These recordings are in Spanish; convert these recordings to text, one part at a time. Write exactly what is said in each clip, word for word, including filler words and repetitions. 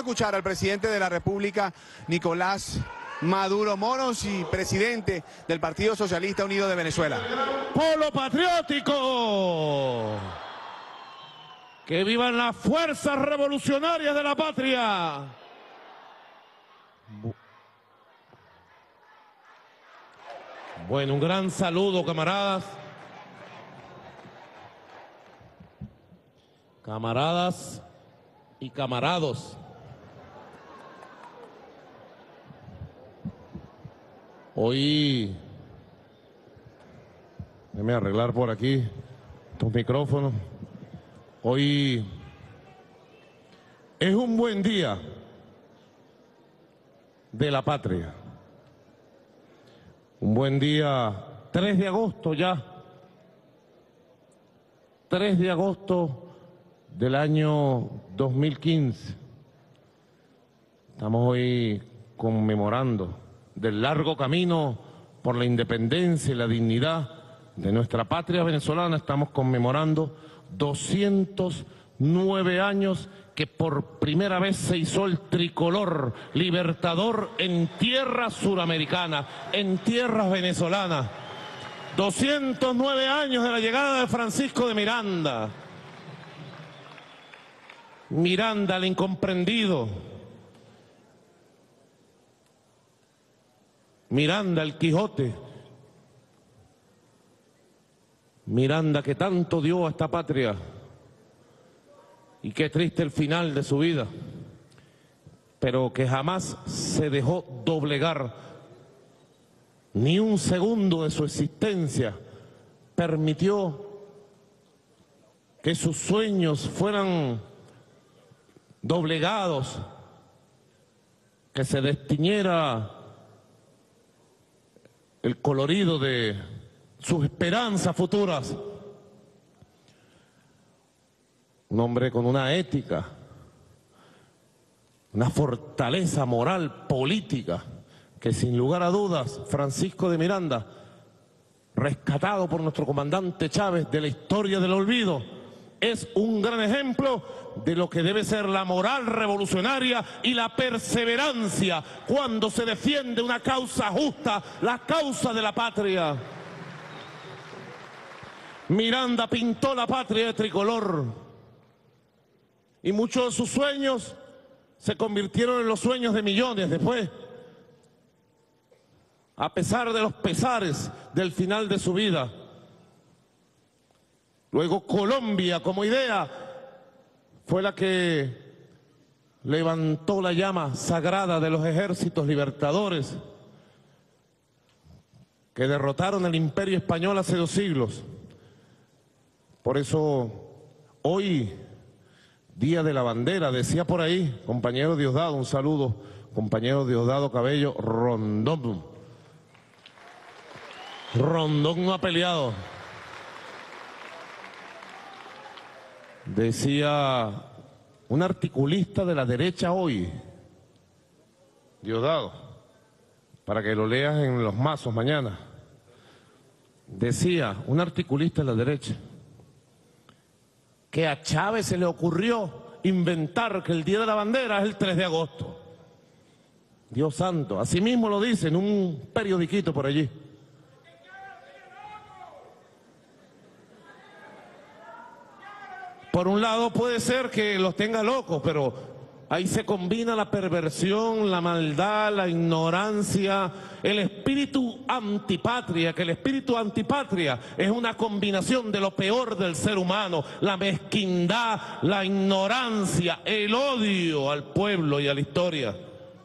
escuchar al presidente de la República, Nicolás Maduro Moros, y presidente del Partido Socialista Unido de Venezuela. ¡Polo patriótico! ¡Que vivan las fuerzas revolucionarias de la patria! Bueno, un gran saludo, camaradas. Camaradas y camarados. Hoy, déjame arreglar por aquí estos micrófonos. Hoy es un buen día de la patria. Un buen día, tres de agosto ya. tres de agosto del año dos mil quince. Estamos hoy conmemorando del largo camino por la independencia y la dignidad de nuestra patria venezolana. Estamos conmemorando doscientos nueve años que por primera vez se izó el tricolor libertador en tierra suramericana, en tierras venezolanas. doscientos nueve años de la llegada de Francisco de Miranda. Miranda, el incomprendido. Miranda, el Quijote. Miranda, que tanto dio a esta patria. Y qué triste el final de su vida. Pero que jamás se dejó doblegar. Ni un segundo de su existencia permitió que sus sueños fueran doblegados, que se destiñera el colorido de sus esperanzas futuras. Un hombre con una ética, una fortaleza moral, política, que sin lugar a dudas, Francisco de Miranda, rescatado por nuestro comandante Chávez de la historia del olvido, es un gran ejemplo de lo que debe ser la moral revolucionaria y la perseverancia cuando se defiende una causa justa, la causa de la patria. Miranda pintó la patria de tricolor y muchos de sus sueños se convirtieron en los sueños de millones después, a pesar de los pesares del final de su vida. Luego Colombia como idea fue la que levantó la llama sagrada de los ejércitos libertadores que derrotaron al imperio español hace dos siglos. Por eso hoy, Día de la Bandera, decía por ahí, compañero Diosdado, un saludo, compañero Diosdado Cabello, Rondón. Rondón no ha peleado. Decía un articulista de la derecha hoy, Diosdado, para que lo leas en los mazos mañana. Decía un articulista de la derecha que a Chávez se le ocurrió inventar que el Día de la Bandera es el tres de agosto. Dios santo, así mismo lo dice en un periodiquito por allí. Por un lado puede ser que los tenga locos, pero ahí se combina la perversión, la maldad, la ignorancia, el espíritu antipatria, que el espíritu antipatria es una combinación de lo peor del ser humano, la mezquindad, la ignorancia, el odio al pueblo y a la historia.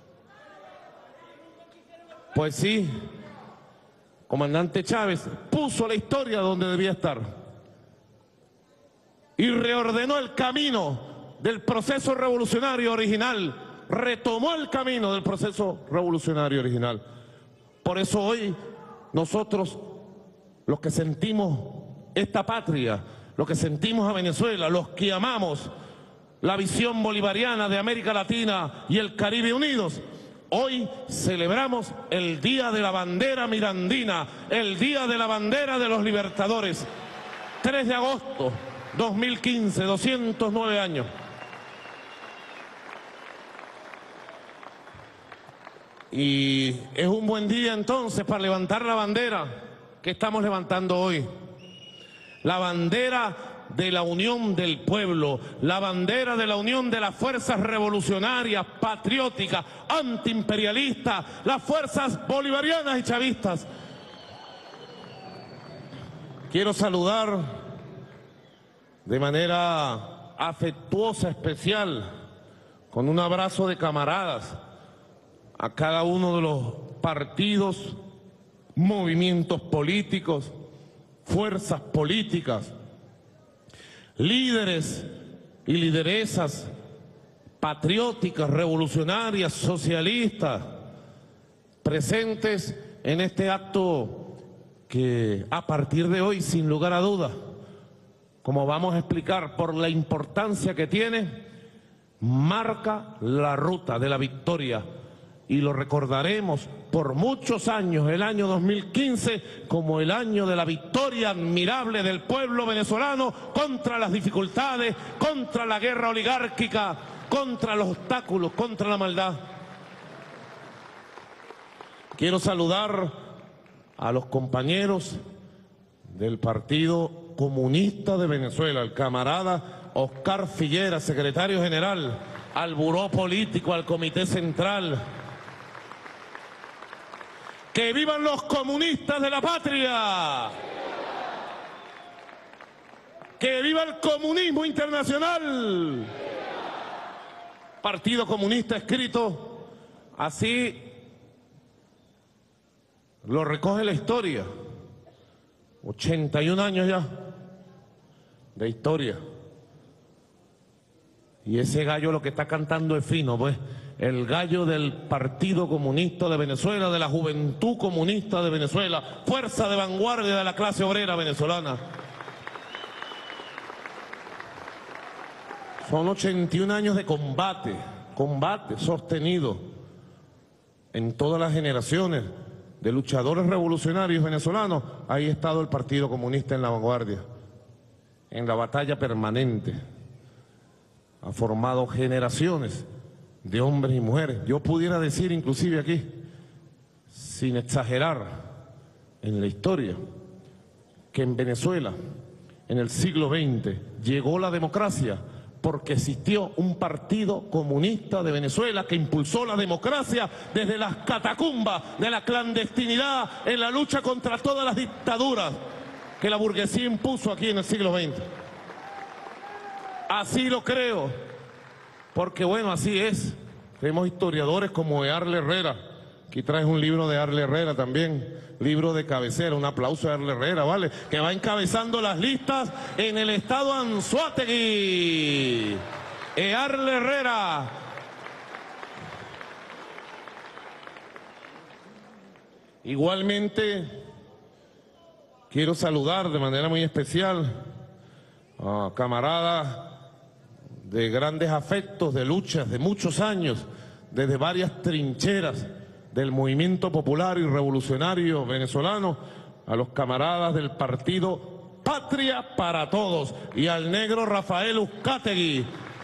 Pues sí, comandante Chávez puso la historia donde debía estar y reordenó el camino del proceso revolucionario original, retomó el camino del proceso revolucionario original. Por eso hoy nosotros, los que sentimos esta patria, los que sentimos a Venezuela, los que amamos la visión bolivariana de América Latina y el Caribe unidos, hoy celebramos el Día de la Bandera Mirandina, el Día de la Bandera de los Libertadores, tres de agosto dos mil quince, doscientos nueve años. Y es un buen día entonces para levantar la bandera que estamos levantando hoy. La bandera de la unión del pueblo, la bandera de la unión de las fuerzas revolucionarias, patrióticas, antiimperialistas, las fuerzas bolivarianas y chavistas. Quiero saludar de manera afectuosa, especial, con un abrazo de camaradas, a cada uno de los partidos, movimientos políticos, fuerzas políticas, líderes y lideresas patrióticas, revolucionarias, socialistas, presentes en este acto que a partir de hoy, sin lugar a dudas, como vamos a explicar por la importancia que tiene, marca la ruta de la victoria. Y lo recordaremos por muchos años, el año dos mil quince, como el año de la victoria admirable del pueblo venezolano contra las dificultades, contra la guerra oligárquica, contra los obstáculos, contra la maldad. Quiero saludar a los compañeros del Partido Comunista de Venezuela, el camarada Oscar Figuera, secretario general, al Buró Político, al Comité Central. ¡Que vivan los comunistas de la patria! ¡Que viva el comunismo internacional! Partido Comunista escrito así lo recoge la historia. ochenta y un años ya de historia. Y ese gallo lo que está cantando es fino, pues. El gallo del Partido Comunista de Venezuela, de la Juventud Comunista de Venezuela, fuerza de vanguardia de la clase obrera venezolana. Son ochenta y un años de combate, combate sostenido en todas las generaciones de luchadores revolucionarios venezolanos. Ahí ha estado el Partido Comunista en la vanguardia, en la batalla permanente. Ha formado generaciones de hombres y mujeres. Yo pudiera decir inclusive aquí, sin exagerar, en la historia, que en Venezuela, en el siglo veinte, llegó la democracia porque existió un Partido Comunista de Venezuela que impulsó la democracia desde las catacumbas de la clandestinidad en la lucha contra todas las dictaduras que la burguesía impuso aquí en el siglo veinte. Así lo creo, porque bueno, así es. Tenemos historiadores como Earle Herrera. Aquí traes un libro de Earle Herrera también, libro de cabecera, un aplauso a Earle Herrera, ¿vale? Que va encabezando las listas en el estado Anzoátegui. Earle Herrera. Igualmente, quiero saludar de manera muy especial a camaradas de grandes afectos, de luchas, de muchos años, desde varias trincheras del movimiento popular y revolucionario venezolano, a los camaradas del partido Patria para Todos y al negro Rafael Uzcategui,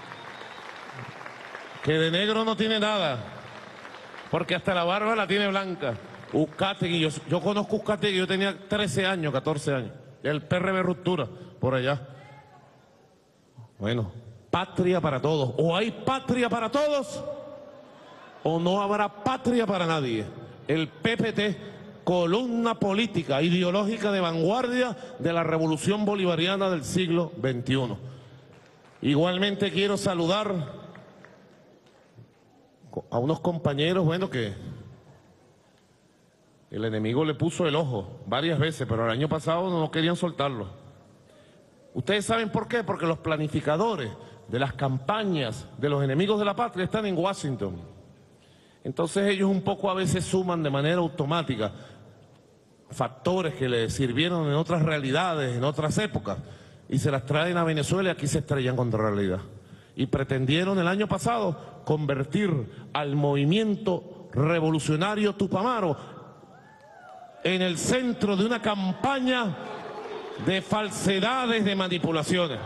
que de negro no tiene nada, porque hasta la barba la tiene blanca. Uzcategui, yo, yo conozco Uzcategui, yo tenía trece años, catorce años, el P R B Ruptura, por allá. Bueno, patria para todos. O hay patria para todos, o no habrá patria para nadie. El P P T, columna política, ideológica de vanguardia de la revolución bolivariana del siglo veintiuno. Igualmente quiero saludar a unos compañeros, bueno, que el enemigo le puso el ojo varias veces, pero el año pasado no querían soltarlo. ¿Ustedes saben por qué? Porque los planificadores de las campañas de los enemigos de la patria están en Washington. Entonces ellos un poco a veces suman de manera automática factores que les sirvieron en otras realidades, en otras épocas, y se las traen a Venezuela y aquí se estrellan contra la realidad. Y pretendieron el año pasado convertir al movimiento revolucionario Tupamaro en el centro de una campaña de falsedades, de manipulaciones.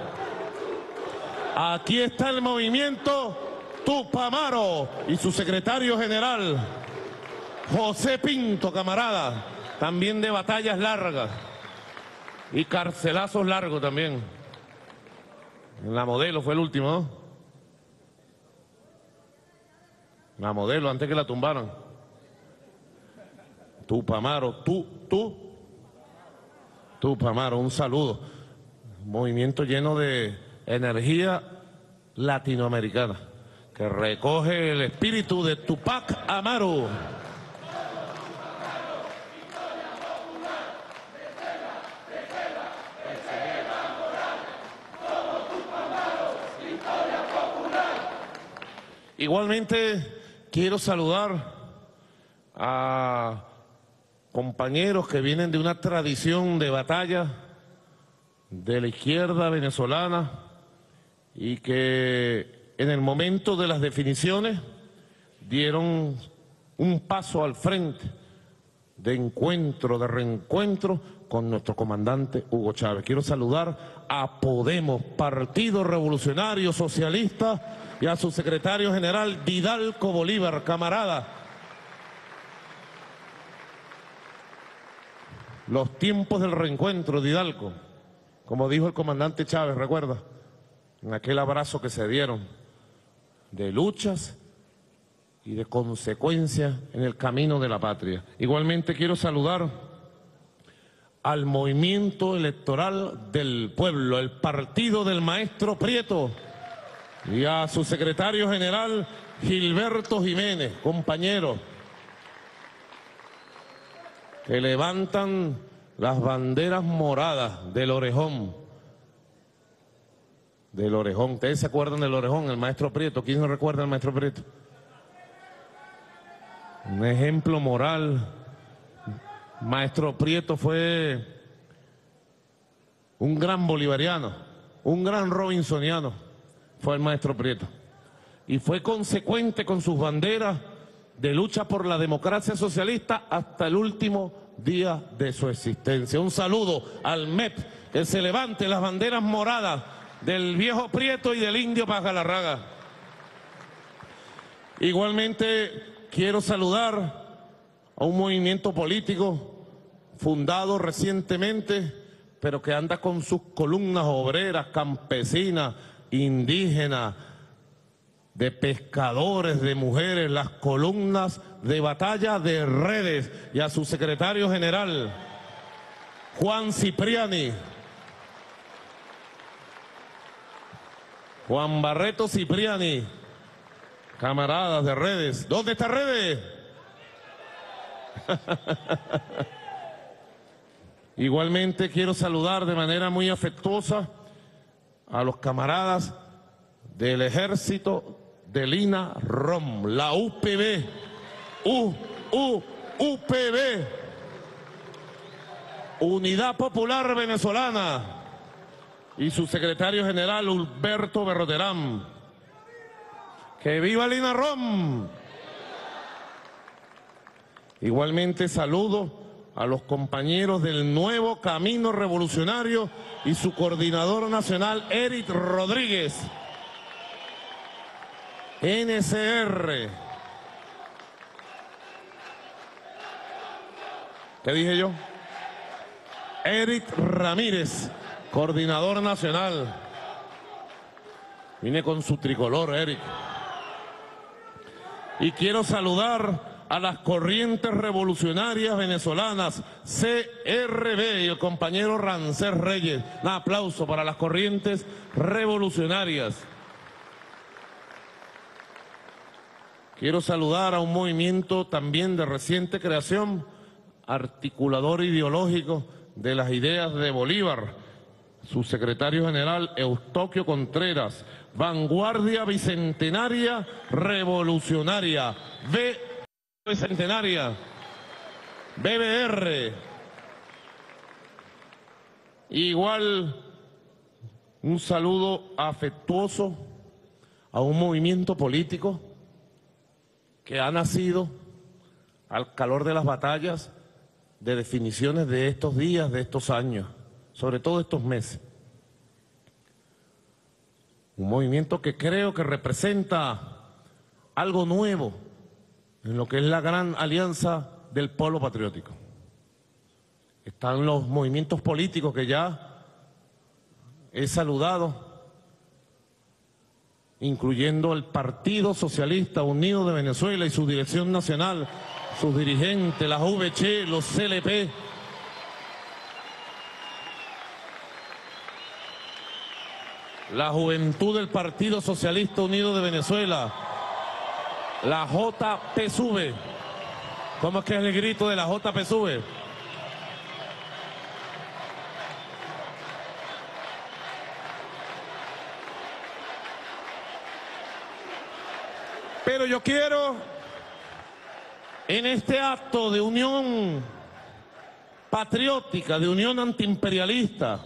Aquí está el movimiento Tupamaro y su secretario general, José Pinto, camarada, también de batallas largas y carcelazos largos también. La Modelo fue el último, ¿no? La Modelo, antes que la tumbaron. Tupamaro, tú, tú, Tupamaro, un saludo. Movimiento lleno de energía latinoamericana, que recoge el espíritu de Tupac Amaru. Igualmente quiero saludar a compañeros que vienen de una tradición de batalla de la izquierda venezolana y que en el momento de las definiciones dieron un paso al frente de encuentro, de reencuentro con nuestro comandante Hugo Chávez. Quiero saludar a Podemos, Partido Revolucionario Socialista, y a su secretario general Didalco Bolívar, camarada. Los tiempos del reencuentro, Didalco, como dijo el comandante Chávez, recuerda, en aquel abrazo que se dieron, de luchas y de consecuencias en el camino de la patria. Igualmente quiero saludar al movimiento electoral del pueblo, el partido del maestro Prieto, y a su secretario general Gilberto Jiménez, compañeros, que levantan las banderas moradas del orejón. Del orejón. ¿Ustedes se acuerdan del orejón, el maestro Prieto? ¿Quién no recuerda al maestro Prieto? Un ejemplo moral. Maestro Prieto fue un gran bolivariano, un gran robinsoniano. Fue el maestro Prieto. Y fue consecuente con sus banderas de lucha por la democracia socialista hasta el último día de su existencia. Un saludo al M E P, que se levante las banderas moradas del viejo Prieto y del indio Pajalarraga. Igualmente quiero saludar a un movimiento político fundado recientemente, pero que anda con sus columnas obreras, campesinas, indígenas, de pescadores, de mujeres, las columnas de batalla de Redes, y a su secretario general, Juan Cipriani, Juan Barreto Cipriani, camaradas de Redes. ¿Dónde está Redes? Igualmente quiero saludar de manera muy afectuosa a los camaradas del Ejército de Lina Rom, la U P B, U, U, U P B, Unidad Popular Venezolana, y su secretario general Humberto Berroterán. ¡Que viva Lina Rom! Igualmente saludo a los compañeros del Nuevo Camino Revolucionario y su coordinador nacional, Eric Rodríguez, N C R. ¿Qué dije yo? Eric Ramírez, coordinador nacional. Vine con su tricolor, Eric. Y quiero saludar a las corrientes revolucionarias venezolanas, C R B, y el compañero Rancés Reyes. Un aplauso para las corrientes revolucionarias. Quiero saludar a un movimiento también de reciente creación, articulador ideológico de las ideas de Bolívar, su secretario general Eustoquio Contreras, Vanguardia Bicentenaria Revolucionaria, B Bicentenaria, B B R. Igual un saludo afectuoso a un movimiento político que ha nacido al calor de las batallas, de definiciones de estos días, de estos años, sobre todo estos meses. Un movimiento que creo que representa algo nuevo en lo que es la gran alianza del polo patriótico. Están los movimientos políticos que ya he saludado, incluyendo el Partido Socialista Unido de Venezuela y su dirección nacional, sus dirigentes, las V H, los C L P. La juventud del Partido Socialista Unido de Venezuela, la J P S U V. ¿Cómo es que es el grito de la J P S U V? Pero yo quiero, en este acto de unión patriótica, de unión antiimperialista,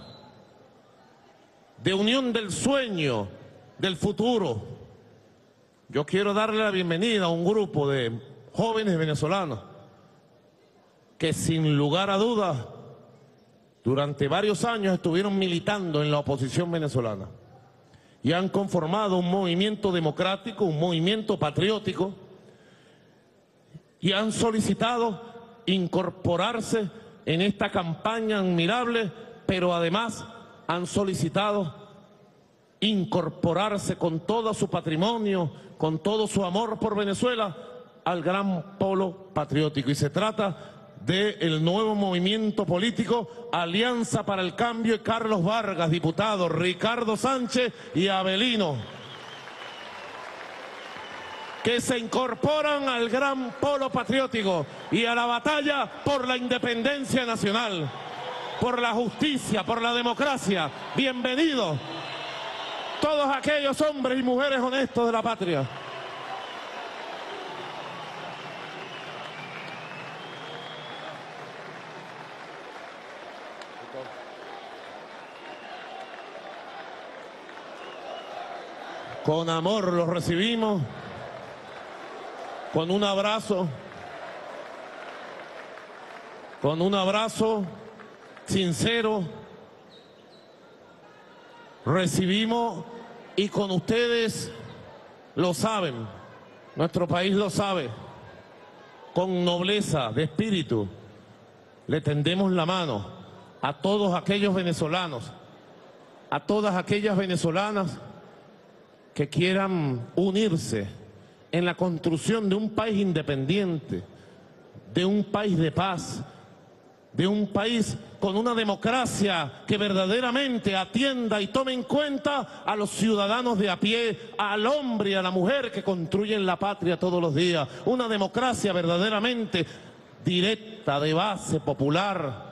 de unión del sueño, del futuro, yo quiero darle la bienvenida a un grupo de jóvenes venezolanos que sin lugar a dudas durante varios años estuvieron militando en la oposición venezolana y han conformado un movimiento democrático, un movimiento patriótico, y han solicitado incorporarse en esta campaña admirable, pero además han solicitado incorporarse con todo su patrimonio, con todo su amor por Venezuela, al gran polo patriótico. Y se trata del nuevo movimiento político Alianza para el Cambio y Carlos Vargas, diputados, Ricardo Sánchez y Avelino, que se incorporan al gran polo patriótico y a la batalla por la independencia nacional, por la justicia, por la democracia. Bienvenidos todos aquellos hombres y mujeres honestos de la patria. Con amor los recibimos, con un abrazo, con un abrazo sincero, recibimos, y con ustedes lo saben, nuestro país lo sabe, con nobleza de espíritu le tendemos la mano a todos aquellos venezolanos, a todas aquellas venezolanas que quieran unirse en la construcción de un país independiente, de un país de paz, de un país con una democracia que verdaderamente atienda y tome en cuenta a los ciudadanos de a pie, al hombre y a la mujer que construyen la patria todos los días. Una democracia verdaderamente directa, de base popular.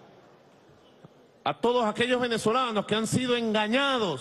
A todos aquellos venezolanos que han sido engañados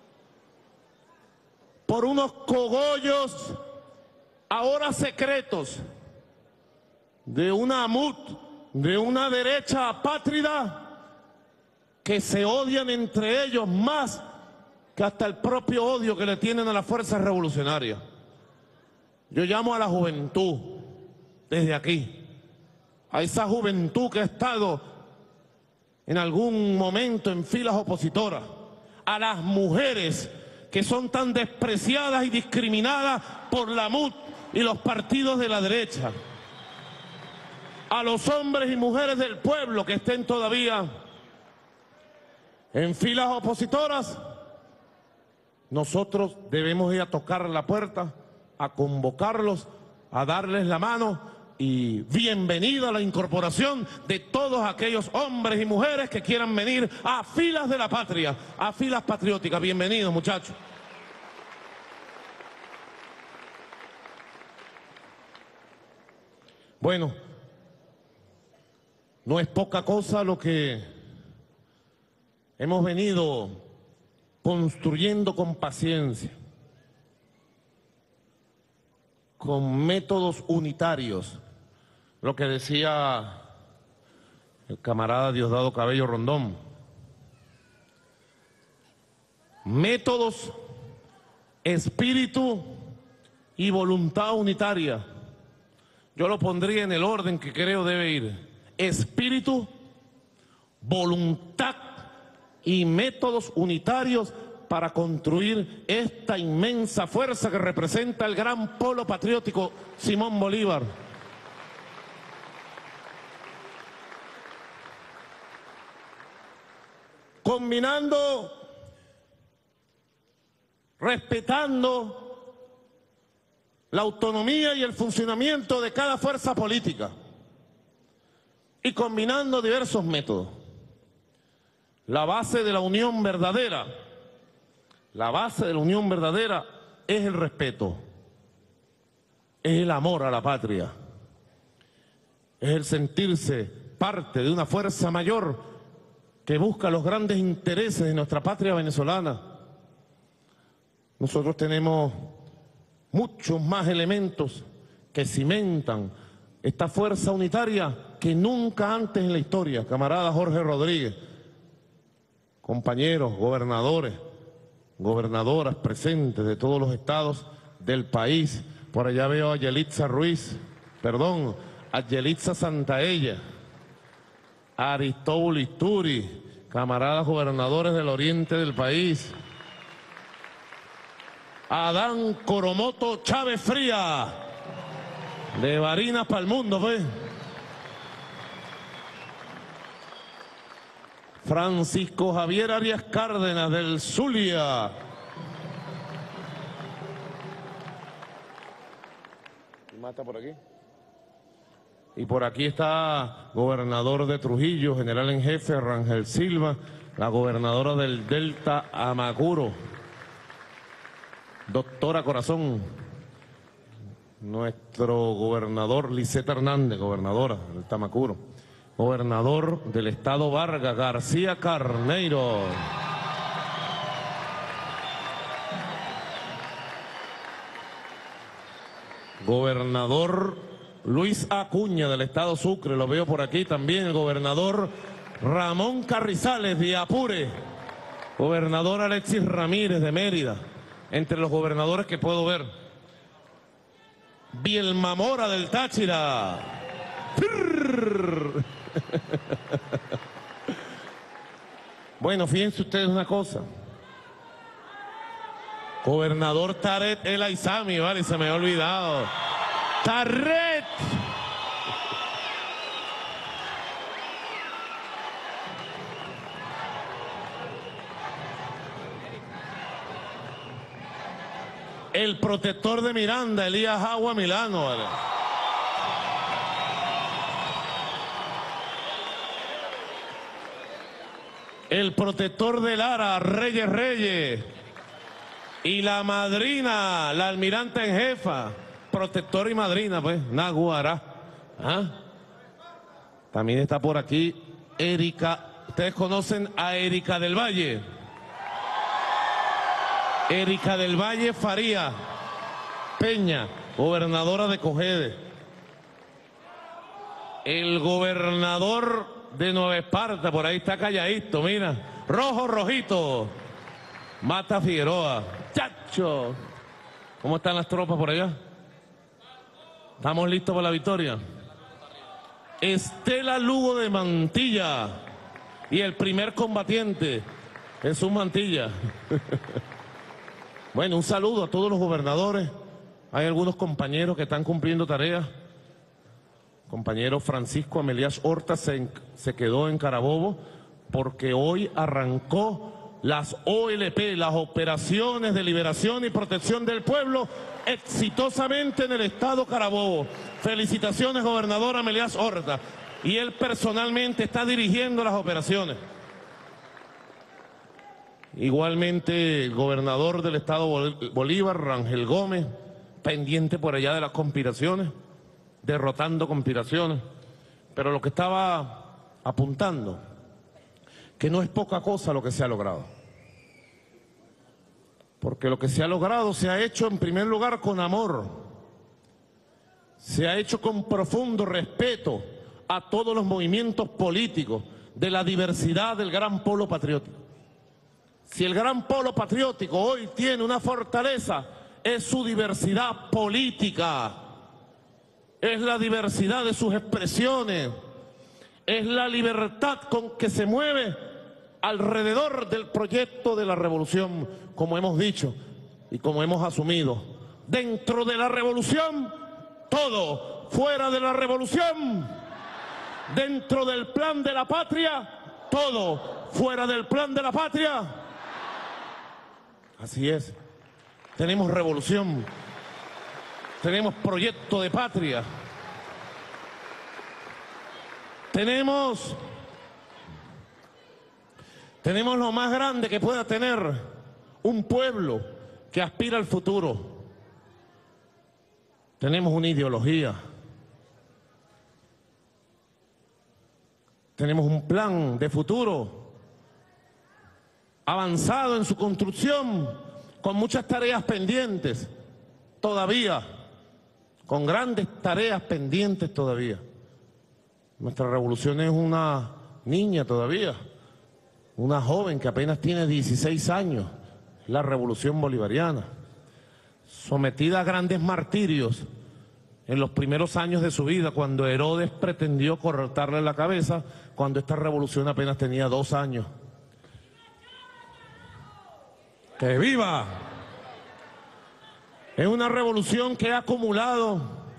por unos cogollos ahora secretos de una A M U T, de una derecha apátrida, que se odian entre ellos más que hasta el propio odio que le tienen a las fuerzas revolucionarias. Yo llamo a la juventud desde aquí, a esa juventud que ha estado en algún momento en filas opositoras, a las mujeres que son tan despreciadas y discriminadas por la M U T y los partidos de la derecha, a los hombres y mujeres del pueblo que estén todavía en filas opositoras. Nosotros debemos ir a tocar la puerta, a convocarlos, a darles la mano, y bienvenida a la incorporación de todos aquellos hombres y mujeres que quieran venir a filas de la patria, a filas patrióticas. Bienvenidos, muchachos. Bueno, no es poca cosa lo que hemos venido construyendo con paciencia, con métodos unitarios, lo que decía el camarada Diosdado Cabello Rondón. Métodos, espíritu y voluntad unitaria. Yo lo pondría en el orden que creo debe ir: espíritu, voluntad y métodos unitarios para construir esta inmensa fuerza que representa el gran polo patriótico Simón Bolívar. Combinando, respetando la autonomía y el funcionamiento de cada fuerza política y combinando diversos métodos. La base de la unión verdadera, la base de la unión verdadera es el respeto, es el amor a la patria, es el sentirse parte de una fuerza mayor que busca los grandes intereses de nuestra patria venezolana. Nosotros tenemos muchos más elementos que cimentan esta fuerza unitaria que nunca antes en la historia. Camarada Jorge Rodríguez, compañeros, gobernadores, gobernadoras presentes de todos los estados del país. Por allá veo a Yelitza Ruiz, perdón, a Yelitza Santaella, a Aristóbulo Isturi, camaradas gobernadores del oriente del país, a Adán Coromoto Chávez Fría, de Barinas para el mundo, pues. Francisco Javier Arias Cárdenas, del Zulia. ¿Y mata por aquí? Y por aquí está gobernador de Trujillo, general en jefe Rangel Silva, la gobernadora del Delta Amacuro, doctora Corazón, nuestro gobernador Liseta Hernández, gobernadora del Tamacuro, gobernador del estado Vargas, García Carneiro. Gobernador Luis Acuña del estado Sucre, lo veo por aquí también, el gobernador Ramón Carrizales de Apure, gobernador Alexis Ramírez de Mérida, entre los gobernadores que puedo ver. Vilma Mora del Táchira. Bueno, fíjense ustedes una cosa. Gobernador Taret El Aizami, vale, se me ha olvidado. Taret. El protector de Miranda, Elías Agua Milano, vale. El protector de Lara, Reyes Reyes. Y la madrina, la almirante en jefa, protector y madrina, pues, Naguará. ¿Ah? También está por aquí Erika. ¿Ustedes conocen a Erika del Valle? Erika del Valle Faría Peña, gobernadora de Cogede. El gobernador de Nueva Esparta, por ahí está calladito, mira. Rojo, rojito. Mata Figueroa. Chacho. ¿Cómo están las tropas por allá? ¿Estamos listos para la victoria? Estela Lugo de Mantilla. Y el primer combatiente, Jesús Mantilla. Bueno, un saludo a todos los gobernadores. Hay algunos compañeros que están cumpliendo tareas. Compañero Francisco Amelías Horta se, se quedó en Carabobo porque hoy arrancó las O L P, las Operaciones de Liberación y Protección del Pueblo, exitosamente en el estado Carabobo. Felicitaciones, gobernador Amelías Horta. Y él personalmente está dirigiendo las operaciones. Igualmente, el gobernador del estado Bolívar, Rangel Gómez, pendiente por allá de las conspiraciones, derrotando conspiraciones. Pero lo que estaba apuntando, que no es poca cosa lo que se ha logrado. Porque lo que se ha logrado se ha hecho en primer lugar con amor, se ha hecho con profundo respeto a todos los movimientos políticos de la diversidad del gran polo patriótico. Si el gran polo patriótico hoy tiene una fortaleza, es su diversidad política, es la diversidad de sus expresiones, es la libertad con que se mueve alrededor del proyecto de la revolución, como hemos dicho y como hemos asumido. Dentro de la revolución, todo. Fuera de la revolución, dentro del plan de la patria, todo. Fuera del plan de la patria. Así es. Tenemos revolución. Tenemos proyecto de patria. Tenemos, tenemos lo más grande que pueda tener un pueblo que aspira al futuro. Tenemos una ideología. Tenemos un plan de futuro avanzado en su construcción, con muchas tareas pendientes todavía, con grandes tareas pendientes todavía. Nuestra revolución es una niña todavía, una joven que apenas tiene dieciséis años, la revolución bolivariana, sometida a grandes martirios en los primeros años de su vida, cuando Herodes pretendió cortarle la cabeza, cuando esta revolución apenas tenía dos años. ¡Que viva! Es una revolución que ha acumulado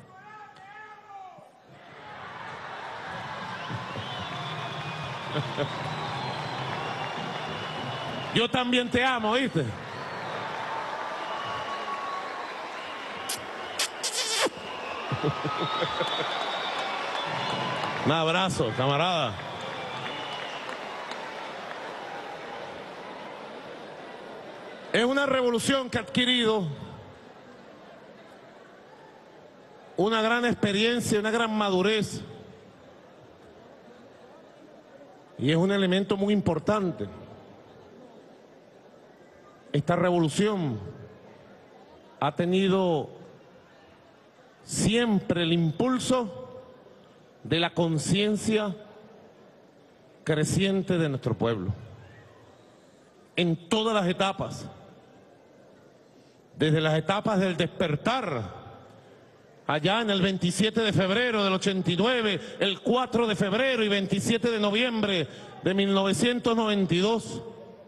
yo también te amo, ¿oíste? Un abrazo, camarada. Es una revolución que ha adquirido una gran experiencia, una gran madurez. Y es un elemento muy importante. Esta revolución ha tenido siempre el impulso de la conciencia creciente de nuestro pueblo, en todas las etapas, desde las etapas del despertar, allá en el veintisiete de febrero del ochenta y nueve, el cuatro de febrero y veintisiete de noviembre de mil novecientos noventa y dos,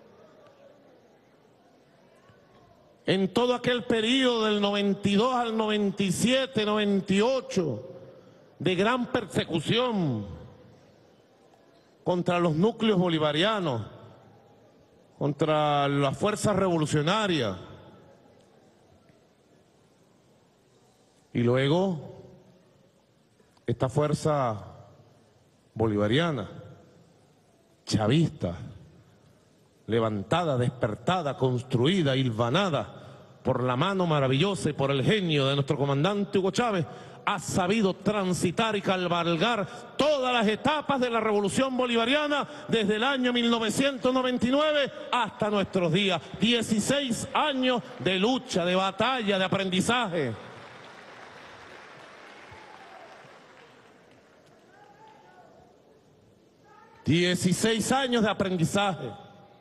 en todo aquel periodo del noventa y dos al noventa y siete, noventa y ocho, de gran persecución contra los núcleos bolivarianos, contra las fuerzas revolucionarias. Y luego, esta fuerza bolivariana, chavista, levantada, despertada, construida, hilvanada por la mano maravillosa y por el genio de nuestro comandante Hugo Chávez, ha sabido transitar y cabalgar todas las etapas de la revolución bolivariana desde el año mil novecientos noventa y nueve hasta nuestros días. dieciséis años de lucha, de batalla, de aprendizaje. dieciséis años de aprendizaje.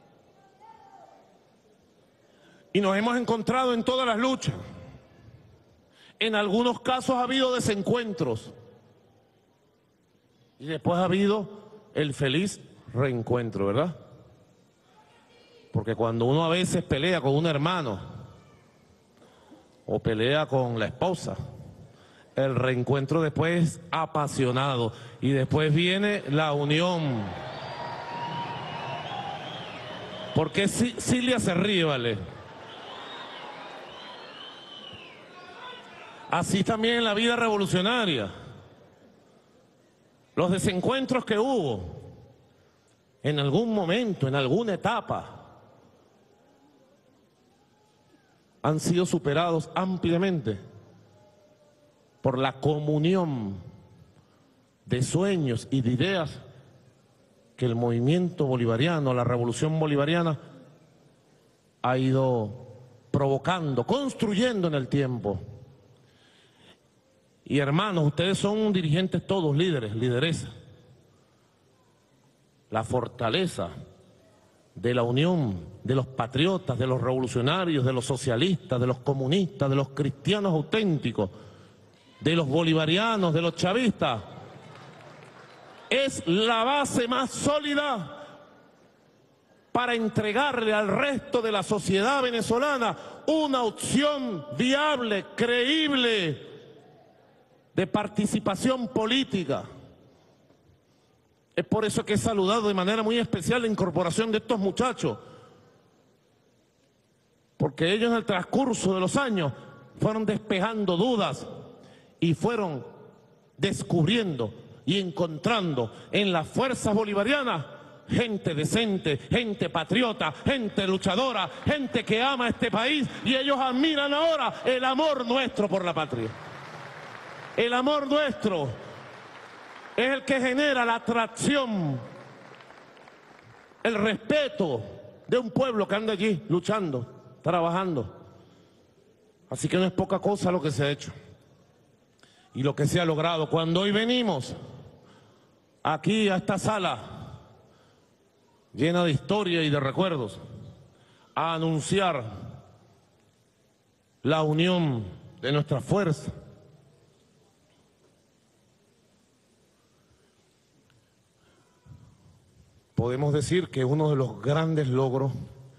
Y nos hemos encontrado en todas las luchas. En algunos casos ha habido desencuentros. Y después ha habido el feliz reencuentro, ¿verdad? Porque cuando uno a veces pelea con un hermano o pelea con la esposa, el reencuentro después es apasionado y después viene la unión. Porque Cilia se ríe, ¿vale? Así también en la vida revolucionaria. Los desencuentros que hubo en algún momento, en alguna etapa, han sido superados ampliamente por la comunión de sueños y de ideas que el movimiento bolivariano, la revolución bolivariana, ha ido provocando, construyendo en el tiempo. Y hermanos, ustedes son dirigentes todos, líderes, lideresas. La fortaleza de la unión de los patriotas, de los revolucionarios, de los socialistas, de los comunistas, de los cristianos auténticos, de los bolivarianos, de los chavistas, es la base más sólida para entregarle al resto de la sociedad venezolana una opción viable, creíble, de participación política. Es por eso que he saludado de manera muy especial la incorporación de estos muchachos, porque ellos en el transcurso de los años fueron despejando dudas y fueron descubriendo y encontrando en las fuerzas bolivarianas gente decente, gente patriota, gente luchadora, gente que ama este país, y ellos admiran ahora el amor nuestro por la patria. El amor nuestro es el que genera la atracción, el respeto de un pueblo que anda allí luchando, trabajando. Así que no es poca cosa lo que se ha hecho y lo que se ha logrado. Cuando hoy venimos aquí a esta sala llena de historia y de recuerdos a anunciar la unión de nuestra fuerza, podemos decir que uno de los grandes logros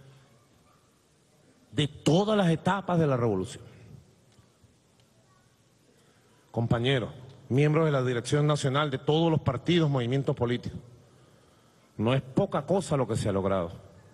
de todas las etapas de la revolución. Compañeros, miembros de la Dirección Nacional de todos los partidos, movimientos políticos, no es poca cosa lo que se ha logrado.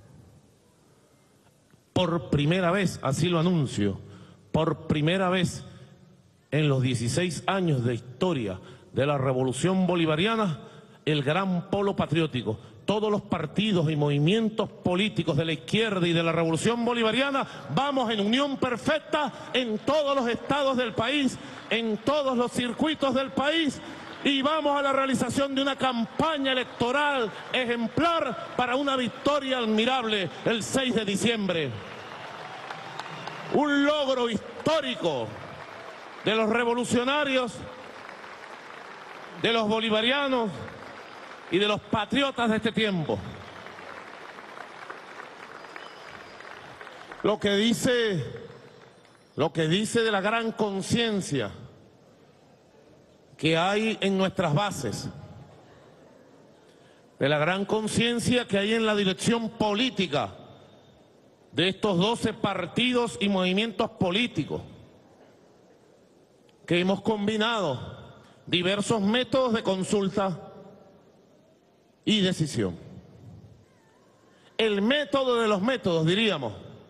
Por primera vez, así lo anuncio, por primera vez en los dieciséis años de historia de la Revolución Bolivariana, el gran polo patriótico, todos los partidos y movimientos políticos de la izquierda y de la Revolución Bolivariana, vamos en unión perfecta en todos los estados del país, en todos los circuitos del país, y vamos a la realización de una campaña electoral ejemplar para una victoria admirable el seis de diciembre. Un logro histórico de los revolucionarios, de los bolivarianos y de los patriotas de este tiempo. Lo que dice, lo que dice de la gran conciencia que hay en nuestras bases, de la gran conciencia que hay en la dirección política de estos doce partidos y movimientos políticos, que hemos combinado diversos métodos de consulta y decisión. El método de los métodos, diríamos,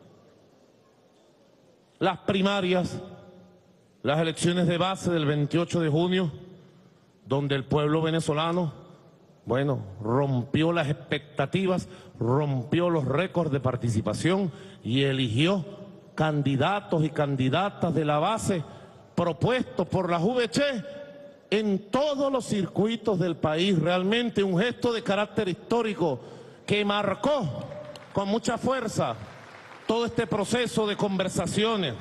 las primarias, las elecciones de base del veintiocho de junio, donde el pueblo venezolano, bueno, rompió las expectativas, rompió los récords de participación y eligió candidatos y candidatas de la base propuestos por la U V C en todos los circuitos del país. Realmente un gesto de carácter histórico que marcó con mucha fuerza todo este proceso de conversaciones.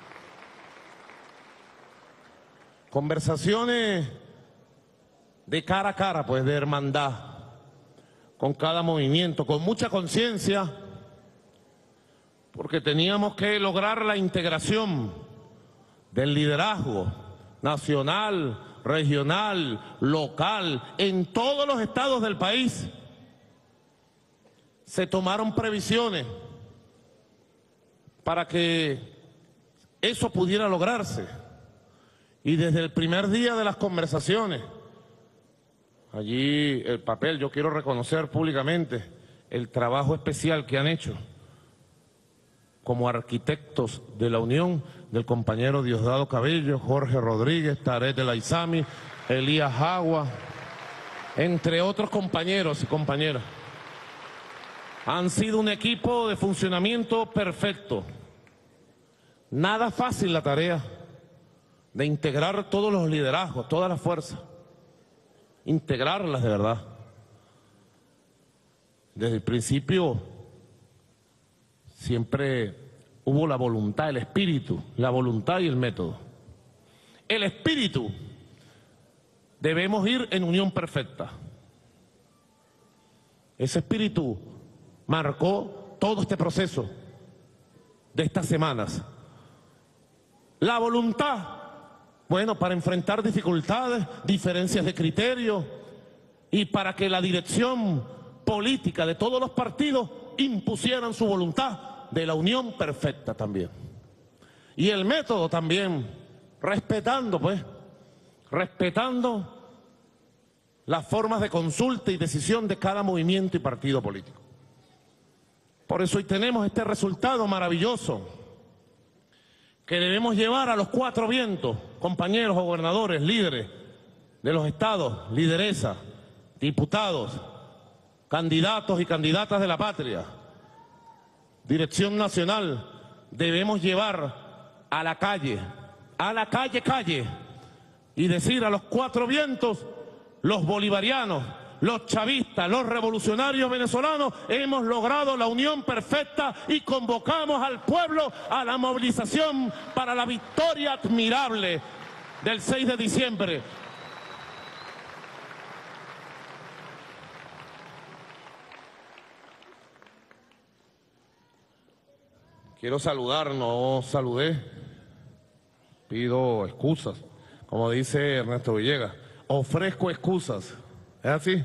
Conversaciones de cara a cara, pues, de hermandad, con cada movimiento, con mucha conciencia, porque teníamos que lograr la integración del liderazgo nacional, regional, local, en todos los estados del país. Se tomaron previsiones para que eso pudiera lograrse. Y desde el primer día de las conversaciones, allí el papel, yo quiero reconocer públicamente el trabajo especial que han hecho como arquitectos de la unión del compañero Diosdado Cabello, Jorge Rodríguez, Tarek de la Izami, Elías Agua, entre otros compañeros y compañeras. Han sido un equipo de funcionamiento perfecto. Nada fácil la tarea de integrar todos los liderazgos, todas las fuerzas, integrarlas de verdad. Desde el principio siempre hubo la voluntad, el espíritu, la voluntad y el método. El espíritu, debemos ir en unión perfecta. Ese espíritu marcó todo este proceso de estas semanas. La voluntad, bueno, para enfrentar dificultades, diferencias de criterio y para que la dirección política de todos los partidos impusieran su voluntad de la unión perfecta también. Y el método también, respetando pues, respetando las formas de consulta y decisión de cada movimiento y partido político. Por eso hoy tenemos este resultado maravilloso que debemos llevar a los cuatro vientos, compañeros gobernadores, líderes de los estados, lideresas, diputados, candidatos y candidatas de la patria, dirección nacional, debemos llevar a la calle, a la calle, calle, y decir a los cuatro vientos, los bolivarianos, los chavistas, los revolucionarios venezolanos, hemos logrado la unión perfecta y convocamos al pueblo a la movilización para la victoria admirable del seis de diciembre. Quiero saludar, no saludé, pido excusas, como dice Ernesto Villegas, ofrezco excusas. ¿Es así?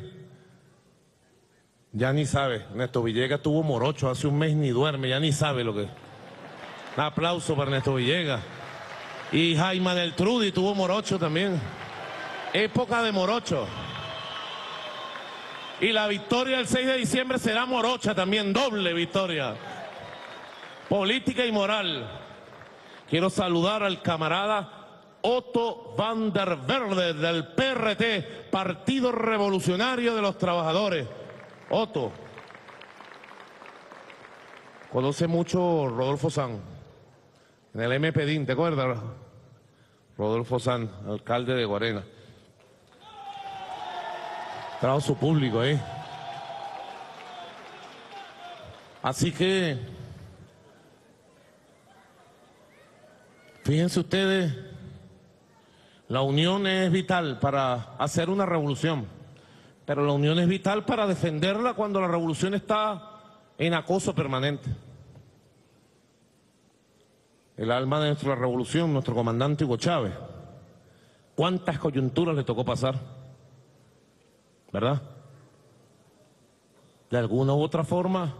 Ya ni sabe. Ernesto Villegas tuvo morocho hace un mes, ni duerme, ya ni sabe lo que es. Un aplauso para Ernesto Villegas. Y Jaime del Trudi tuvo morocho también. Época de morocho. Y la victoria del seis de diciembre será morocha también, doble victoria. Política y moral. Quiero saludar al camarada Otto van der Velde del P R T, Partido Revolucionario de los Trabajadores. Otto, conoce mucho Rodolfo Sanz, en el M P D I N, ¿te acuerdas? Rodolfo Sanz, alcalde de Guarena. Trajo su público ahí. Así que, fíjense ustedes, la unión es vital para hacer una revolución, pero la unión es vital para defenderla cuando la revolución está en acoso permanente. El alma de nuestra revolución, nuestro comandante Hugo Chávez, ¿cuántas coyunturas le tocó pasar? ¿Verdad? De alguna u otra forma,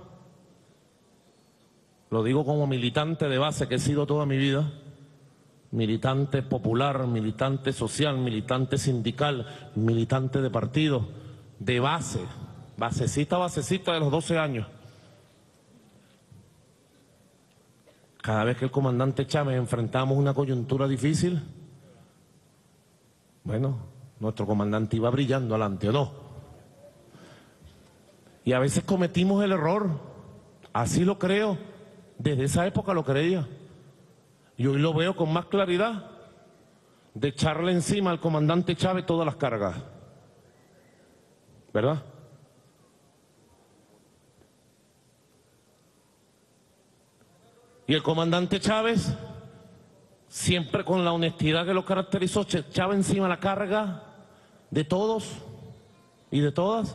lo digo como militante de base que he sido toda mi vida, militante popular, militante social, militante sindical, militante de partido, de base, basecita, basecita de los doce años. Cada vez que el comandante Chávez enfrentamos una coyuntura difícil, bueno, nuestro comandante iba brillando adelante, ¿o no? Y a veces cometimos el error, así lo creo, desde esa época lo creía. Y hoy lo veo con más claridad, de echarle encima al comandante Chávez todas las cargas. ¿Verdad? Y el comandante Chávez, siempre con la honestidad que lo caracterizó, echaba encima la carga de todos y de todas,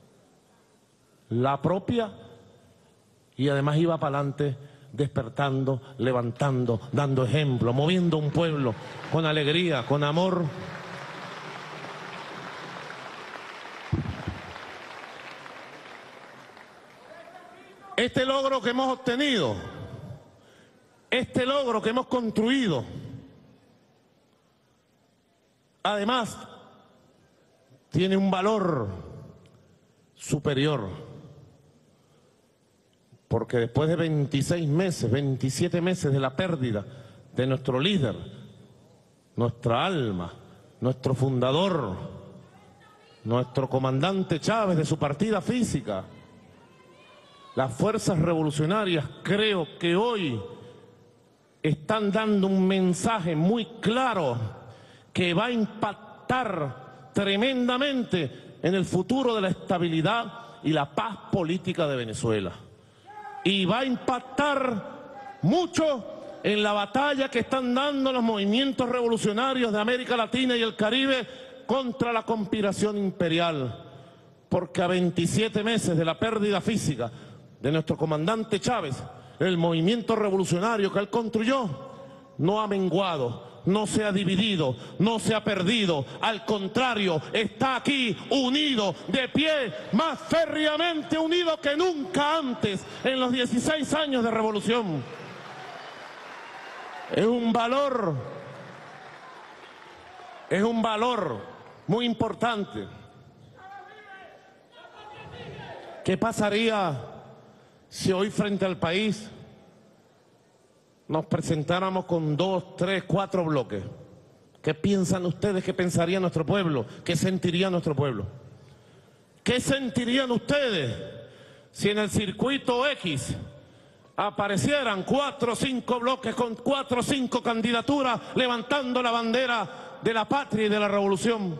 la propia, y además iba para adelante, despertando, levantando, dando ejemplo, moviendo un pueblo con alegría, con amor. Este logro que hemos obtenido, este logro que hemos construido, además, tiene un valor superior. Porque después de veintiséis meses, veintisiete meses de la pérdida de nuestro líder, nuestra alma, nuestro fundador, nuestro comandante Chávez de su partida física, las fuerzas revolucionarias creo que hoy están dando un mensaje muy claro que va a impactar tremendamente en el futuro de la estabilidad y la paz política de Venezuela. Y va a impactar mucho en la batalla que están dando los movimientos revolucionarios de América Latina y el Caribe contra la conspiración imperial. Porque a veintisiete meses de la pérdida física de nuestro comandante Chávez, el movimiento revolucionario que él construyó no ha menguado, no se ha dividido, no se ha perdido, al contrario, está aquí unido, de pie, más férreamente unido que nunca antes en los dieciséis años de revolución. Es un valor, es un valor muy importante. ¿Qué pasaría si hoy frente al país nos presentáramos con dos, tres, cuatro bloques? ¿Qué piensan ustedes? ¿Qué pensaría nuestro pueblo? ¿Qué sentiría nuestro pueblo? ¿Qué sentirían ustedes si en el circuito X aparecieran cuatro o cinco bloques con cuatro o cinco candidaturas levantando la bandera de la patria y de la revolución?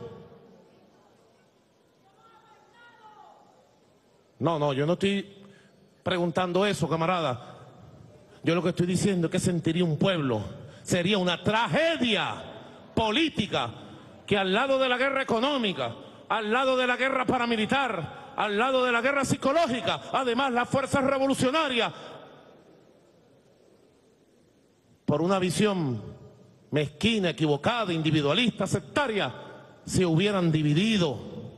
No, no, yo no estoy preguntando eso, camarada. Yo lo que estoy diciendo es que sentiría un pueblo. Sería una tragedia política que al lado de la guerra económica, al lado de la guerra paramilitar, al lado de la guerra psicológica, además las fuerzas revolucionarias, por una visión mezquina, equivocada, individualista, sectaria, se hubieran dividido.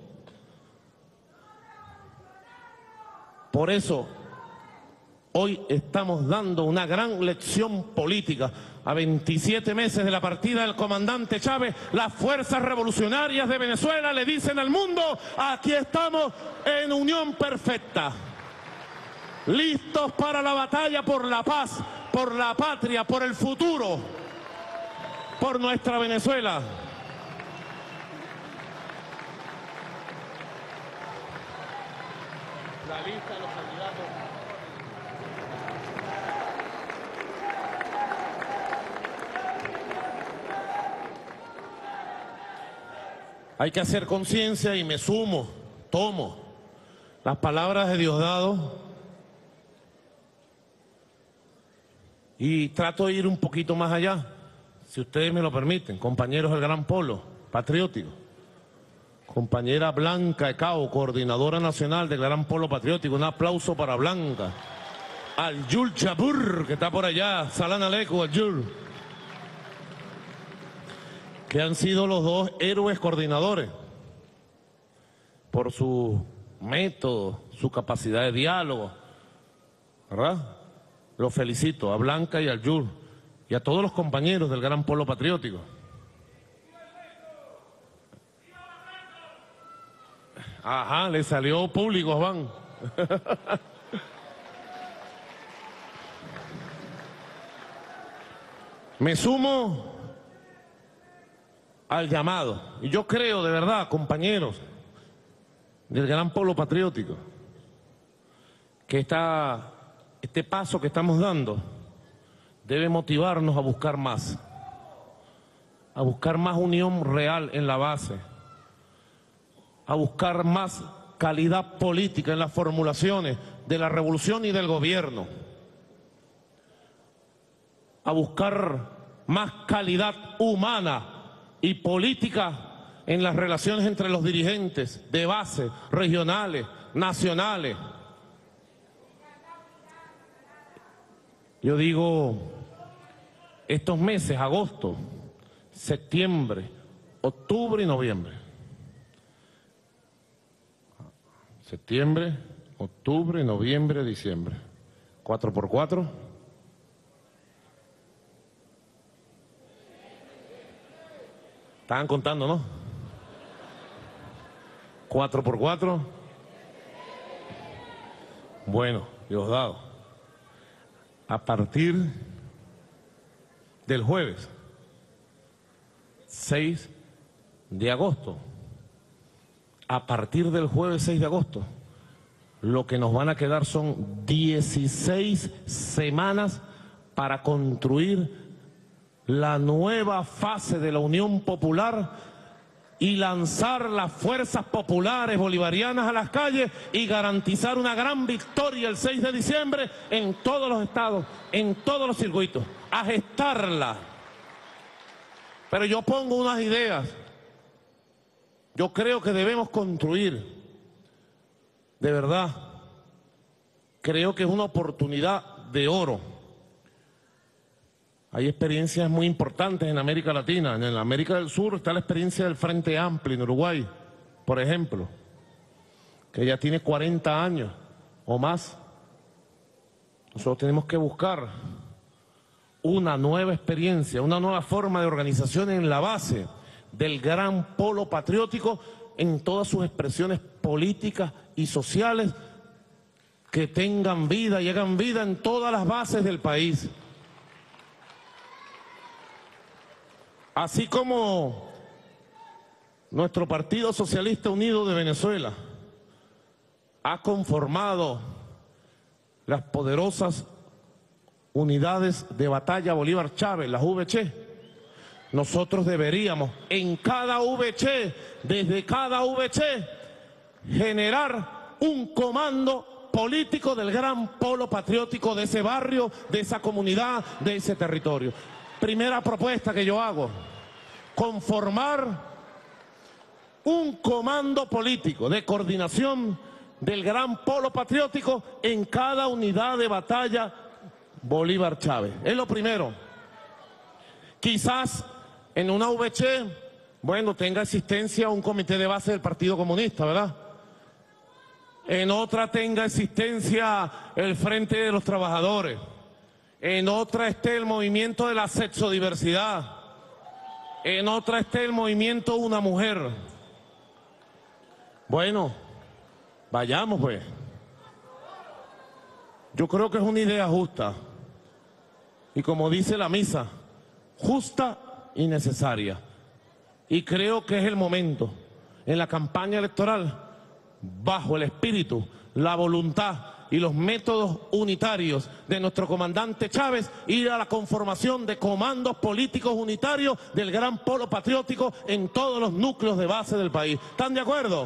Por eso, hoy estamos dando una gran lección política. A veintisiete meses de la partida del comandante Chávez, las fuerzas revolucionarias de Venezuela le dicen al mundo: aquí estamos en unión perfecta, listos para la batalla por la paz, por la patria, por el futuro, por nuestra Venezuela. La lista de los candidatos. Hay que hacer conciencia y me sumo, tomo las palabras de Diosdado y trato de ir un poquito más allá, si ustedes me lo permiten, compañeros del Gran Polo Patriótico, compañera Blanca Ecao, coordinadora nacional del Gran Polo Patriótico, un aplauso para Blanca, al Yul Chabur, que está por allá, Salam Aleikum, al Yul, que han sido los dos héroes coordinadores por su método, su capacidad de diálogo, ¿verdad? Los felicito a Blanca y al Yul y a todos los compañeros del Gran Polo Patriótico. Ajá, le salió público, Juan. Me sumo al llamado. Y yo creo, de verdad, compañeros del Gran Polo Patriótico, que esta, este paso que estamos dando debe motivarnos a buscar más, a buscar más unión real en la base, a buscar más calidad política en las formulaciones de la revolución y del gobierno, a buscar más calidad humana y política en las relaciones entre los dirigentes de base, regionales, nacionales. Yo digo, estos meses, agosto, septiembre, octubre y noviembre. Septiembre, octubre, noviembre, diciembre. Cuatro por cuatro. Estaban contando, ¿no? Cuatro por cuatro. Bueno, Diosdado, a partir del jueves seis de agosto, a partir del jueves seis de agosto, lo que nos van a quedar son dieciséis semanas para construir la nueva fase de la Unión Popular y lanzar las fuerzas populares bolivarianas a las calles y garantizar una gran victoria el seis de diciembre en todos los estados, en todos los circuitos, a gestarla. Pero yo pongo unas ideas. Yo creo que debemos construir, de verdad, creo que es una oportunidad de oro Hay experiencias muy importantes en América Latina. En la América del Sur está la experiencia del Frente Amplio en Uruguay, por ejemplo, que ya tiene cuarenta años o más. Nosotros tenemos que buscar una nueva experiencia, una nueva forma de organización en la base del gran polo patriótico en todas sus expresiones políticas y sociales que tengan vida y hagan vida en todas las bases del país. Así como nuestro Partido Socialista Unido de Venezuela ha conformado las poderosas unidades de batalla Bolívar Chávez, las U V C, nosotros deberíamos en cada U V C, desde cada U V C, generar un comando político del gran polo patriótico de ese barrio, de esa comunidad, de ese territorio. Primera propuesta que yo hago, conformar un comando político de coordinación del gran polo patriótico en cada unidad de batalla Bolívar Chávez. Es lo primero. Quizás en una U V C, bueno, tenga existencia un comité de base del Partido Comunista, ¿verdad? En otra tenga existencia el Frente de los Trabajadores. En otra esté el movimiento de la sexodiversidad. En otra esté el movimiento Una Mujer. Bueno, vayamos pues. Yo creo que es una idea justa. Y como dice la misa, justa y necesaria. Y creo que es el momento, en la campaña electoral, bajo el espíritu, la voluntad y los métodos unitarios de nuestro comandante Chávez, ir a la conformación de comandos políticos unitarios del gran polo patriótico en todos los núcleos de base del país. ¿Están de acuerdo?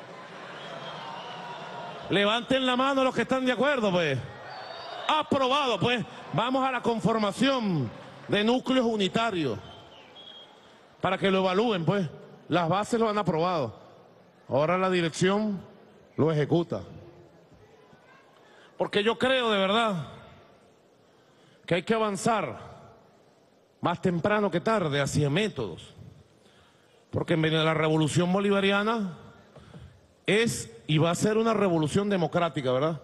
Levanten la mano los que están de acuerdo, pues. Aprobado, pues. Vamos a la conformación de núcleos unitarios para que lo evalúen, pues. Las bases lo han aprobado. Ahora la dirección lo ejecuta. Porque yo creo de verdad que hay que avanzar más temprano que tarde hacia métodos. Porque en la revolución bolivariana es y va a ser una revolución democrática, ¿verdad?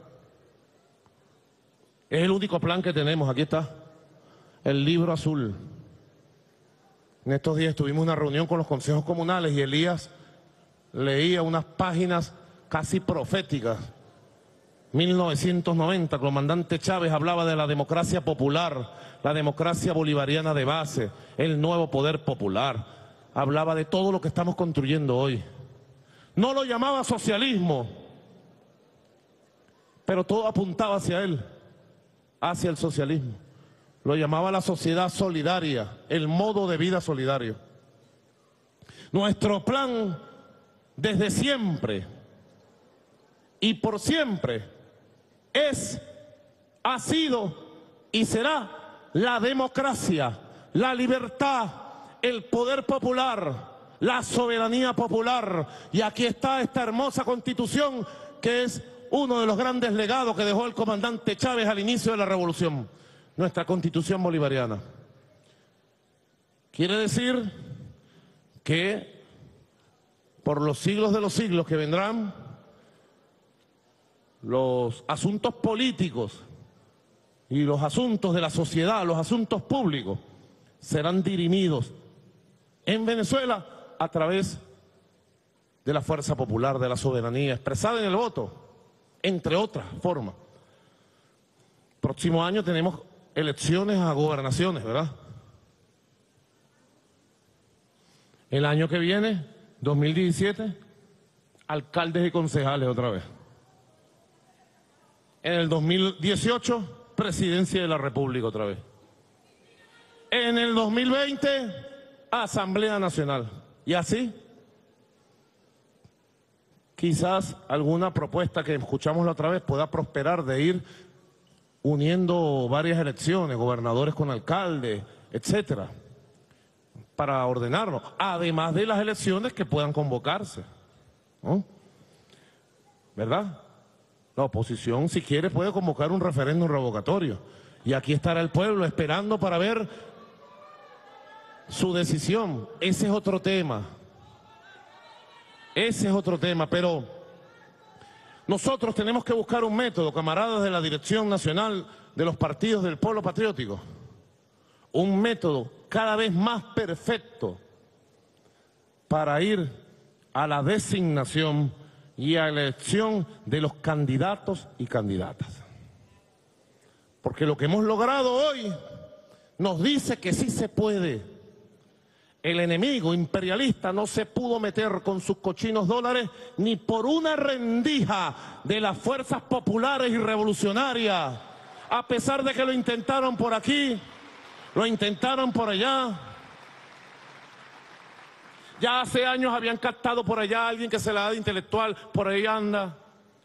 Es el único plan que tenemos. Aquí está el libro azul. En estos días tuvimos una reunión con los consejos comunales y Elías leía unas páginas casi proféticas. mil novecientos noventa, el comandante Chávez hablaba de la democracia popular, la democracia bolivariana de base, el nuevo poder popular. Hablaba de todo lo que estamos construyendo hoy. No lo llamaba socialismo, pero todo apuntaba hacia él, hacia el socialismo. Lo llamaba la sociedad solidaria, el modo de vida solidario. Nuestro plan desde siempre y por siempre es, ha sido y será la democracia, la libertad, el poder popular, la soberanía popular. Y aquí está esta hermosa Constitución que es uno de los grandes legados que dejó el comandante Chávez al inicio de la revolución. Nuestra Constitución bolivariana. Quiere decir que por los siglos de los siglos que vendrán, los asuntos políticos y los asuntos de la sociedad, los asuntos públicos, serán dirimidos en Venezuela a través de la fuerza popular, de la soberanía, expresada en el voto, entre otras formas. Próximo año tenemos elecciones a gobernaciones, ¿verdad? El año que viene, dos mil diecisiete, alcaldes y concejales otra vez. En el dos mil dieciocho, presidencia de la República otra vez. En el dos mil veinte, Asamblea Nacional. Y así, quizás alguna propuesta que escuchamos la otra vez pueda prosperar de ir uniendo varias elecciones, gobernadores con alcaldes, etcétera, para ordenarlo, además de las elecciones que puedan convocarse, ¿no? ¿Verdad? La oposición, si quiere, puede convocar un referéndum revocatorio Y aquí estará el pueblo esperando para ver su decisión. Ese es otro tema. Ese es otro tema, pero nosotros tenemos que buscar un método, camaradas de la Dirección Nacional de los Partidos del Polo Patriótico, un método cada vez más perfecto para ir a la designación y a la elección de los candidatos y candidatas. Porque lo que hemos logrado hoy nos dice que sí se puede. El enemigo imperialista no se pudo meter con sus cochinos dólares ni por una rendija de las fuerzas populares y revolucionarias, a pesar de que lo intentaron por aquí, lo intentaron por allá. Ya hace años habían captado por allá a alguien que se la da de intelectual, por ahí anda,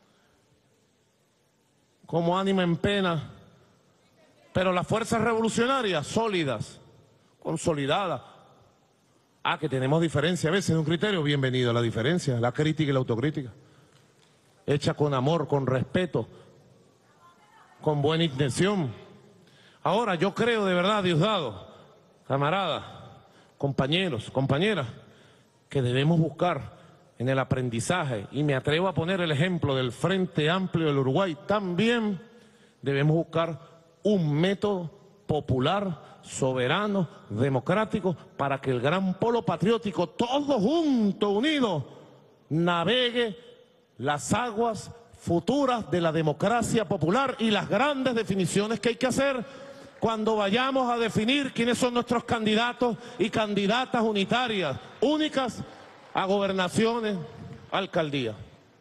como ánima en pena. Pero las fuerzas revolucionarias, sólidas, consolidadas. Ah, que tenemos diferencia a veces de un criterio, bienvenido a la diferencia, la crítica y la autocrítica. Hecha con amor, con respeto, con buena intención. Ahora, yo creo de verdad, Diosdado, camaradas, compañeros, compañeras, que debemos buscar en el aprendizaje, y me atrevo a poner el ejemplo del Frente Amplio del Uruguay, también debemos buscar un método popular, soberano, democrático, para que el gran polo patriótico, todos juntos, unidos, navegue las aguas futuras de la democracia popular y las grandes definiciones que hay que hacer cuando vayamos a definir quiénes son nuestros candidatos y candidatas unitarias, únicas a gobernaciones, alcaldías.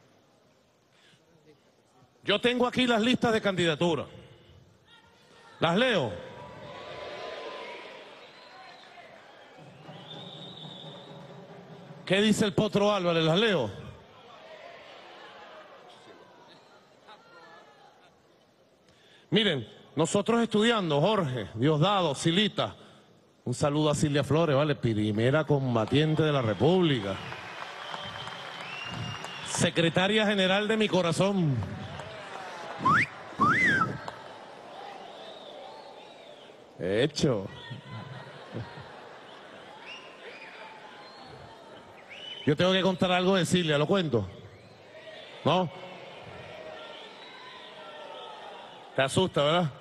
Yo tengo aquí las listas de candidaturas. ¿Las leo? ¿Qué dice el Potro Álvarez? ¿Las leo? Miren, nosotros estudiando, Jorge, Diosdado, Silita, un saludo a Silvia Flores, ¿vale? Primera combatiente de la República. Secretaria general de mi corazón. Hecho. Yo tengo que contar algo de Silvia, ¿lo cuento? ¿No? Te asusta, ¿verdad?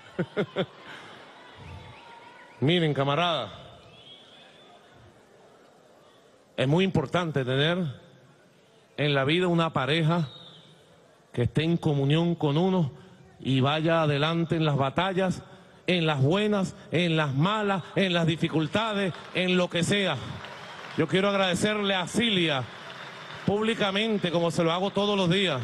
Miren, camarada, es muy importante tener en la vida una pareja que esté en comunión con uno y vaya adelante en las batallas, en las buenas, en las malas, en las dificultades, en lo que sea. Yo quiero agradecerle a Silvia públicamente, como se lo hago todos los días,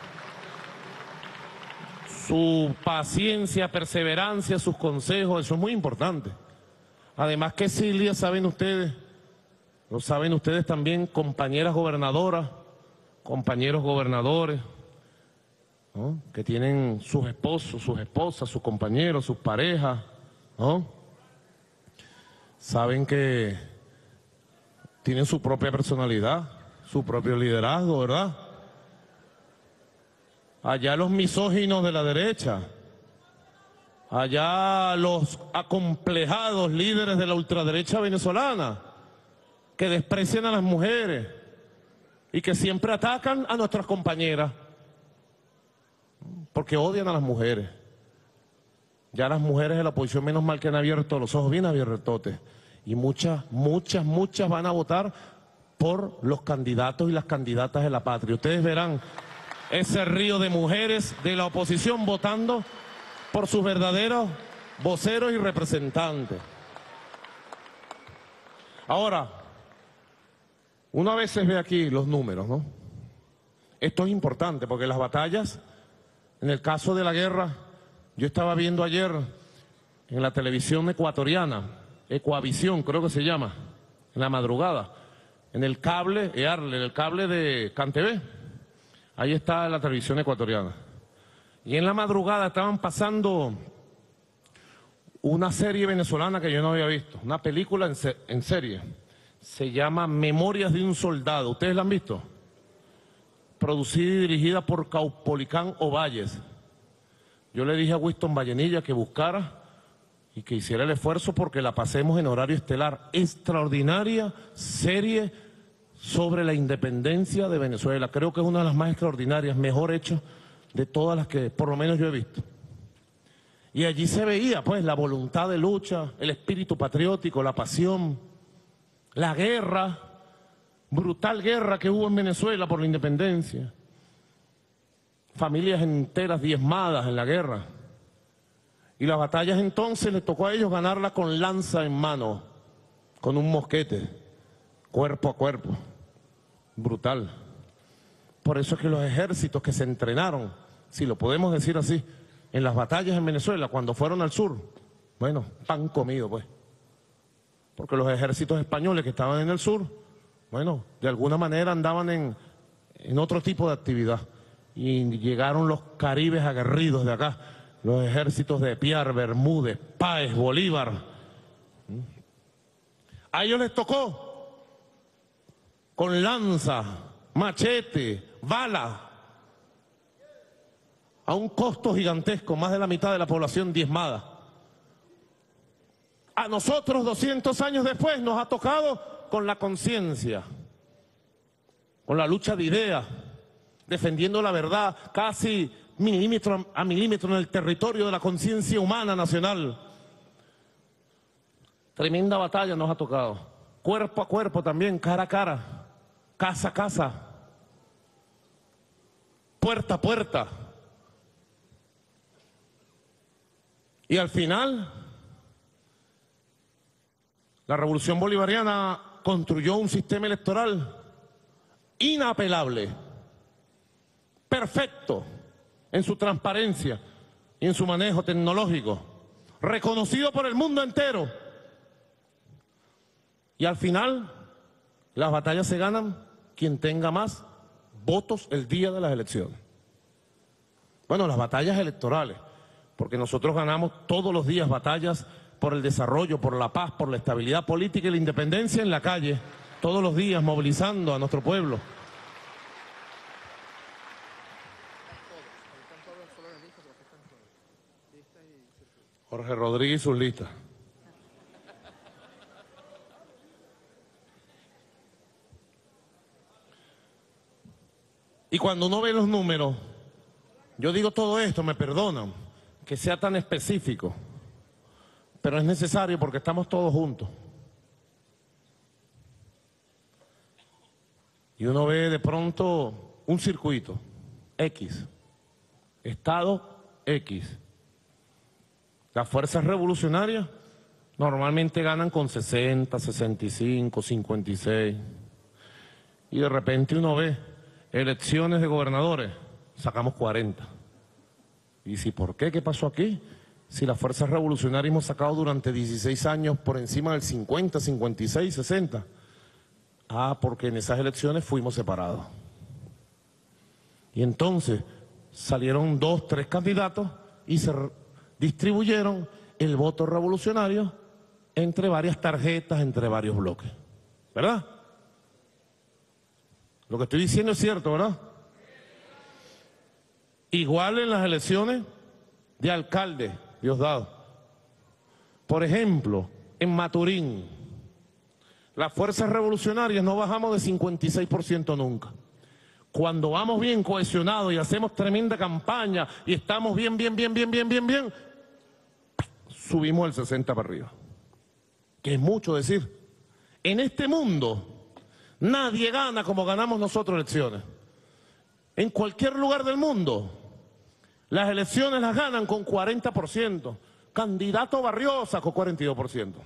su paciencia, perseverancia, sus consejos, eso es muy importante. Además que Silvia, saben ustedes, lo saben ustedes también, compañeras gobernadoras, compañeros gobernadores, ¿no?, que tienen sus esposos, sus esposas, sus compañeros, sus parejas, ¿no? Saben que tienen su propia personalidad, su propio liderazgo, ¿verdad? Allá los misóginos de la derecha, allá los acomplejados líderes de la ultraderecha venezolana, que desprecian a las mujeres y que siempre atacan a nuestras compañeras, porque odian a las mujeres. Ya las mujeres de la oposición, menos mal que han abierto los ojos bien abiertotes, y muchas, muchas, muchas van a votar por los candidatos y las candidatas de la patria. Ustedes verán ese río de mujeres de la oposición votando por sus verdaderos voceros y representantes. Ahora, uno a veces ve aquí los números, ¿no? Esto es importante porque las batallas, en el caso de la guerra, yo estaba viendo ayer en la televisión ecuatoriana, Ecuavisión creo que se llama, en la madrugada, en el cable, EARLE, en el cable de CanTV, ahí está la televisión ecuatoriana. Y en la madrugada estaban pasando una serie venezolana que yo no había visto, una película en, se en serie, se llama Memorias de un Soldado. ¿Ustedes la han visto? Producida y dirigida por Caupolicán Ovalles. Yo le dije a Winston Vallenilla que buscara y que hiciera el esfuerzo porque la pasemos en horario estelar. Extraordinaria serie sobre la independencia de Venezuela. Creo que es una de las más extraordinarias, mejor hechas de todas las que por lo menos yo he visto. Y allí se veía pues la voluntad de lucha, el espíritu patriótico, la pasión, la guerra, brutal guerra que hubo en Venezuela por la independencia. Familias enteras diezmadas en la guerra. Y las batallas entonces les tocó a ellos ganarla con lanza en mano, con un mosquete, cuerpo a cuerpo. Brutal. Por eso es que los ejércitos que se entrenaron, si lo podemos decir así, en las batallas en Venezuela, cuando fueron al sur, bueno, pan comido pues. Porque los ejércitos españoles que estaban en el sur, bueno, de alguna manera andaban en, en otro tipo de actividad. Y llegaron los caribes aguerridos de acá, los ejércitos de Piar, Bermúdez, Páez, Bolívar. A ellos les tocó con lanza, machete, bala, a un costo gigantesco, más de la mitad de la población diezmada. A nosotros, doscientos años después, nos ha tocado con la conciencia, con la lucha de ideas, defendiendo la verdad, casi milímetro a milímetro en el territorio de la conciencia humana nacional. Tremenda batalla nos ha tocado, cuerpo a cuerpo también, cara a cara, casa a casa, puerta a puerta. Y al final, la Revolución Bolivariana construyó un sistema electoral inapelable, perfecto en su transparencia y en su manejo tecnológico, reconocido por el mundo entero. Y al final, las batallas se ganan quien tenga más votos el día de las elecciones. Bueno, las batallas electorales, porque nosotros ganamos todos los días batallas por el desarrollo, por la paz, por la estabilidad política y la independencia en la calle, todos los días movilizando a nuestro pueblo. Jorge Rodríguez y sus listas. Y cuando uno ve los números, yo digo todo esto, me perdonan, que sea tan específico, pero es necesario porque estamos todos juntos. Y uno ve de pronto un circuito X, Estado X. Las fuerzas revolucionarias normalmente ganan con sesenta, sesenta y cinco, cincuenta y seis. Y de repente uno ve elecciones de gobernadores, sacamos cuarenta. Y si, ¿por qué? ¿Qué pasó aquí? Si las fuerzas revolucionarias hemos sacado durante dieciséis años por encima del cincuenta, cincuenta y seis, sesenta. Ah, porque en esas elecciones fuimos separados. Y entonces salieron dos, tres candidatos y se distribuyeron el voto revolucionario entre varias tarjetas, entre varios bloques. ¿Verdad? Lo que estoy diciendo es cierto, ¿verdad? Igual en las elecciones de alcalde, Diosdado. Por ejemplo, en Maturín, las fuerzas revolucionarias no bajamos de cincuenta y seis por ciento nunca. Cuando vamos bien cohesionados y hacemos tremenda campaña y estamos bien, bien, bien, bien, bien, bien, bien, subimos el sesenta para arriba. Que es mucho decir. En este mundo, nadie gana como ganamos nosotros elecciones. En cualquier lugar del mundo, las elecciones las ganan con cuarenta por ciento. Candidato Barrios sacó cuarenta y dos por ciento.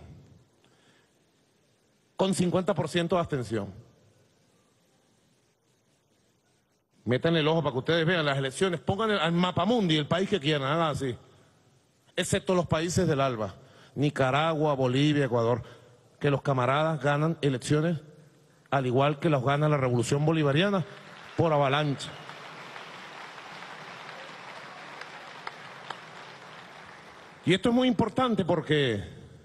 Con cincuenta por ciento de abstención. Métanle el ojo para que ustedes vean las elecciones. Pongan el, al mapamundi el país que quieran, hagan así. Excepto los países del ALBA. Nicaragua, Bolivia, Ecuador. Que los camaradas ganan elecciones al igual que los gana la Revolución Bolivariana por avalancha. Y esto es muy importante porque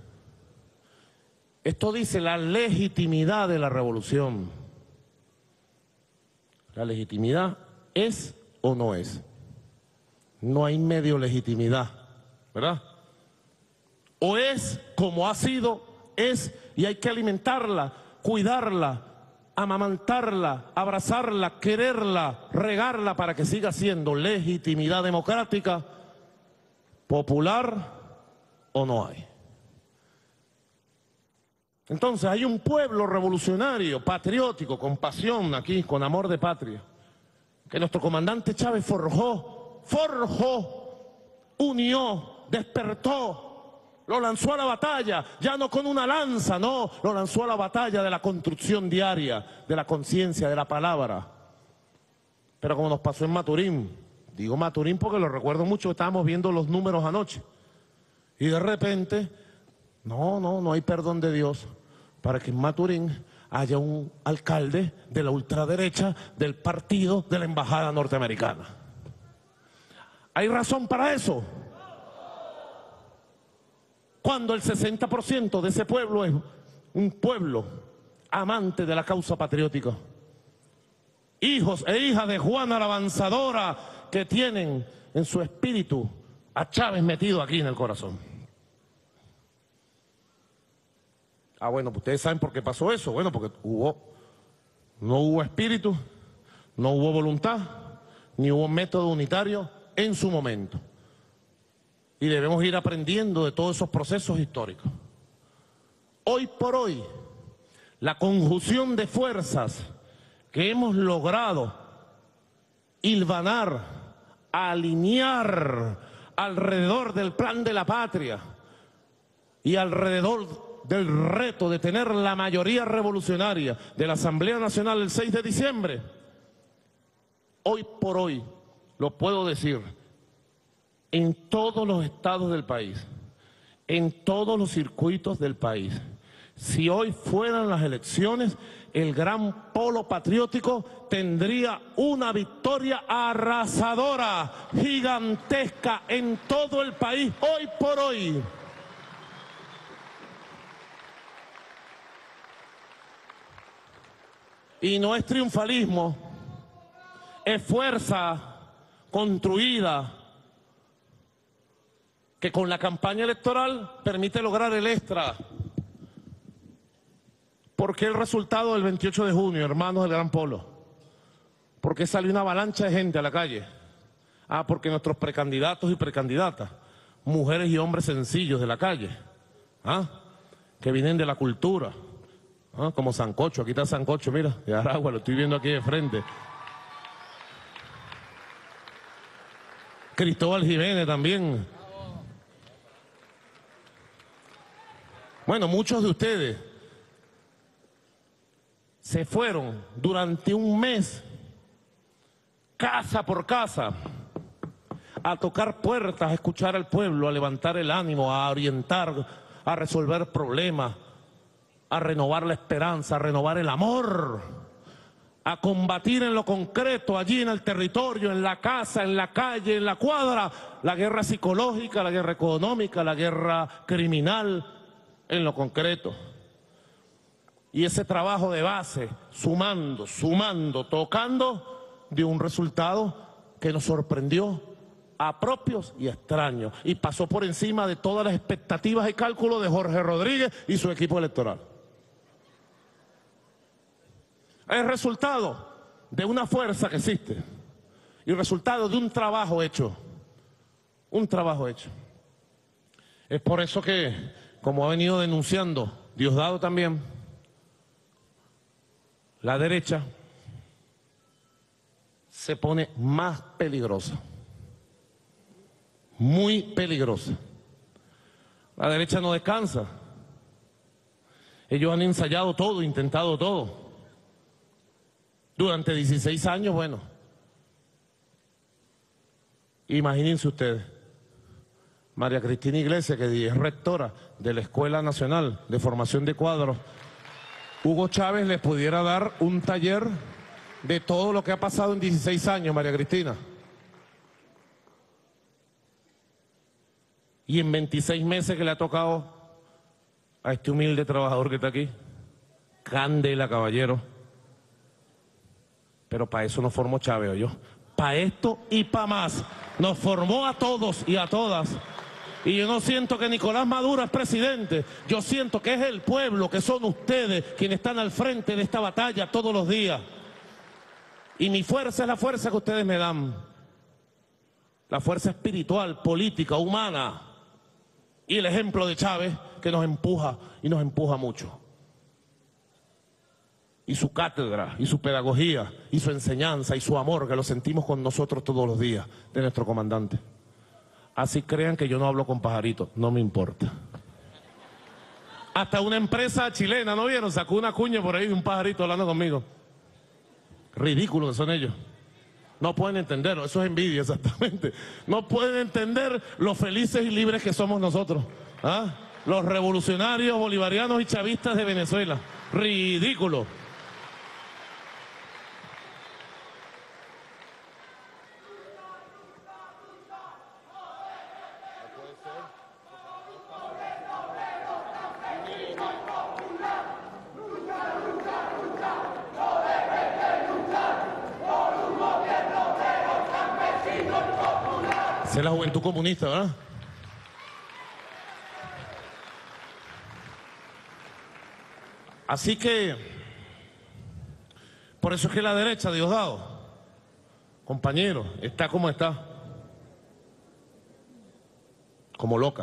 esto dice la legitimidad de la revolución. La legitimidad es o no es. no hay medio legitimidad, ¿verdad? O es como ha sido, es, y hay que alimentarla, cuidarla, amamantarla, abrazarla, quererla, regarla para que siga siendo legitimidad democrática, popular o no hay. Entonces hay un pueblo revolucionario, patriótico, con pasión aquí, con amor de patria, que nuestro comandante Chávez forjó, forjó, unió, despertó, lo lanzó a la batalla, ya no con una lanza, no, lo lanzó a la batalla de la construcción diaria, de la conciencia, de la palabra. Pero como nos pasó en Maturín, digo Maturín porque lo recuerdo mucho, estábamos viendo los números anoche, y de repente, no, no, no hay perdón de Dios para que en Maturín haya un alcalde de la ultraderecha del partido de la embajada norteamericana. ¿Hay razón para eso? Cuando el sesenta por ciento de ese pueblo es un pueblo amante de la causa patriótica. Hijos e hijas de Juana la Avanzadora que tienen en su espíritu a Chávez metido aquí en el corazón. Ah, bueno, pues ustedes saben por qué pasó eso. Bueno, porque hubo, no hubo espíritu, no hubo voluntad, ni hubo método unitario en su momento. Y debemos ir aprendiendo de todos esos procesos históricos. Hoy por hoy, la conjunción de fuerzas que hemos logrado hilvanar, alinear alrededor del plan de la patria y alrededor del reto de tener la mayoría revolucionaria de la Asamblea Nacional el seis de diciembre, hoy por hoy, lo puedo decir, en todos los estados del país, en todos los circuitos del país. Si hoy fueran las elecciones, el gran polo patriótico tendría una victoria arrasadora, gigantesca en todo el país, hoy por hoy. Y no es triunfalismo, es fuerza construida, que con la campaña electoral permite lograr el extra. ¿Por qué el resultado del veintiocho de junio, hermanos del Gran Polo? ¿Por qué salió una avalancha de gente a la calle? Ah, porque nuestros precandidatos y precandidatas, mujeres y hombres sencillos de la calle, ¿ah? Que vienen de la cultura, ¿ah? Como Sancocho, aquí está Sancocho, mira, de Aragua, lo estoy viendo aquí de frente. Cristóbal Jiménez también. Bueno, muchos de ustedes se fueron durante un mes, casa por casa, a tocar puertas, a escuchar al pueblo, a levantar el ánimo, a orientar, a resolver problemas, a renovar la esperanza, a renovar el amor, a combatir en lo concreto, allí en el territorio, en la casa, en la calle, en la cuadra, la guerra psicológica, la guerra económica, la guerra criminal, en lo concreto. Y ese trabajo de base, sumando, sumando, tocando, dio un resultado que nos sorprendió a propios y extraños, y pasó por encima de todas las expectativas y cálculos de Jorge Rodríguez y su equipo electoral. Es resultado de una fuerza que existe y resultado de un trabajo hecho, un trabajo hecho. Es por eso que, como ha venido denunciando Diosdado también, la derecha se pone más peligrosa, muy peligrosa. La derecha no descansa. Ellos han ensayado todo, intentado todo. Durante dieciséis años, bueno. Imagínense ustedes, María Cristina Iglesias, que es rectora de la Escuela Nacional de Formación de Cuadros, Hugo Chávez les pudiera dar un taller de todo lo que ha pasado en dieciséis años, María Cristina. Y en veintiséis meses que le ha tocado a este humilde trabajador que está aquí, candela, caballero. Pero para eso no formó Chávez, yo. para esto y para más. Nos formó a todos y a todas. Y yo no siento que Nicolás Maduro es presidente, yo siento que es el pueblo, que son ustedes quienes están al frente de esta batalla todos los días. Y mi fuerza es la fuerza que ustedes me dan, la fuerza espiritual, política, humana, y el ejemplo de Chávez que nos empuja y nos empuja mucho. Y su cátedra, y su pedagogía, y su enseñanza, y su amor, que lo sentimos con nosotros todos los días, de nuestro comandante. Así crean que yo no hablo con pajaritos, no me importa. Hasta una empresa chilena, ¿no vieron? Sacó una cuña por ahí de un pajarito hablando conmigo. Ridículos son ellos. No pueden entenderlo, eso es envidia exactamente. No pueden entender lo felices y libres que somos nosotros. ¿Ah? Los revolucionarios bolivarianos y chavistas de Venezuela. Ridículo. Esa es la juventud comunista, ¿verdad? Así que, por eso es que la derecha, Diosdado, compañero, está como está, como loca.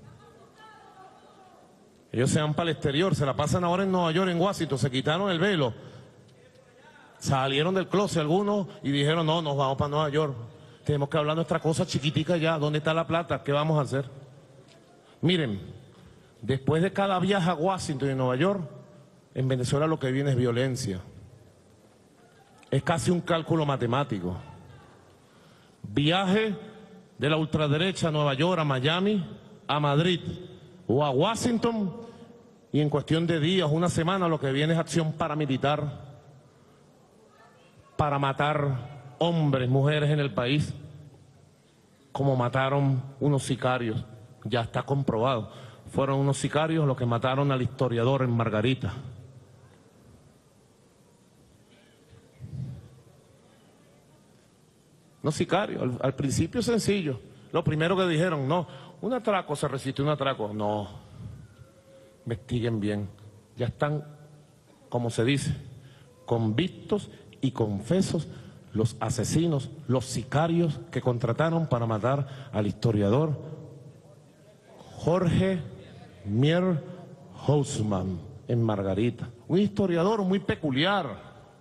Ellos se van para el exterior, se la pasan ahora en Nueva York, en Washington, se quitaron el velo, salieron del closet algunos y dijeron, no, nos vamos para Nueva York. Tenemos que hablar nuestra cosa chiquitica ya. ¿Dónde está la plata? ¿Qué vamos a hacer? Miren, después de cada viaje a Washington y Nueva York, en Venezuela lo que viene es violencia. Es casi un cálculo matemático. Viaje de la ultraderecha a Nueva York, a Miami, a Madrid o a Washington, y en cuestión de días, una semana, lo que viene es acción paramilitar para matar hombres, mujeres en el país, como mataron unos sicarios, ya está comprobado. Fueron unos sicarios los que mataron al historiador en Margarita. No sicarios, al, al principio sencillo. Lo primero que dijeron, no, un atraco, se resiste un atraco. No, investiguen bien. Ya están, como se dice, convictos y confesos los asesinos, los sicarios que contrataron para matar al historiador Jorge Mier Haussmann en Margarita. Un historiador muy peculiar,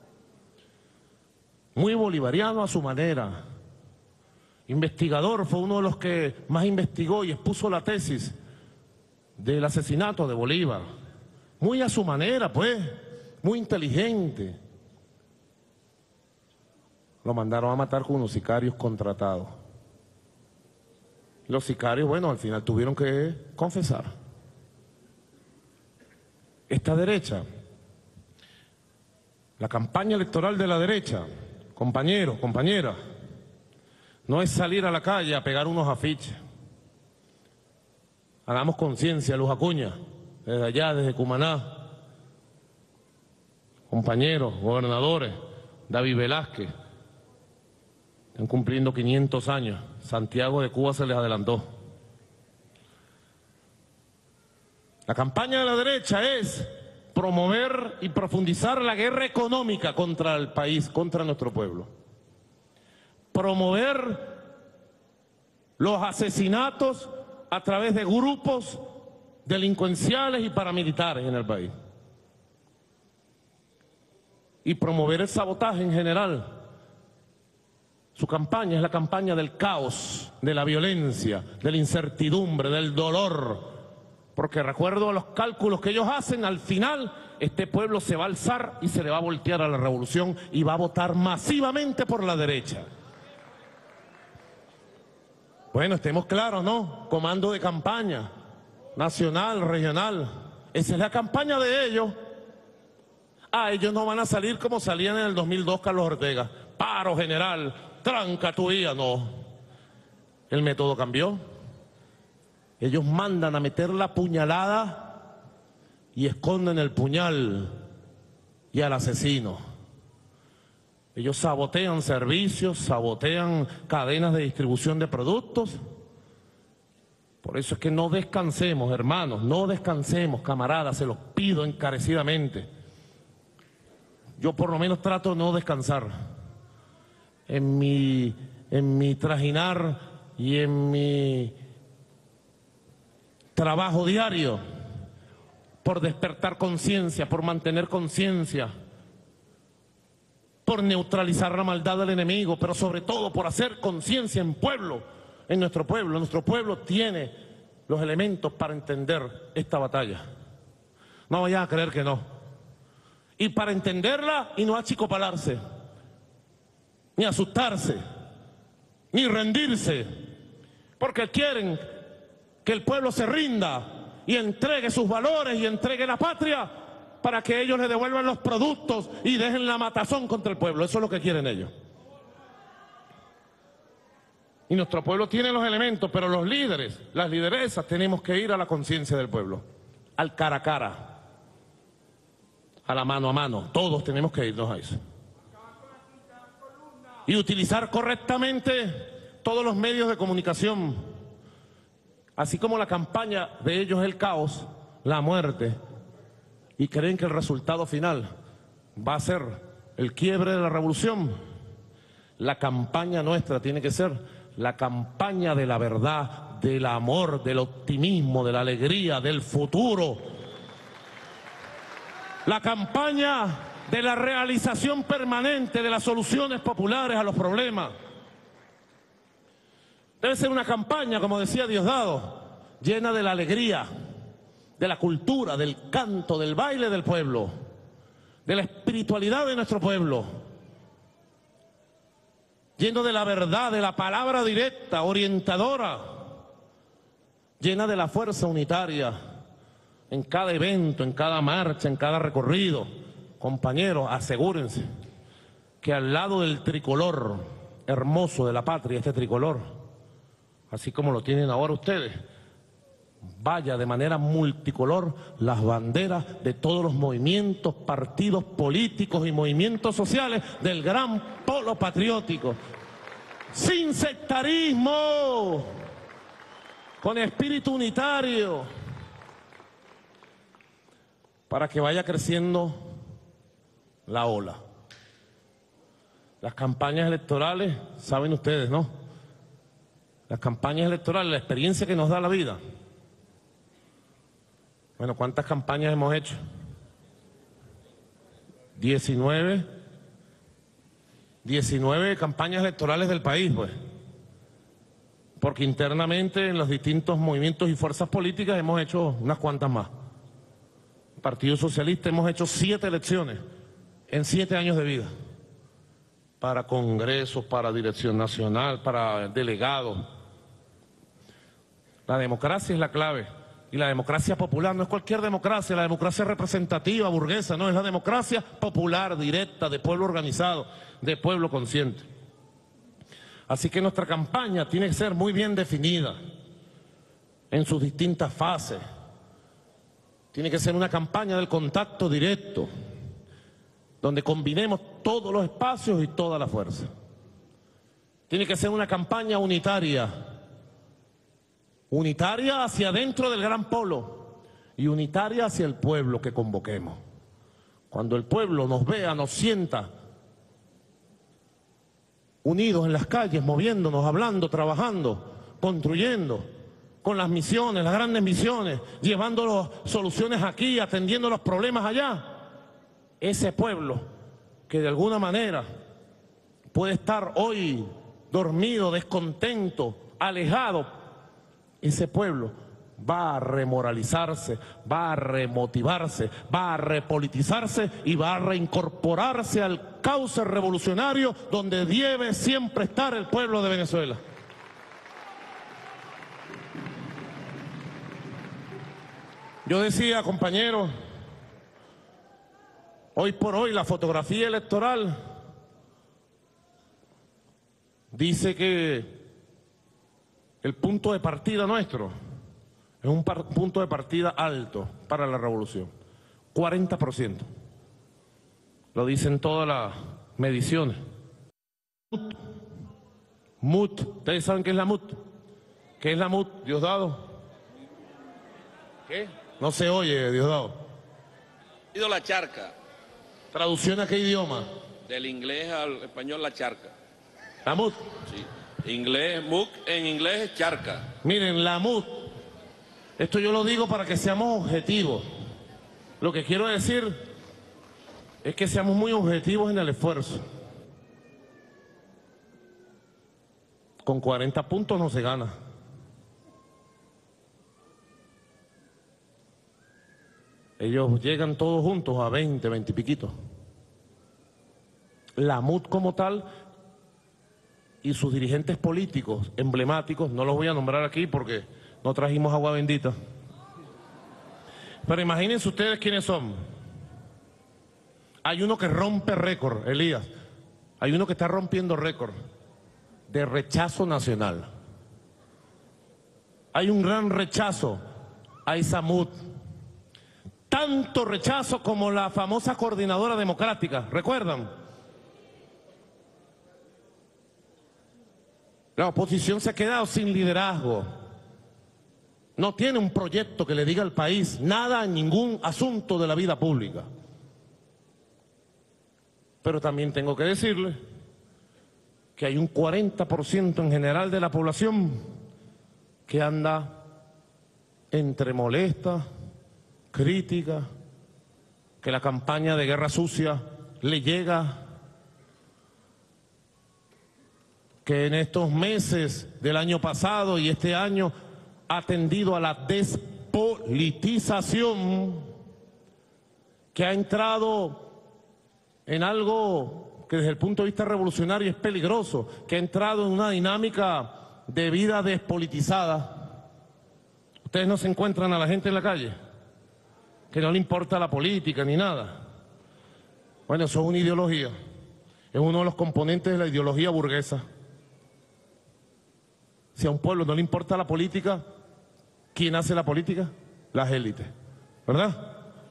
muy bolivariano a su manera. Investigador, fue uno de los que más investigó y expuso la tesis del asesinato de Bolívar. Muy a su manera, pues, muy inteligente. Lo mandaron a matar con unos sicarios contratados. Los sicarios, bueno, al final tuvieron que confesar. Esta derecha, la campaña electoral de la derecha, compañeros, compañeras, no es salir a la calle a pegar unos afiches. Hagamos conciencia, Luz Acuña, desde allá, desde Cumaná. Compañeros, gobernadores, David Velázquez, están cumpliendo quinientos años. Santiago de Cuba se les adelantó. La campaña de la derecha es promover y profundizar la guerra económica contra el país, contra nuestro pueblo. Promover los asesinatos a través de grupos delincuenciales y paramilitares en el país. Y promover el sabotaje en general. Su campaña es la campaña del caos, de la violencia, de la incertidumbre, del dolor. Porque recuerdo los cálculos que ellos hacen, al final este pueblo se va a alzar y se le va a voltear a la revolución y va a votar masivamente por la derecha. Bueno, estemos claros, ¿no? Comando de campaña, nacional, regional. Esa es la campaña de ellos. Ah, ellos no van a salir como salían en el dos mil dos Carlos Ortega. Paro general, tranca tu vida, no. El método cambió. Ellos mandan a meter la puñalada y esconden el puñal y al asesino. Ellos sabotean servicios, sabotean cadenas de distribución de productos. Por eso es que no descansemos, hermanos, no descansemos, camaradas, se los pido encarecidamente. Yo por lo menos trato de no descansar en mi, en mi trajinar y en mi trabajo diario por despertar conciencia, por mantener conciencia, por neutralizar la maldad del enemigo, pero sobre todo por hacer conciencia en pueblo, en nuestro pueblo. Nuestro pueblo tiene los elementos para entender esta batalla. No vayan a creer que no. Y para entenderla y no achicopalarse, ni asustarse, ni rendirse, porque quieren que el pueblo se rinda y entregue sus valores y entregue la patria para que ellos le devuelvan los productos y dejen la matazón contra el pueblo. Eso es lo que quieren ellos. Y nuestro pueblo tiene los elementos, pero los líderes, las lideresas, tenemos que ir a la conciencia del pueblo, al cara a cara, a la mano a mano. Todos tenemos que irnos a eso. Y utilizar correctamente todos los medios de comunicación. Así como la campaña de ellos es el caos, la muerte, y creen que el resultado final va a ser el quiebre de la revolución, la campaña nuestra tiene que ser la campaña de la verdad, del amor, del optimismo, de la alegría, del futuro. La campaña de la realización permanente de las soluciones populares a los problemas. Debe ser una campaña, como decía Diosdado, llena de la alegría, de la cultura, del canto, del baile del pueblo, de la espiritualidad de nuestro pueblo, lleno de la verdad, de la palabra directa, orientadora, llena de la fuerza unitaria en cada evento, en cada marcha, en cada recorrido. Compañeros, asegúrense que al lado del tricolor hermoso de la patria, este tricolor, así como lo tienen ahora ustedes, vaya de manera multicolor las banderas de todos los movimientos, partidos políticos y movimientos sociales del gran polo patriótico, sin sectarismo, con espíritu unitario, para que vaya creciendo la ola. Las campañas electorales, saben ustedes, ¿no? Las campañas electorales, la experiencia que nos da la vida. Bueno, ¿cuántas campañas hemos hecho? diecinueve, diecinueve campañas electorales del país, pues. Porque internamente en los distintos movimientos y fuerzas políticas hemos hecho unas cuantas más. Partido Socialista hemos hecho siete elecciones en siete años de vida. Para congresos, para dirección nacional, para delegados. La democracia es la clave. Y la democracia popular no es cualquier democracia, la democracia representativa, burguesa, no, es la democracia popular, directa, de pueblo organizado, de pueblo consciente. Así que nuestra campaña tiene que ser muy bien definida en sus distintas fases. Tiene que ser una campaña del contacto directo, donde combinemos todos los espacios y toda la fuerza. Tiene que ser una campaña unitaria, unitaria hacia adentro del gran polo y unitaria hacia el pueblo que convoquemos. Cuando el pueblo nos vea, nos sienta unidos en las calles, moviéndonos, hablando, trabajando, construyendo, con las misiones, las grandes misiones, llevando las soluciones aquí, atendiendo los problemas allá. Ese pueblo que de alguna manera puede estar hoy dormido, descontento, alejado, ese pueblo va a remoralizarse, va a remotivarse, va a repolitizarse y va a reincorporarse al cauce revolucionario donde debe siempre estar el pueblo de Venezuela. Yo decía, compañeros, hoy por hoy la fotografía electoral dice que el punto de partida nuestro es un par, punto de partida alto para la revolución, cuarenta por ciento. Lo dicen todas las mediciones. M U T, ¿ustedes saben qué es la M U T? ¿Qué es la M U T, Diosdado? ¿Qué? No se oye, Diosdado. Ido la charca. ¿Traducción a qué idioma? Del inglés al español, la charca. La M U T. Sí. Inglés, M U C en inglés es charca. Miren, la M U T, esto yo lo digo para que seamos objetivos. Lo que quiero decir es que seamos muy objetivos en el esfuerzo. Con cuarenta puntos no se gana. Ellos llegan todos juntos a veinte, veinte y piquitos. La M U T como tal y sus dirigentes políticos emblemáticos, no los voy a nombrar aquí porque no trajimos agua bendita. Pero imagínense ustedes quiénes son. Hay uno que rompe récord, Elías. Hay uno que está rompiendo récord de rechazo nacional. Hay un gran rechazo a esa M U T. Tanto rechazo como la famosa coordinadora democrática, ¿recuerdan? La oposición se ha quedado sin liderazgo. No tiene un proyecto que le diga al país nada en ningún asunto de la vida pública. Pero también tengo que decirle que hay un cuarenta por ciento en general de la población que anda entre molesta, crítica, que la campaña de guerra sucia le llega, que en estos meses del año pasado y este año ha tendido a la despolitización, que ha entrado en algo que desde el punto de vista revolucionario es peligroso, que ha entrado en una dinámica de vida despolitizada. Ustedes no se encuentran a la gente en la calle, que no le importa la política ni nada. Bueno, eso es una ideología, es uno de los componentes de la ideología burguesa. Si a un pueblo no le importa la política, ¿quién hace la política? Las élites, ¿verdad?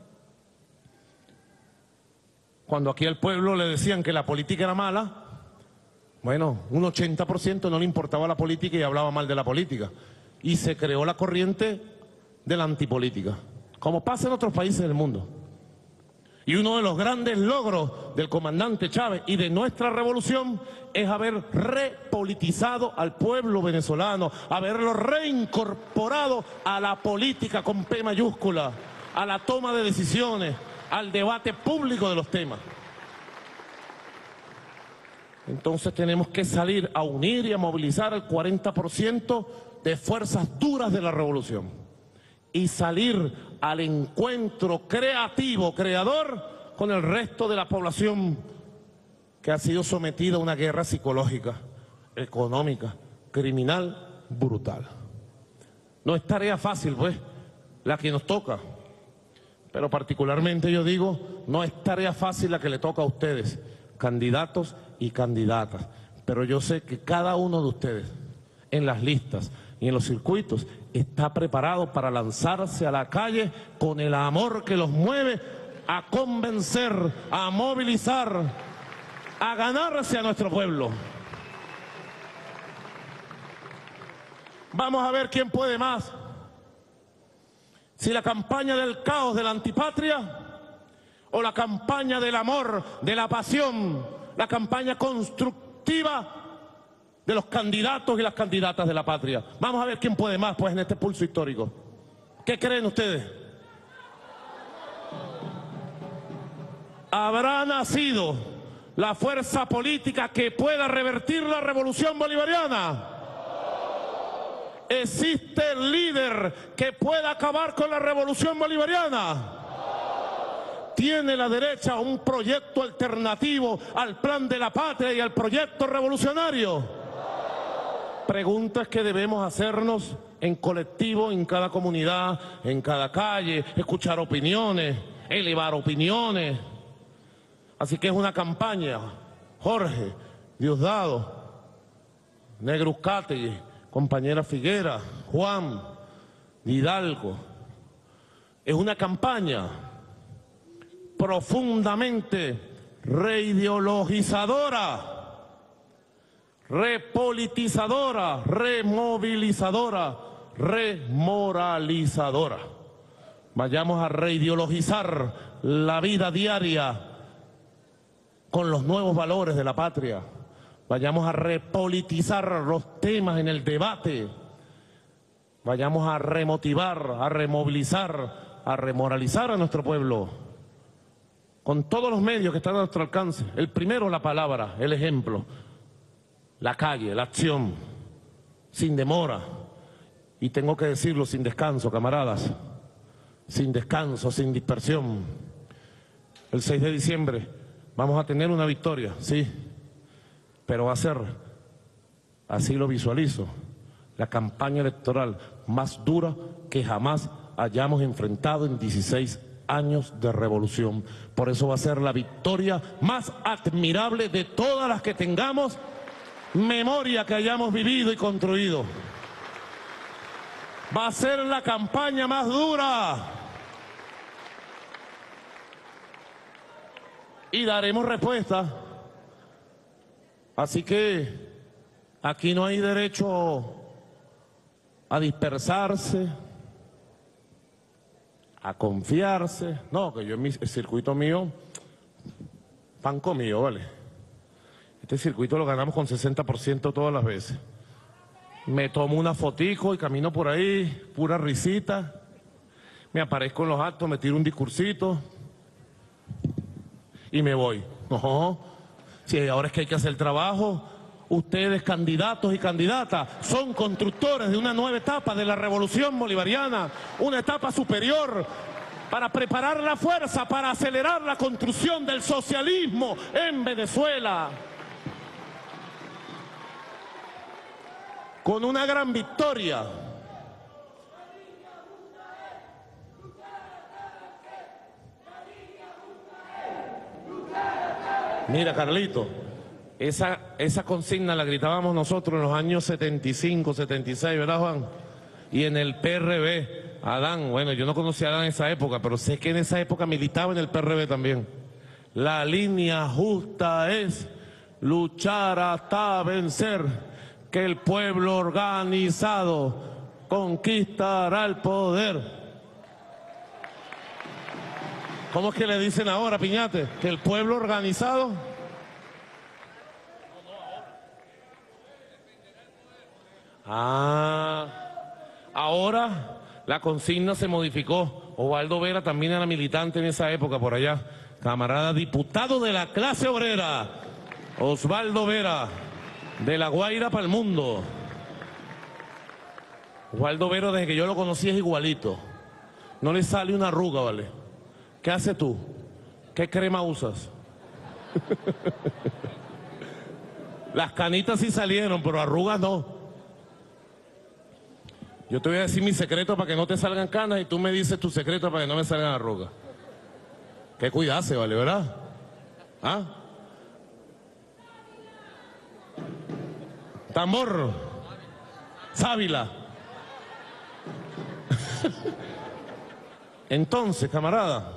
Cuando aquí al pueblo le decían que la política era mala, bueno, un ochenta por ciento no le importaba la política y hablaba mal de la política. Y se creó la corriente de la antipolítica, como pasa en otros países del mundo. Y uno de los grandes logros del comandante Chávez y de nuestra revolución es haber repolitizado al pueblo venezolano, haberlo reincorporado a la política con P mayúscula, a la toma de decisiones, al debate público de los temas. Entonces tenemos que salir a unir y a movilizar al cuarenta por ciento de fuerzas duras de la revolución y salir al encuentro creativo, creador, con el resto de la población que ha sido sometida a una guerra psicológica, económica, criminal, brutal. No es tarea fácil, pues, la que nos toca. Pero particularmente yo digo, no es tarea fácil la que le toca a ustedes, candidatos y candidatas. Pero yo sé que cada uno de ustedes, en las listas y en los circuitos, está preparado para lanzarse a la calle con el amor que los mueve a convencer, a movilizar, a ganarse a nuestro pueblo. Vamos a ver quién puede más. Si la campaña del caos, de la antipatria, o la campaña del amor, de la pasión, la campaña constructiva de los candidatos y las candidatas de la patria. Vamos a ver quién puede más, pues, en este pulso histórico. ¿Qué creen ustedes? ¿Habrá nacido la fuerza política que pueda revertir la revolución bolivariana? ¿Existe el líder que pueda acabar con la revolución bolivariana? ¿Tiene la derecha un proyecto alternativo al plan de la patria y al proyecto revolucionario? Preguntas que debemos hacernos en colectivo, en cada comunidad, en cada calle, escuchar opiniones, elevar opiniones. Así que es una campaña, Jorge, Diosdado, Negruzcátegui, compañera Figuera, Juan, Hidalgo. Es una campaña profundamente reideologizadora, repolitizadora, removilizadora, remoralizadora. Vayamos a reideologizar la vida diaria con los nuevos valores de la patria. Vayamos a repolitizar los temas en el debate. Vayamos a remotivar, a removilizar, a remoralizar a nuestro pueblo con todos los medios que están a nuestro alcance. El primero, la palabra, el ejemplo, la calle, la acción, sin demora. Y tengo que decirlo sin descanso, camaradas, sin descanso, sin dispersión. El seis de diciembre vamos a tener una victoria, sí, pero va a ser, así lo visualizo, la campaña electoral más dura que jamás hayamos enfrentado en dieciséis años de revolución. Por eso va a ser la victoria más admirable de todas las que tengamos memoria que hayamos vivido y construido. Va a ser la campaña más dura. Y daremos respuesta. Así que aquí no hay derecho a dispersarse, a confiarse. No, que yo en mi el circuito mío, pan comido, ¿vale? Este circuito lo ganamos con sesenta por ciento todas las veces. Me tomo una fotico y camino por ahí, pura risita. Me aparezco en los actos, me tiro un discursito y me voy. No, si ahora es que hay que hacer el trabajo. Ustedes, candidatos y candidatas, son constructores de una nueva etapa de la revolución bolivariana, una etapa superior para preparar la fuerza, para acelerar la construcción del socialismo en Venezuela. Con una gran victoria. Mira, Carlito, esa, esa consigna la gritábamos nosotros en los años setenta y cinco, setenta y seis, ¿verdad, Juan? Y en el P R B, Adán, bueno, yo no conocía a Adán en esa época, pero sé que en esa época militaba en el P R B también. La línea justa es luchar hasta vencer, que el pueblo organizado conquistará el poder. ¿Cómo es que le dicen ahora, Piñate? ¿Que el pueblo organizado? Ah, ahora la consigna se modificó. Osvaldo Vera también era militante en esa época por allá. Camarada diputado de la clase obrera, Osvaldo Vera, de La Guaira para el mundo. Osvaldo Vera, desde que yo lo conocí, es igualito. No le sale una arruga, ¿vale? ¿Qué haces tú? ¿Qué crema usas? Las canitas sí salieron, pero arrugas no. Yo te voy a decir mi secreto para que no te salgan canas y tú me dices tu secreto para que no me salgan arrugas. Qué cuidarse, ¿vale? ¿Verdad? ¿Ah? Tambor. Sábila. Entonces, camarada,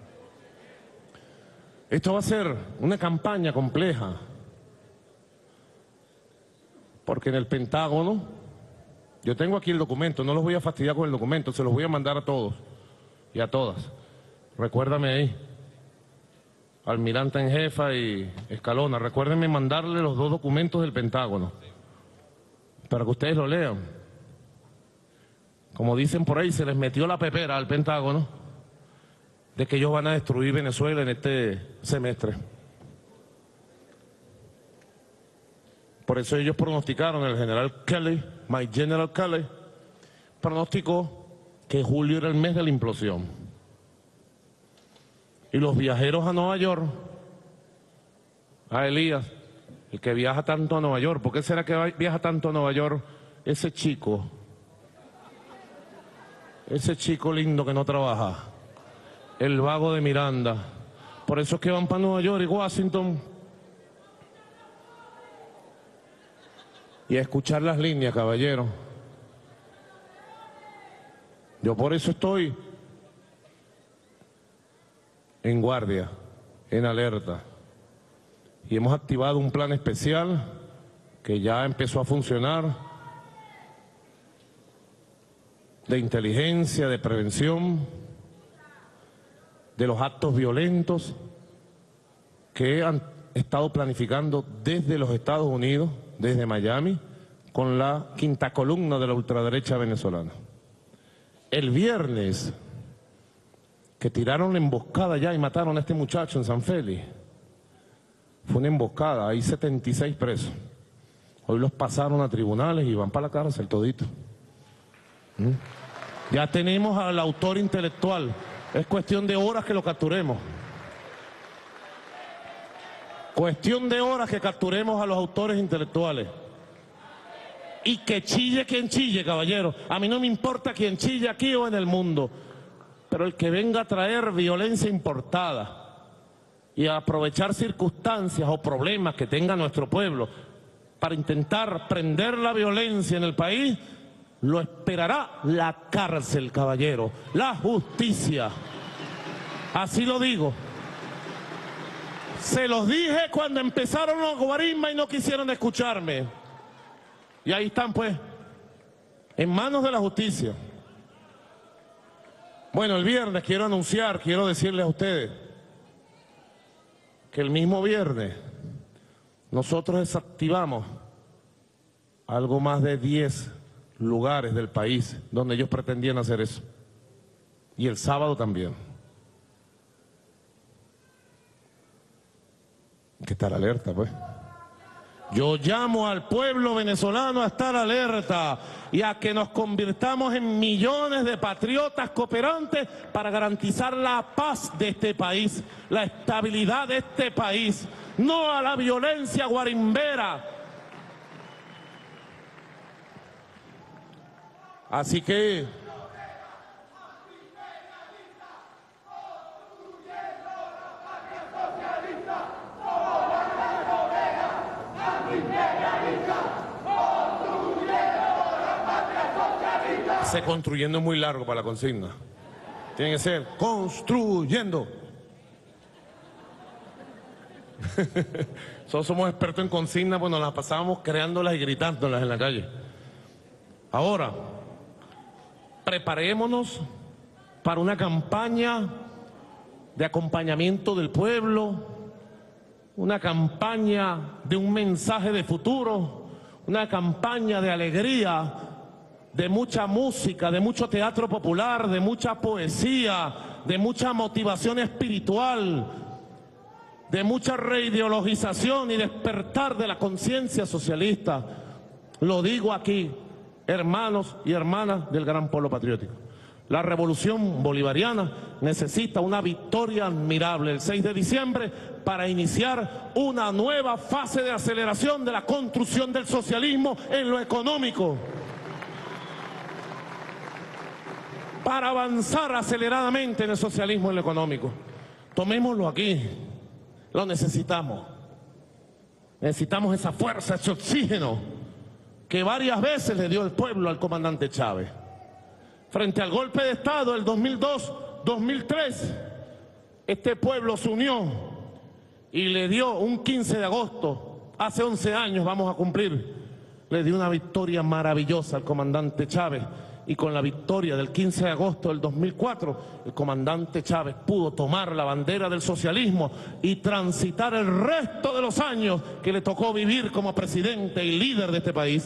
esto va a ser una campaña compleja, porque en el Pentágono, yo tengo aquí el documento, no los voy a fastidiar con el documento, se los voy a mandar a todos y a todas. Recuérdame ahí, almirante en jefa y Escalona, recuérdenme mandarle los dos documentos del Pentágono, para que ustedes lo lean. Como dicen por ahí, se les metió la pepera al Pentágono de que ellos van a destruir Venezuela en este semestre. Por eso ellos pronosticaron, el general Kelly, my General Kelly, pronosticó que julio era el mes de la implosión. Y los viajeros a Nueva York, a Elías, el que viaja tanto a Nueva York, ¿por qué será que viaja tanto a Nueva York ese chico? Ese chico lindo que no trabaja, el vago de Miranda. Por eso es que van para Nueva York y Washington. Y a escuchar las líneas, caballero. Yo por eso estoy en guardia, en alerta. y hemos activado un plan especial que ya empezó a funcionar de inteligencia, de prevención de los actos violentos que han estado planificando desde los Estados Unidos, desde Miami, con la quinta columna de la ultraderecha venezolana. El viernes, que tiraron la emboscada ya y mataron a este muchacho en San Félix, fue una emboscada, hay setenta y seis presos. Hoy los pasaron a tribunales y van para la cárcel todito. ¿Mm? Ya tenemos al autor intelectual, es cuestión de horas que lo capturemos. Cuestión de horas que capturemos a los autores intelectuales. Y que chille quien chille, caballero. A mí no me importa quien chille aquí o en el mundo. Pero el que venga a traer violencia importada y a aprovechar circunstancias o problemas que tenga nuestro pueblo para intentar prender la violencia en el país, lo esperará la cárcel, caballero, la justicia. Así lo digo. Se los dije cuando empezaron los guarismas y no quisieron escucharme. Y ahí están, pues, en manos de la justicia. Bueno, el viernes quiero anunciar, quiero decirles a ustedes que el mismo viernes nosotros desactivamos algo más de diez lugares del país donde ellos pretendían hacer eso. Y el sábado también. Hay que estar alerta, pues. Yo llamo al pueblo venezolano a estar alerta y a que nos convirtamos en millones de patriotas cooperantes para garantizar la paz de este país, la estabilidad de este país, no a la violencia guarimbera. Así que se construyendo es muy largo para la consigna. Tiene que ser construyendo. Nosotros somos expertos en consignas, pues nos las pasábamos creándolas y gritándolas en la calle. Ahora, preparémonos para una campaña de acompañamiento del pueblo, una campaña de un mensaje de futuro, una campaña de alegría, de mucha música, de mucho teatro popular, de mucha poesía, de mucha motivación espiritual, de mucha reideologización y despertar de la conciencia socialista. Lo digo aquí, hermanos y hermanas del gran pueblo patriótico. La revolución bolivariana necesita una victoria admirable el seis de diciembre para iniciar una nueva fase de aceleración de la construcción del socialismo en lo económico. Para avanzar aceleradamente en el socialismo en lo económico. Tomémoslo aquí, lo necesitamos. Necesitamos esa fuerza, ese oxígeno que varias veces le dio el pueblo al comandante Chávez. Frente al golpe de Estado del dos mil dos, dos mil tres, este pueblo se unió y le dio un quince de agosto, hace once años vamos a cumplir, le dio una victoria maravillosa al comandante Chávez. Y con la victoria del quince de agosto del dos mil cuatro, el comandante Chávez pudo tomar la bandera del socialismo y transitar el resto de los años que le tocó vivir como presidente y líder de este país.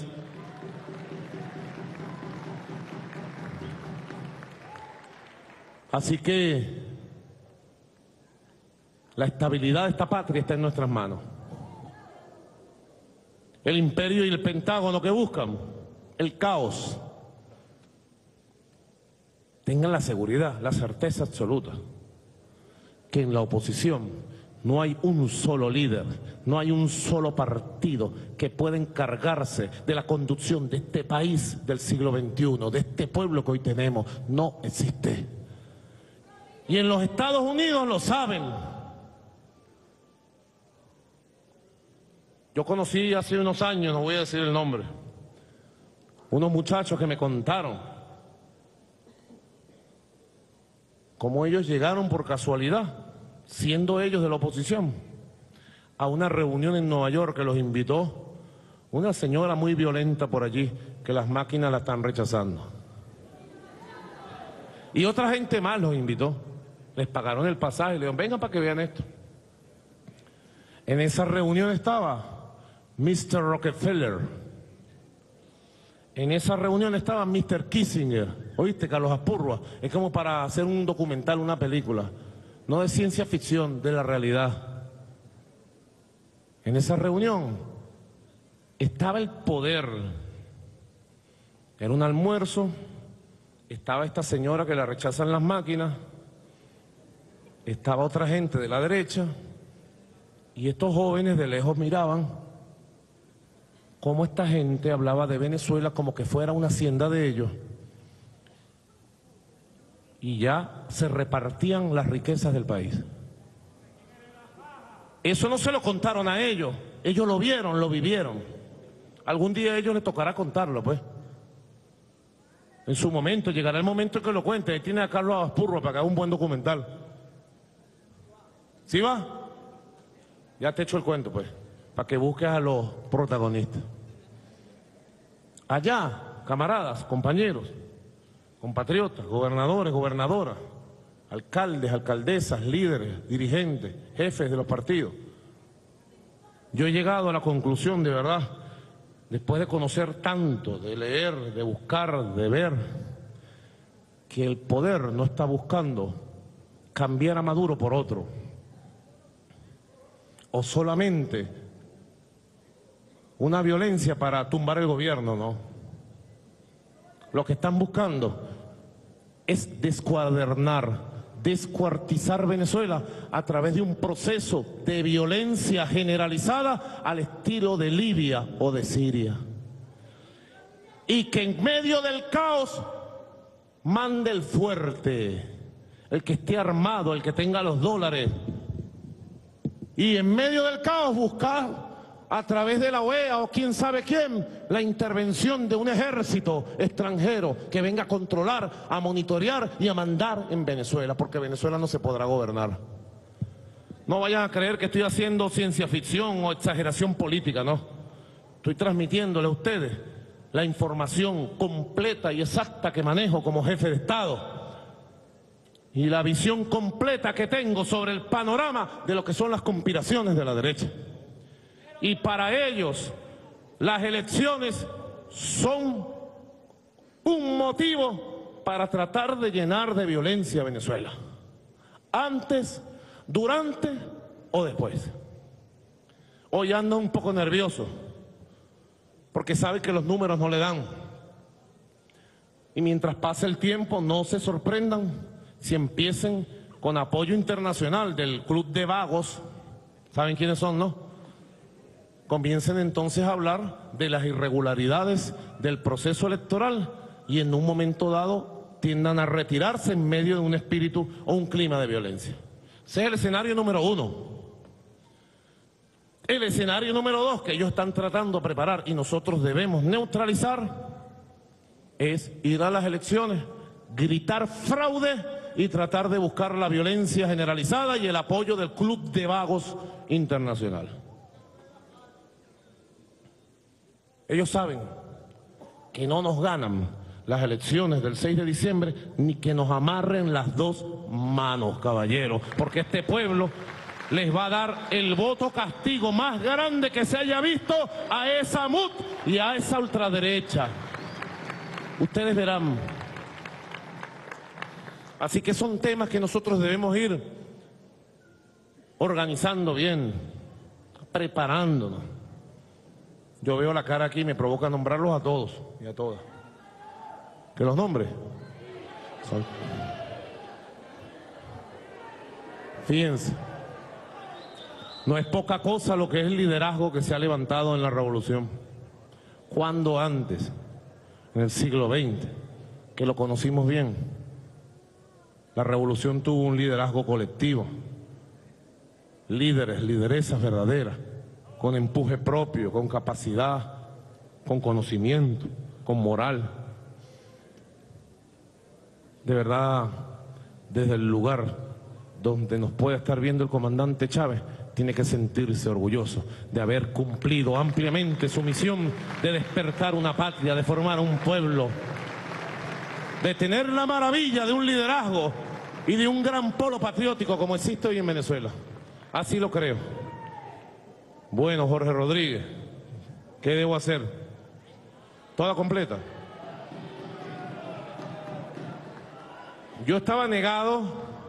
Así que la estabilidad de esta patria está en nuestras manos. El imperio y el Pentágono que buscan el caos. Tengan la seguridad, la certeza absoluta que en la oposición no hay un solo líder, no hay un solo partido que pueda encargarse de la conducción de este país del siglo veintiuno, de este pueblo que hoy tenemos. No existe. Y en los Estados Unidos lo saben. Yo conocí hace unos años, no voy a decir el nombre, unos muchachos que me contaron cómo ellos llegaron por casualidad, siendo ellos de la oposición, a una reunión en Nueva York que los invitó una señora muy violenta por allí, que las máquinas la están rechazando. Y otra gente más los invitó. Les pagaron el pasaje y le dijeron, vengan para que vean esto. En esa reunión estaba mister Rockefeller. En esa reunión estaba mister Kissinger. ¿Oíste, Carlos Aspurrua? Es como para hacer un documental, una película. No de ciencia ficción, de la realidad. En esa reunión estaba el poder. Era un almuerzo. Estaba esta señora que la rechazan las máquinas. Estaba otra gente de la derecha. Y estos jóvenes de lejos miraban cómo esta gente hablaba de Venezuela como que fuera una hacienda de ellos. Y ya se repartían las riquezas del país. Eso no se lo contaron a ellos. Ellos lo vieron, lo vivieron. Algún día a ellos les tocará contarlo, pues. En su momento, llegará el momento en que lo cuente. Ahí tiene a Carlos Aspurrua para que haga un buen documental. ¿Sí va? Ya te echo el cuento, pues, para que busques a los protagonistas. Allá, camaradas, compañeros, compatriotas, gobernadores, gobernadoras, alcaldes, alcaldesas, líderes, dirigentes, jefes de los partidos. Yo he llegado a la conclusión, de verdad, después de conocer tanto, de leer, de buscar, de ver, que el poder no está buscando cambiar a Maduro por otro, o solamente una violencia para tumbar el gobierno, no. Lo que están buscando es descuadernar, descuartizar Venezuela a través de un proceso de violencia generalizada al estilo de Libia o de Siria. Y que en medio del caos mande el fuerte, el que esté armado, el que tenga los dólares. Y en medio del caos buscar a través de la O E A o quién sabe quién la intervención de un ejército extranjero que venga a controlar, a monitorear y a mandar en Venezuela, porque Venezuela no se podrá gobernar. No vayan a creer que estoy haciendo ciencia ficción o exageración política, no. Estoy transmitiéndole a ustedes la información completa y exacta que manejo como jefe de Estado y la visión completa que tengo sobre el panorama de lo que son las conspiraciones de la derecha. Y para ellos las elecciones son un motivo para tratar de llenar de violencia a Venezuela, antes, durante o después. Hoy anda un poco nervioso porque sabe que los números no le dan. Y mientras pase el tiempo, no se sorprendan si empiecen con apoyo internacional del Club de Vagos. ¿Saben quiénes son, no? Comiencen entonces a hablar de las irregularidades del proceso electoral y en un momento dado tiendan a retirarse en medio de un espíritu o un clima de violencia. Ese es el escenario número uno. El escenario número dos que ellos están tratando de preparar y nosotros debemos neutralizar es ir a las elecciones, gritar fraude y tratar de buscar la violencia generalizada y el apoyo del Club de Vagos internacional. Ellos saben que no nos ganan las elecciones del seis de diciembre ni que nos amarren las dos manos, caballeros, porque este pueblo les va a dar el voto castigo más grande que se haya visto a esa M U D y a esa ultraderecha. Ustedes verán. Así que son temas que nosotros debemos ir organizando bien, preparándonos. Yo veo la cara aquí y me provoca nombrarlos a todos y a todas. ¿Que los nombre? Son... Fíjense, no es poca cosa lo que es el liderazgo que se ha levantado en la revolución. Cuando antes, en el siglo veinte, que lo conocimos bien, la revolución tuvo un liderazgo colectivo, líderes, lideresas verdaderas, con empuje propio, con capacidad, con conocimiento, con moral. De verdad, desde el lugar donde nos puede estar viendo el comandante Chávez, tiene que sentirse orgulloso de haber cumplido ampliamente su misión de despertar una patria, de formar un pueblo, de tener la maravilla de un liderazgo y de un gran polo patriótico como existe hoy en Venezuela. Así lo creo. Bueno, Jorge Rodríguez, ¿qué debo hacer? ¿Toda completa? Yo estaba negado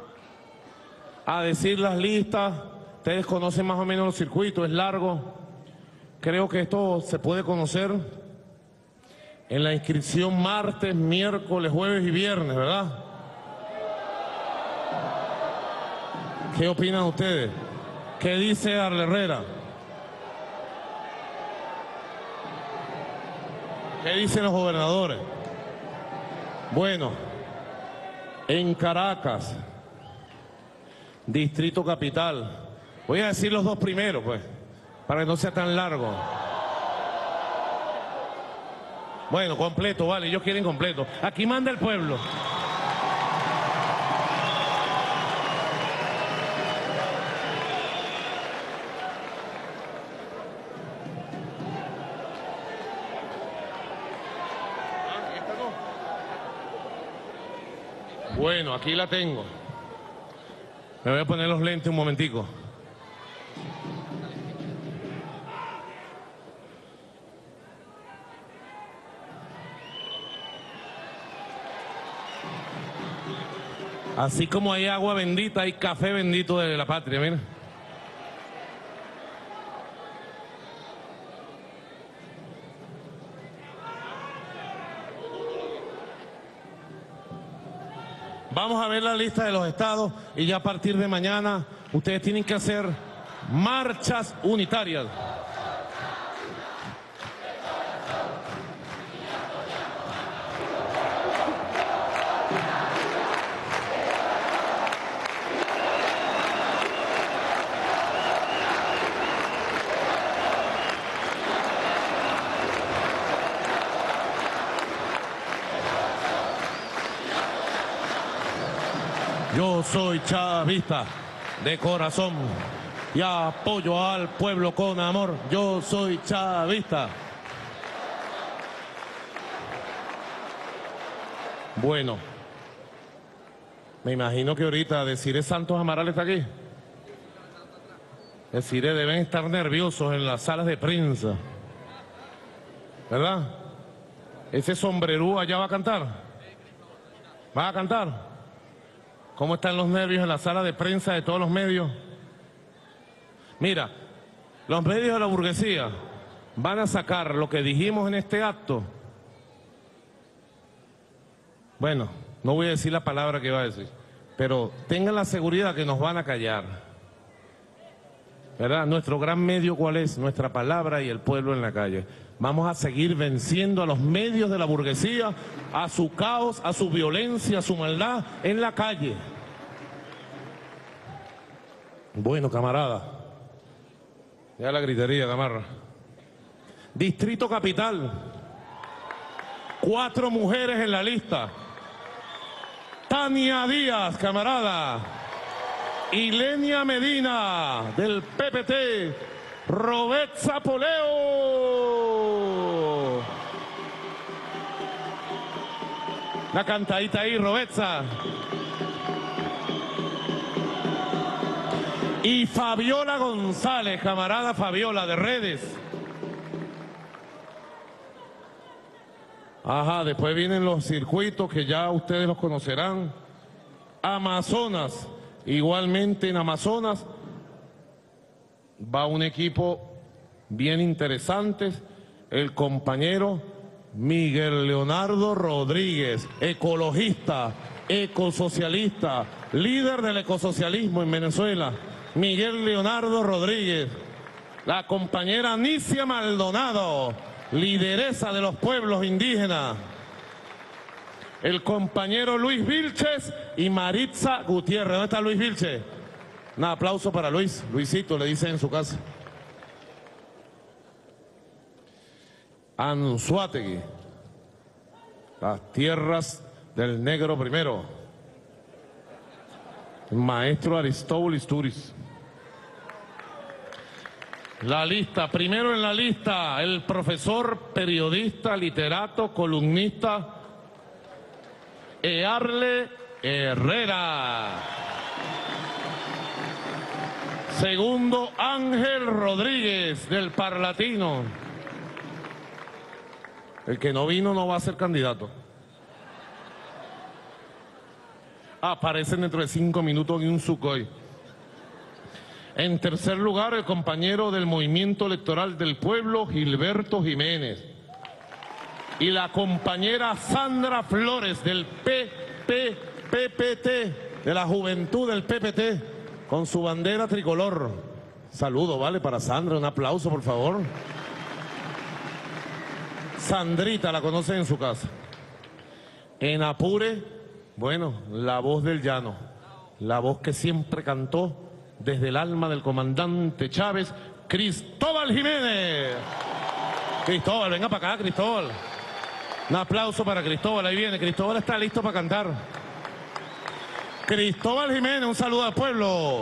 a decir las listas. Ustedes conocen más o menos los circuitos, es largo. Creo que esto se puede conocer en la inscripción martes, miércoles, jueves y viernes, ¿verdad? ¿Qué opinan ustedes? ¿Qué dice Arle Herrera? ¿Qué dicen los gobernadores? Bueno, en Caracas, Distrito Capital, voy a decir los dos primeros, pues, para que no sea tan largo. Bueno, completo, vale, ellos quieren completo. Aquí manda el pueblo. Bueno, aquí la tengo. Me voy a poner los lentes un momentico. Así como hay agua bendita, hay café bendito de la patria, mira. Vamos a ver la lista de los estados y ya a partir de mañana ustedes tienen que hacer marchas unitarias. Yo soy chavista de corazón y apoyo al pueblo con amor. Yo soy chavista. Bueno, me imagino que ahorita Desiree Santos Amaral está aquí. Desiree, deben estar nerviosos en las salas de prensa, ¿verdad? Ese sombrerú allá va a cantar. ¿Va a cantar? ¿Cómo están los nervios en la sala de prensa de todos los medios? Mira, los medios de la burguesía van a sacar lo que dijimos en este acto. Bueno, no voy a decir la palabra que iba a decir, pero tengan la seguridad que nos van a callar. ¿Verdad? Nuestro gran medio, ¿cuál es? Nuestra palabra y el pueblo en la calle. Vamos a seguir venciendo a los medios de la burguesía, a su caos, a su violencia, a su maldad en la calle. Bueno, camarada. Ya la gritería, camarra. Distrito Capital. Cuatro mujeres en la lista. Tania Díaz, camarada. Ilenia Medina, del P P T. Robert Zapoleo. Una cantadita ahí, Robetza. Y Fabiola González, camarada Fabiola, de Redes. Ajá, después vienen los circuitos que ya ustedes los conocerán. Amazonas, igualmente en Amazonas va un equipo bien interesante, el compañero Miguel Leonardo Rodríguez, ecologista, ecosocialista, líder del ecosocialismo en Venezuela. Miguel Leonardo Rodríguez, la compañera Anicia Maldonado, lideresa de los pueblos indígenas, el compañero Luis Vilches y Maritza Gutiérrez. ¿Dónde está Luis Vilches? Un aplauso para Luis, Luisito le dicen en su casa. Anzoátegui, las tierras del negro primero. Maestro Aristóbulo Isturiz. La lista, primero en la lista, el profesor, periodista, literato, columnista, Earle Herrera. Segundo, Ángel Rodríguez, del Parlatino. El que no vino no va a ser candidato. Aparecen dentro de cinco minutos en un Sukhoi. En tercer lugar, el compañero del Movimiento Electoral del Pueblo, Gilberto Jiménez. Y la compañera Sandra Flores, del P P P T, de la Juventud del P P T, con su bandera tricolor. Saludo, ¿vale? Para Sandra, un aplauso, por favor. Sandrita, la conocen en su casa. En Apure, bueno, la voz del llano, la voz que siempre cantó desde el alma del comandante Chávez, Cristóbal Jiménez. Cristóbal, venga para acá, Cristóbal. Un aplauso para Cristóbal, ahí viene. Cristóbal está listo para cantar. Cristóbal Jiménez, un saludo al pueblo.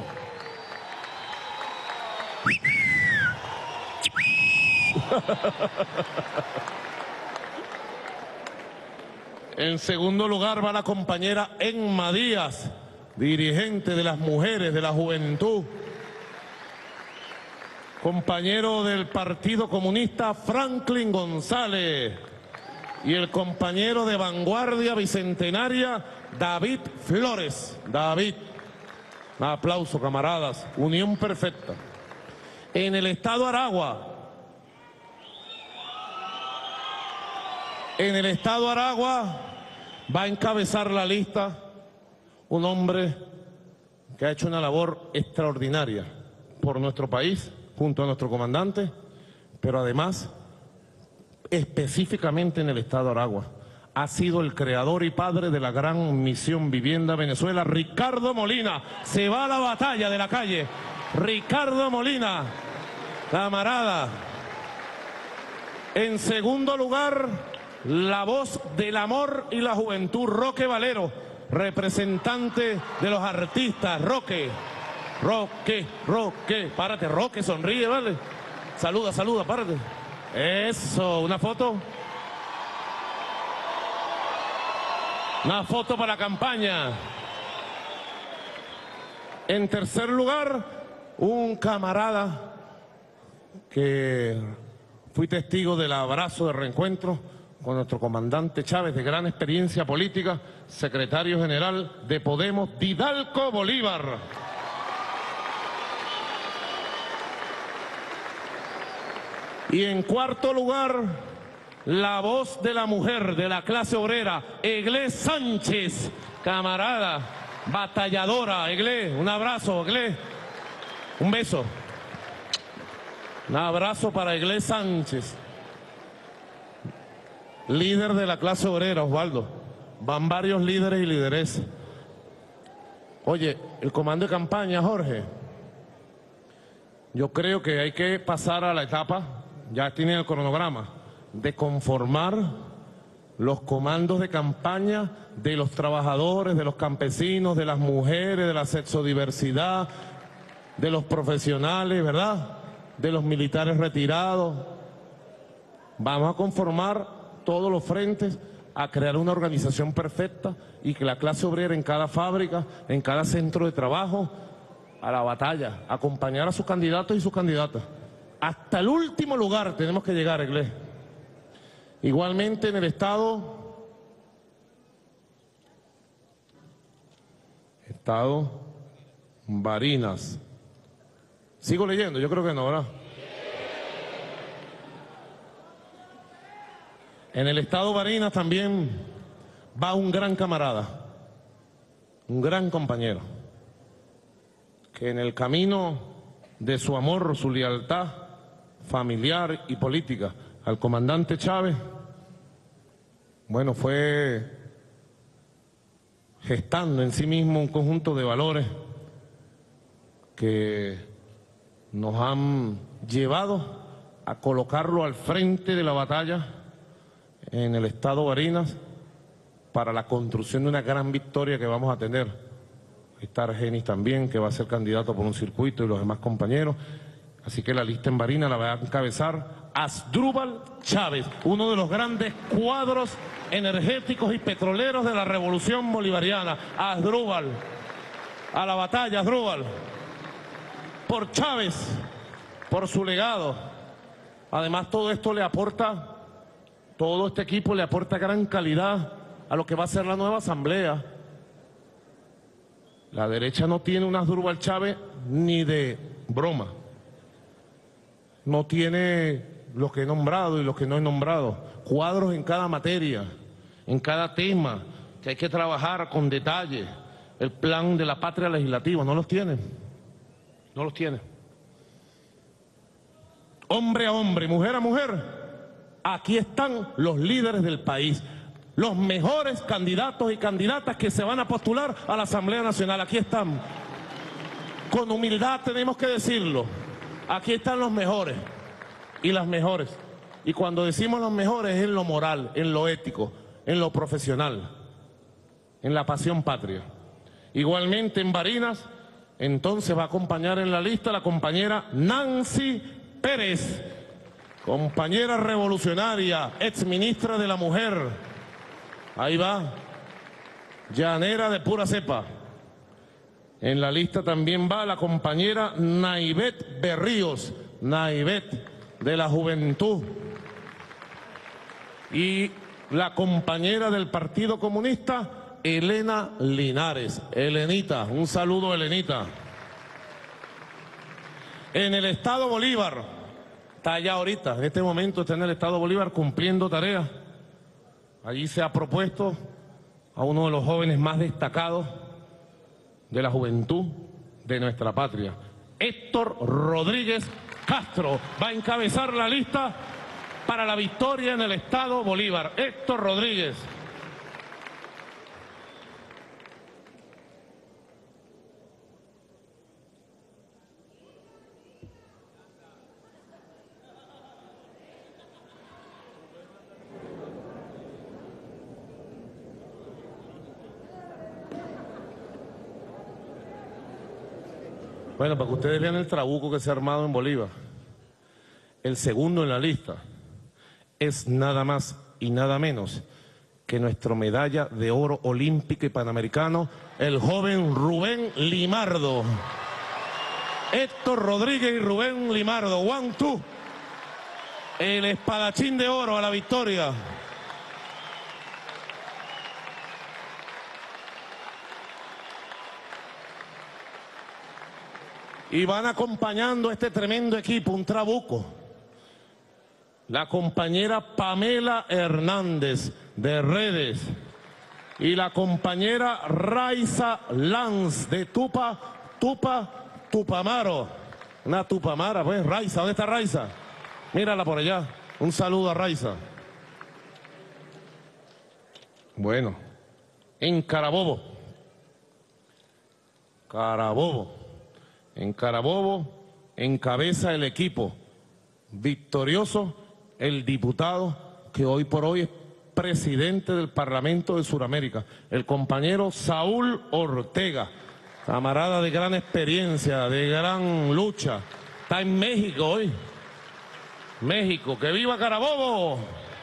En segundo lugar va la compañera Enma Díaz, dirigente de las mujeres de la juventud. Compañero del Partido Comunista Franklin González. Y el compañero de Vanguardia Bicentenaria David Flores. David. Un aplauso, camaradas. Unión perfecta. En el estado Aragua. En el estado Aragua va a encabezar la lista un hombre que ha hecho una labor extraordinaria por nuestro país, junto a nuestro comandante, pero además, específicamente en el estado Aragua, ha sido el creador y padre de la gran misión Vivienda Venezuela, Ricardo Molina. Se va a la batalla de la calle. Ricardo Molina, camarada. En segundo lugar, la voz del amor y la juventud, Roque Valero, representante de los artistas. Roque, Roque, Roque, párate, Roque, sonríe, ¿vale? Saluda, saluda, párate. Eso, una foto. Una foto para la campaña. En tercer lugar, un camarada que fui testigo del abrazo de reencuentro con nuestro comandante Chávez, de gran experiencia política, secretario general de Podemos, Didalco Bolívar. Y en cuarto lugar, la voz de la mujer de la clase obrera, Eglé Sánchez, camarada, batalladora. Eglé, un abrazo, Eglé, un beso. Un abrazo para Eglé Sánchez. Líder de la clase obrera, Osvaldo. Van varios líderes y lideresas. Oye, el comando de campaña, Jorge, yo creo que hay que pasar a la etapa, ya tienen el cronograma, de conformar los comandos de campaña de los trabajadores, de los campesinos, de las mujeres, de la sexodiversidad, de los profesionales, ¿verdad? De los militares retirados. Vamos a conformar todos los frentes, a crear una organización perfecta y que la clase obrera en cada fábrica, en cada centro de trabajo, a la batalla, acompañar a sus candidatos y sus candidatas. Hasta el último lugar tenemos que llegar, Eglé. Igualmente en el estado, estado Barinas. Sigo leyendo, yo creo que no, ¿verdad? En el estado Barinas también va un gran camarada, un gran compañero, que en el camino de su amor, su lealtad familiar y política al comandante Chávez, bueno, fue gestando en sí mismo un conjunto de valores que nos han llevado a colocarlo al frente de la batalla en el estado Barinas para la construcción de una gran victoria que vamos a tener. Está Argenis también, que va a ser candidato por un circuito, y los demás compañeros. Así que la lista en Barinas la va a encabezar Asdrúbal Chávez, uno de los grandes cuadros energéticos y petroleros de la revolución bolivariana. Asdrúbal, a la batalla, Asdrúbal, por Chávez, por su legado. Además, todo esto le aporta, todo este equipo le aporta gran calidad a lo que va a ser la nueva asamblea. La derecha no tiene un Asdrúbal Chávez ni de broma. No tiene los que he nombrado y los que no he nombrado. Cuadros en cada materia, en cada tema, que hay que trabajar con detalle. El plan de la patria legislativa, no los tiene. No los tiene. Hombre a hombre, mujer a mujer, aquí están los líderes del país. Los mejores candidatos y candidatas que se van a postular a la Asamblea Nacional. Aquí están. Con humildad tenemos que decirlo. Aquí están los mejores y las mejores. Y cuando decimos los mejores es en lo moral, en lo ético, en lo profesional, en la pasión patria. Igualmente en Barinas, entonces va a acompañar en la lista la compañera Nancy Pérez, compañera revolucionaria, exministra de la Mujer. Ahí va, llanera de pura cepa. En la lista también va la compañera Naibet Berríos, Naibet de la Juventud. Y la compañera del Partido Comunista, Elena Linares. Elenita, un saludo, Elenita. En el Estado Bolívar, está allá ahorita, en este momento está en el Estado Bolívar cumpliendo tareas. Allí se ha propuesto a uno de los jóvenes más destacados de la juventud de nuestra patria. Héctor Rodríguez Castro va a encabezar la lista para la victoria en el Estado Bolívar. Héctor Rodríguez. Bueno, para que ustedes vean el trabuco que se ha armado en Bolívar. El segundo en la lista es nada más y nada menos que nuestro medalla de oro olímpico y panamericano, el joven Rubén Limardo. Héctor Rodríguez y Rubén Limardo, one, two. El espadachín de oro a la victoria. Y van acompañando a este tremendo equipo, un trabuco, la compañera Pamela Hernández de Redes y la compañera Raiza Lanz de Tupa, Tupa, Tupamaro. Una Tupamara, pues, Raiza, ¿dónde está Raiza? Mírala por allá, un saludo a Raiza. Bueno, en Carabobo, Carabobo. En Carabobo encabeza el equipo victorioso el diputado que hoy por hoy es presidente del Parlamento de Sudamérica, el compañero Saúl Ortega, camarada de gran experiencia, de gran lucha. Está en México hoy. México, ¡que viva Carabobo!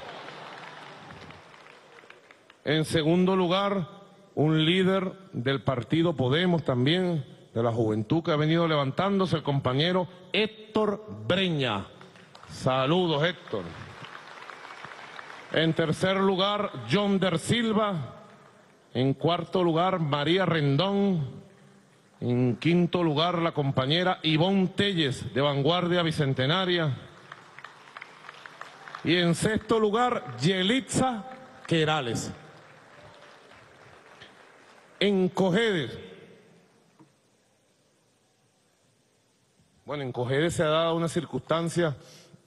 En segundo lugar, un líder del partido Podemos también, de la juventud que ha venido levantándose, el compañero Héctor Breña. Saludos, Héctor. En tercer lugar, John Der Silva. En cuarto lugar, María Rendón. En quinto lugar, la compañera Ivonne Telles, de Vanguardia Bicentenaria. Y en sexto lugar, Yelitza Querales. En Cojedes. Bueno, en Cojedes se ha dado una circunstancia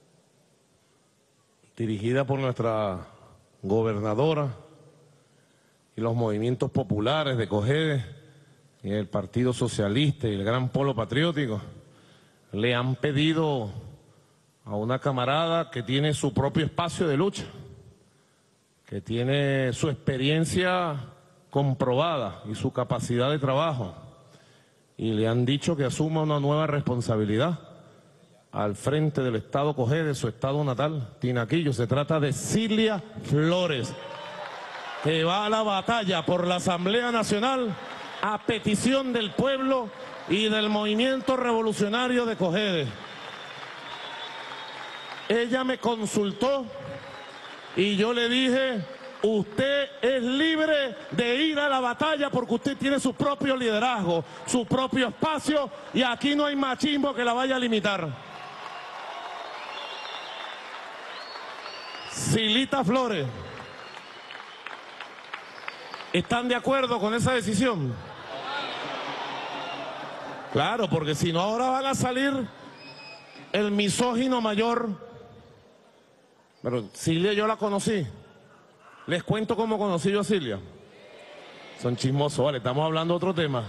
dirigida por nuestra gobernadora y los movimientos populares de Cojedes y el Partido Socialista y el Gran Polo Patriótico. Le han pedido a una camarada que tiene su propio espacio de lucha, que tiene su experiencia comprobada y su capacidad de trabajo, y le han dicho que asuma una nueva responsabilidad. al frente del estado Cogé, de su estado natal, Tinaquillo. Se trata de Cilia Flores, que va a la batalla por la Asamblea Nacional a petición del pueblo y del movimiento revolucionario de Cogede. Ella me consultó y yo le dije: usted es libre de ir a la batalla porque usted tiene su propio liderazgo, su propio espacio, y aquí no hay machismo que la vaya a limitar. Cilita Flores, ¿están de acuerdo con esa decisión? Claro, porque si no ahora van a salir el misógino mayor. Pero Cilia yo la conocí. Les cuento cómo conocí yo a Cilia. Son chismosos, vale, estamos hablando de otro tema.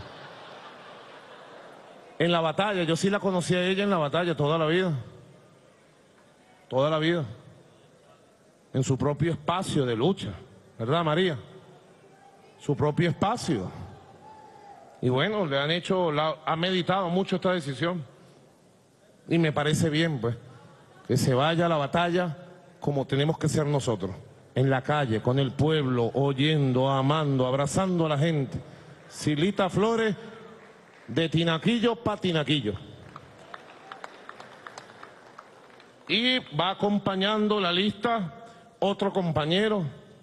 En la batalla, yo sí la conocí a ella en la batalla toda la vida. Toda la vida. En su propio espacio de lucha, ¿verdad, María? Su propio espacio. Y bueno, le han hecho, la, ha meditado mucho esta decisión. Y me parece bien, pues, que se vaya a la batalla como tenemos que ser nosotros. En la calle, con el pueblo, oyendo, amando, abrazando a la gente. Cilita Flores, de Tinaquillo para Tinaquillo. Y va acompañando la lista otro compañero,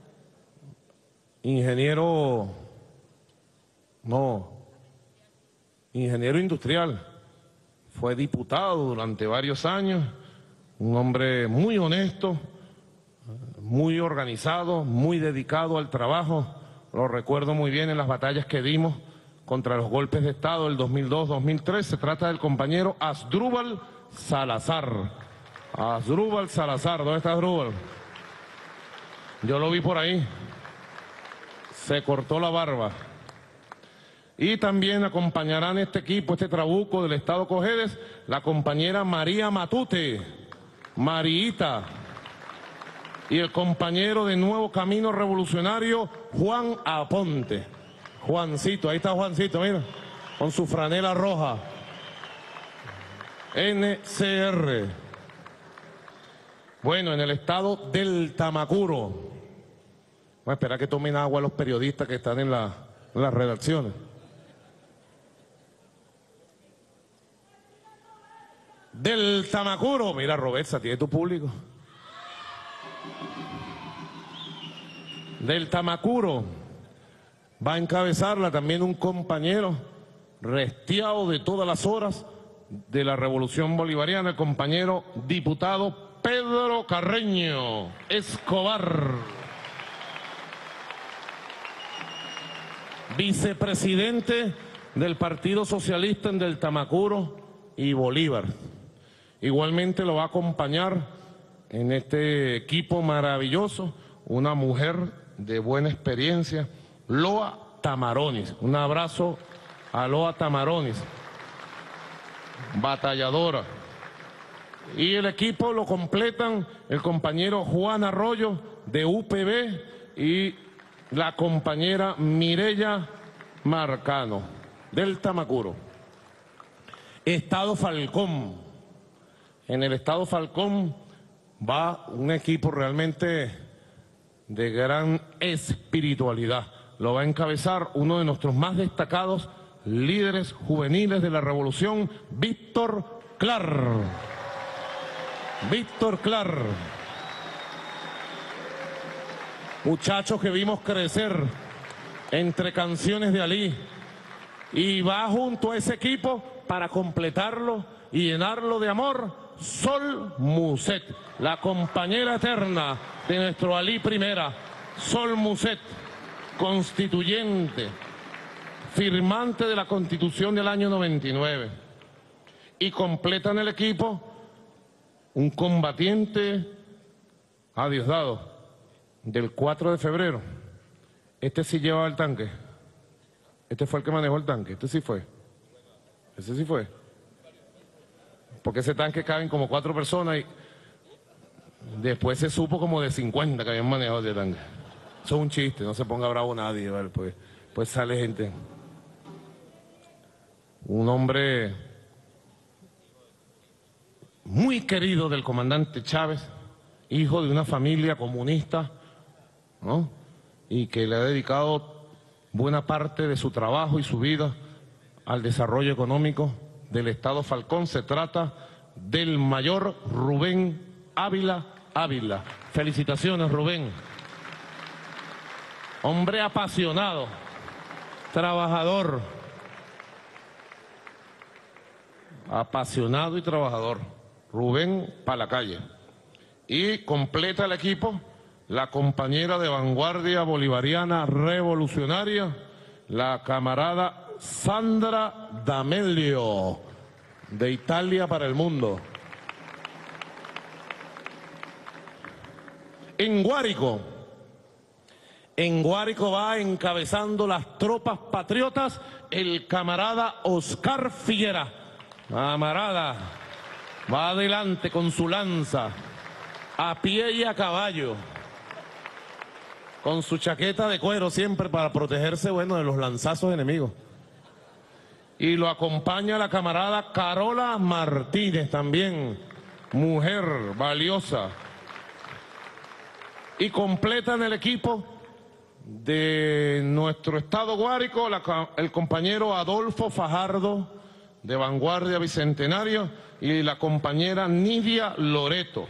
ingeniero, no, ingeniero industrial. Fue diputado durante varios años, un hombre muy honesto, muy organizado, muy dedicado al trabajo. Lo recuerdo muy bien en las batallas que dimos contra los golpes de Estado del dos mil dos dos mil tres. Se trata del compañero Asdrúbal Salazar. Asdrúbal Salazar, ¿dónde está Asdrúbal? Yo lo vi por ahí. Se cortó la barba. Y también acompañarán este equipo, este trabuco del estado Cojedes, la compañera María Matute, Mariita, y el compañero de Nuevo Camino Revolucionario, Juan Aponte. Juancito, ahí está Juancito, mira, con su franela roja. N C R. Bueno, en el estado del Tamacuro. Voy a esperar que tomen agua los periodistas que están en, la, en las redacciones. Del Tamacuro, mira, Roberta, tiene tu público. Del Tamacuro va a encabezarla también un compañero restiado de todas las horas de la Revolución Bolivariana, el compañero diputado Pedro Carreño Escobar, vicepresidente del Partido Socialista en del Tamacuro y Bolívar. Igualmente lo va a acompañar en este equipo maravilloso una mujer de buena experiencia, Loa Tamaronis. Un abrazo a Loa Tamaronis, batalladora. Y el equipo lo completan el compañero Juan Arroyo de U P B y la compañera Mireya Marcano del Tamacuro. Estado Falcón. En el estado Falcón va un equipo realmente de gran espiritualidad. Lo va a encabezar uno de nuestros más destacados líderes juveniles de la revolución, Víctor Clar. Víctor Clar. Muchachos que vimos crecer entre canciones de Alí. Y va junto a ese equipo para completarlo y llenarlo de amor, Sol Muset, la compañera eterna de nuestro Alí Primera. Sol Muset, constituyente, firmante de la Constitución del año noventa y nueve. Y completan el equipo un combatiente a Diosdado del cuatro de febrero. Este sí llevaba el tanque. Este fue el que manejó el tanque. Este sí fue. Ese sí fue. Porque ese tanque caben como cuatro personas y después se supo como de cincuenta que habían manejado ese tanque. Eso es un chiste, no se ponga bravo nadie, ¿vale? Pues, pues sale gente. Un hombre muy querido del comandante Chávez, hijo de una familia comunista, ¿no? Y que le ha dedicado buena parte de su trabajo y su vida al desarrollo económico del Estado Falcón. Se trata del mayor Rubén Ávila Ávila. Felicitaciones, Rubén. Hombre apasionado, trabajador, apasionado y trabajador. Rubén pa' la calle. Y completa el equipo la compañera de Vanguardia Bolivariana Revolucionaria, la camarada Sandra D'Amelio, de Italia para el mundo. En Guárico, en Guárico va encabezando las tropas patriotas el camarada Oscar Figuera. Camarada, va adelante con su lanza, a pie y a caballo, con su chaqueta de cuero siempre para protegerse, bueno, de los lanzazos enemigos. Y lo acompaña la camarada Carola Martínez, también mujer valiosa. Y completan el equipo de nuestro estado Guárico la, el compañero Adolfo Fajardo, de Vanguardia Bicentenario, y la compañera Nidia Loreto.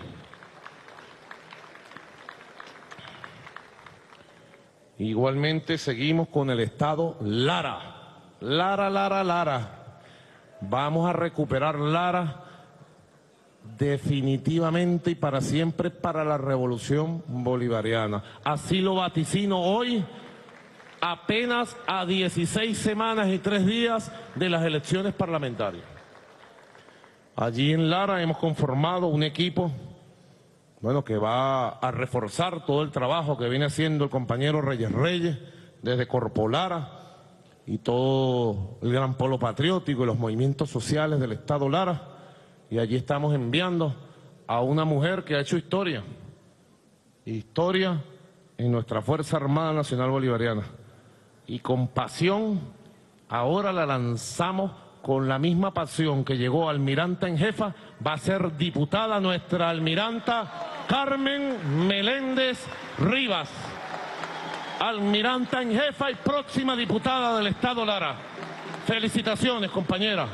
Igualmente seguimos con el estado Lara. Lara, Lara, Lara. Vamos a recuperar Lara definitivamente y para siempre para la revolución bolivariana. Así lo vaticino hoy, apenas a dieciséis semanas y tres días de las elecciones parlamentarias. Allí en Lara hemos conformado un equipo, bueno, que va a reforzar todo el trabajo que viene haciendo el compañero Reyes Reyes desde Corpo Lara y todo el gran polo patriótico y los movimientos sociales del estado Lara. Y allí estamos enviando a una mujer que ha hecho historia, historia en nuestra Fuerza Armada Nacional Bolivariana. Y con pasión, ahora la lanzamos con la misma pasión que llegó almiranta en jefa, va a ser diputada nuestra almiranta Carmen Meléndez Rivas. Almiranta en jefa y próxima diputada del estado Lara. Felicitaciones, compañera.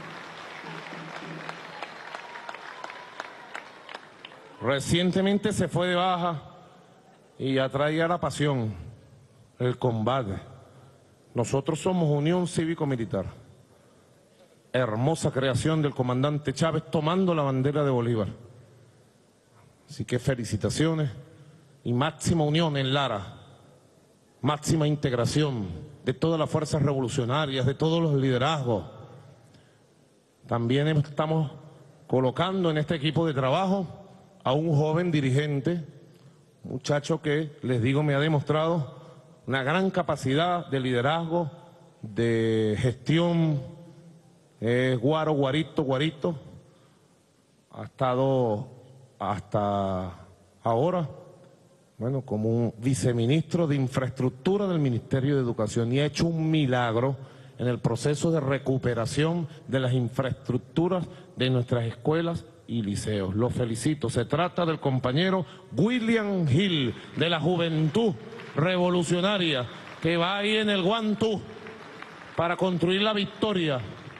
Recientemente se fue de baja y atraía la pasión, el combate. Nosotros somos Unión Cívico-Militar. Hermosa creación del comandante Chávez tomando la bandera de Bolívar. Así que felicitaciones y máxima unión en Lara, máxima integración de todas las fuerzas revolucionarias, de todos los liderazgos. También estamos colocando en este equipo de trabajo a un joven dirigente, muchacho que, les digo, me ha demostrado una gran capacidad de liderazgo, de gestión, es guaro, guarito, guarito, ha estado hasta ahora, bueno, como un viceministro de Infraestructura del Ministerio de Educación y ha hecho un milagro en el proceso de recuperación de las infraestructuras de nuestras escuelas y liceos. Lo felicito. Se trata del compañero William Gil, de la Juventud Revolucionaria, que va ahí en el Guantú para construir la victoria.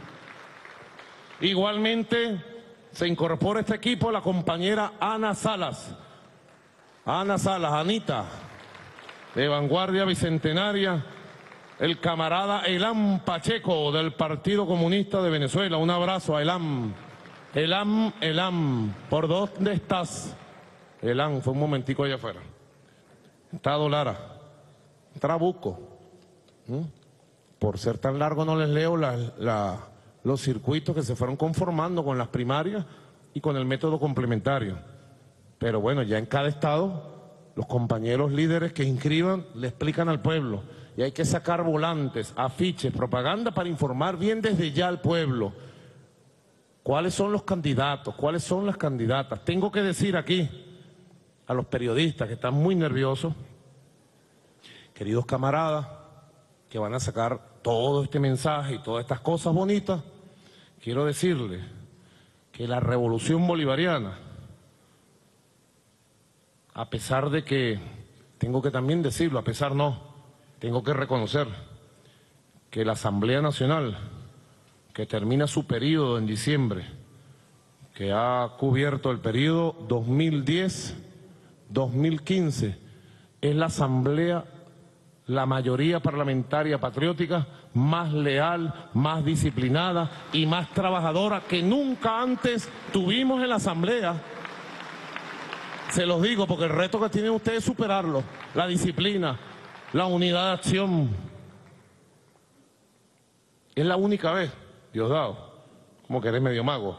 Igualmente se incorpora a este equipo la compañera Ana Salas. Ana Salas, Anita, de Vanguardia Bicentenaria, el camarada Elam Pacheco, del Partido Comunista de Venezuela. Un abrazo a Elam. Elam, Elam, ¿por dónde estás? Elam, fue un momentico allá afuera. Estado Lara, Trabuco. ¿Mm? Por ser tan largo no les leo la, la, los circuitos que se fueron conformando con las primarias y con el método complementario. Pero bueno, ya en cada estado, los compañeros líderes que inscriban le explican al pueblo. Y hay que sacar volantes, afiches, propaganda para informar bien desde ya al pueblo. ¿Cuáles son los candidatos? ¿Cuáles son las candidatas? Tengo que decir aquí a los periodistas que están muy nerviosos, queridos camaradas, que van a sacar todo este mensaje y todas estas cosas bonitas, quiero decirles que la revolución bolivariana, a pesar de que, tengo que también decirlo, a pesar no, tengo que reconocer que la Asamblea Nacional, que termina su periodo en diciembre, que ha cubierto el periodo dos mil diez a dos mil quince, es la Asamblea, la mayoría parlamentaria patriótica más leal, más disciplinada y más trabajadora que nunca antes tuvimos en la Asamblea. Se los digo porque el reto que tienen ustedes es superarlo, la disciplina, la unidad de acción. Es la única vez, Diosdado, como que eres medio mago,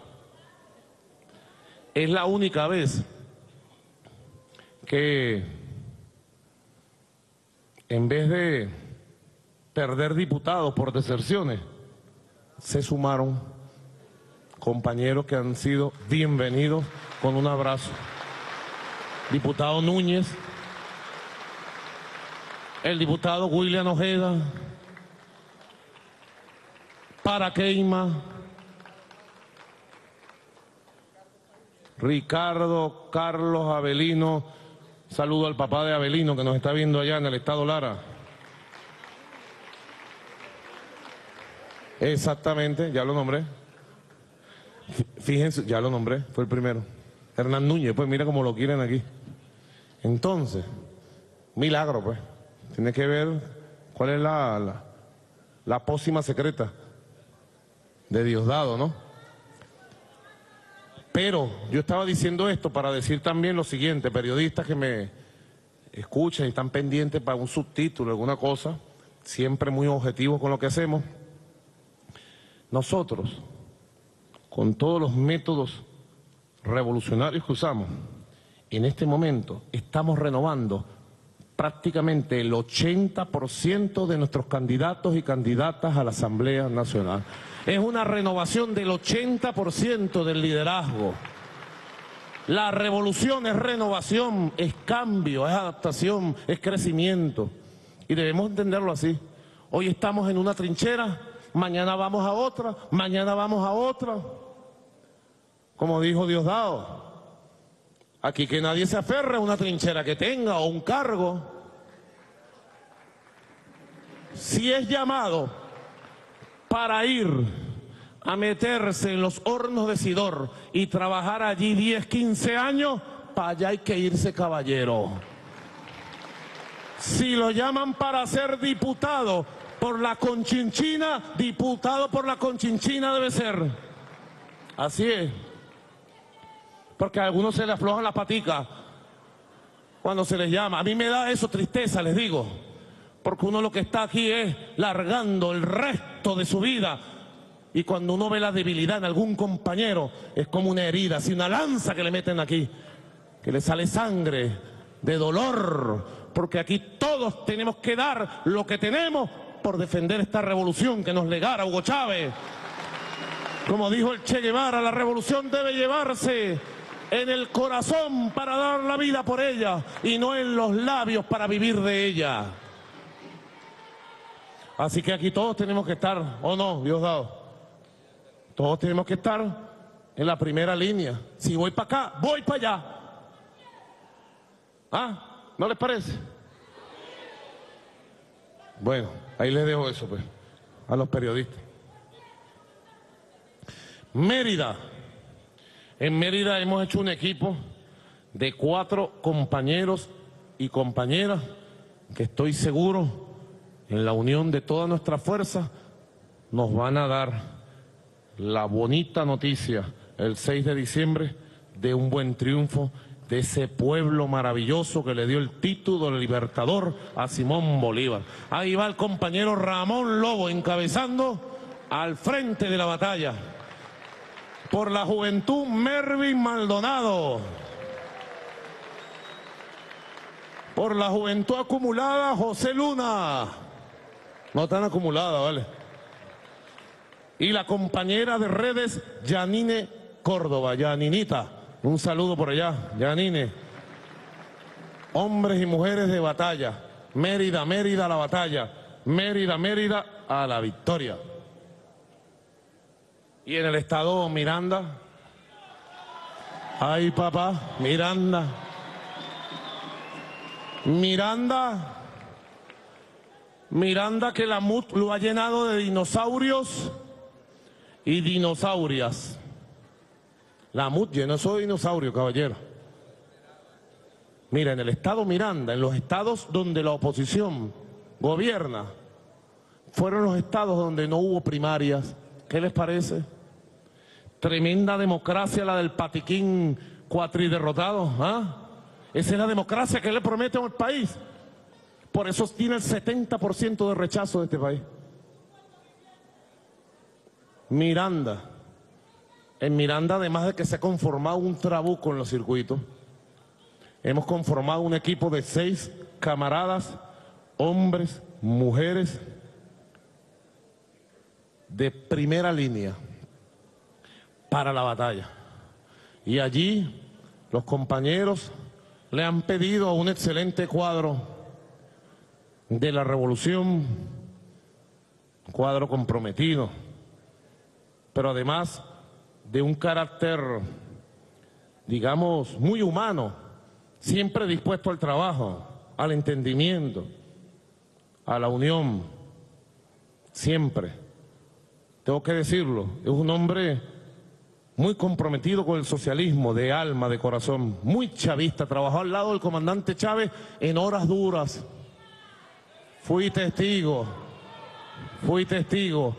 es la única vez que en vez de perder diputados por deserciones, se sumaron compañeros que han sido bienvenidos con un abrazo. Diputado Núñez, el diputado William Ojeda, Paraqueima, Ricardo Carlos Avelino, saludo al papá de Avelino que nos está viendo allá en el estado Lara. Exactamente, ya lo nombré. Fíjense, ya lo nombré, fue el primero. Hernán Núñez, pues mira cómo lo quieren aquí. Entonces, milagro pues. Tiene que ver cuál es la, la, la pócima secreta de Diosdado, ¿no? Pero yo estaba diciendo esto para decir también lo siguiente, periodistas que me escuchan y están pendientes para un subtítulo, alguna cosa, siempre muy objetivos con lo que hacemos. Nosotros, con todos los métodos revolucionarios que usamos, en este momento estamos renovando prácticamente el ochenta por ciento de nuestros candidatos y candidatas a la Asamblea Nacional. Es una renovación del ochenta por ciento del liderazgo. La revolución es renovación, es cambio, es adaptación, es crecimiento. Y debemos entenderlo así. Hoy estamos en una trinchera, mañana vamos a otra, mañana vamos a otra. Como dijo Diosdado, aquí que nadie se aferre a una trinchera que tenga o un cargo. Si es llamado para ir a meterse en los hornos de Sidor y trabajar allí diez, quince años, para allá hay que irse, caballero. Si lo llaman para ser diputado por la Conchinchina, diputado por la Conchinchina debe ser. Así es. Porque a algunos se les aflojan las paticas cuando se les llama. A mí me da eso tristeza, les digo. Porque uno lo que está aquí es largando el resto de su vida. Y cuando uno ve la debilidad en algún compañero, es como una herida, así una lanza que le meten aquí, que le sale sangre de dolor. Porque aquí todos tenemos que dar lo que tenemos por defender esta revolución que nos legara Hugo Chávez. Como dijo el Che Guevara, la revolución debe llevarse en el corazón para dar la vida por ella y no en los labios para vivir de ella. Así que aquí todos tenemos que estar, ¿o no, Diosdado? Todos tenemos que estar en la primera línea. Si voy para acá, voy para allá. ¿Ah? ¿No les parece? Bueno, ahí les dejo eso, pues, a los periodistas. Mérida. En Mérida hemos hecho un equipo de cuatro compañeros y compañeras que estoy seguro, en la unión de todas nuestras fuerzas, nos van a dar la bonita noticia el seis de diciembre de un buen triunfo de ese pueblo maravilloso que le dio el título de libertador a Simón Bolívar. Ahí va el compañero Ramón Lobo encabezando al frente de la batalla. Por la juventud, Mervin Maldonado. Por la juventud acumulada, José Luna. No tan acumulada, ¿vale? Y la compañera de redes, Yanine Córdoba, Yaninita. Un saludo por allá, Yanine. Hombres y mujeres de batalla. Mérida, Mérida a la batalla. Mérida, Mérida a la victoria. Y en el estado Miranda, Ay, papá, Miranda. Miranda. Miranda que la M U T lo ha llenado de dinosaurios y dinosaurias. La M U T llenó eso de dinosaurios, caballero. Mira, en el estado Miranda, en los estados donde la oposición gobierna, fueron los estados donde no hubo primarias. ¿Qué les parece? Tremenda democracia la del patiquín cuatriderrotado, ¿ah? Esa es la democracia que le prometen al país. Por eso tiene el setenta por ciento de rechazo de este país. Miranda. En Miranda, además de que se ha conformado un trabuco en los circuitos, hemos conformado un equipo de seis camaradas, hombres, mujeres, de primera línea para la batalla. Y allí los compañeros le han pedido un excelente cuadro de la revolución, cuadro comprometido, pero además de un carácter, digamos, muy humano, siempre dispuesto al trabajo, al entendimiento, a la unión, siempre. Tengo que decirlo, es un hombre muy comprometido con el socialismo, de alma, de corazón, muy chavista, trabajó al lado del comandante Chávez en horas duras. Fui testigo, fui testigo.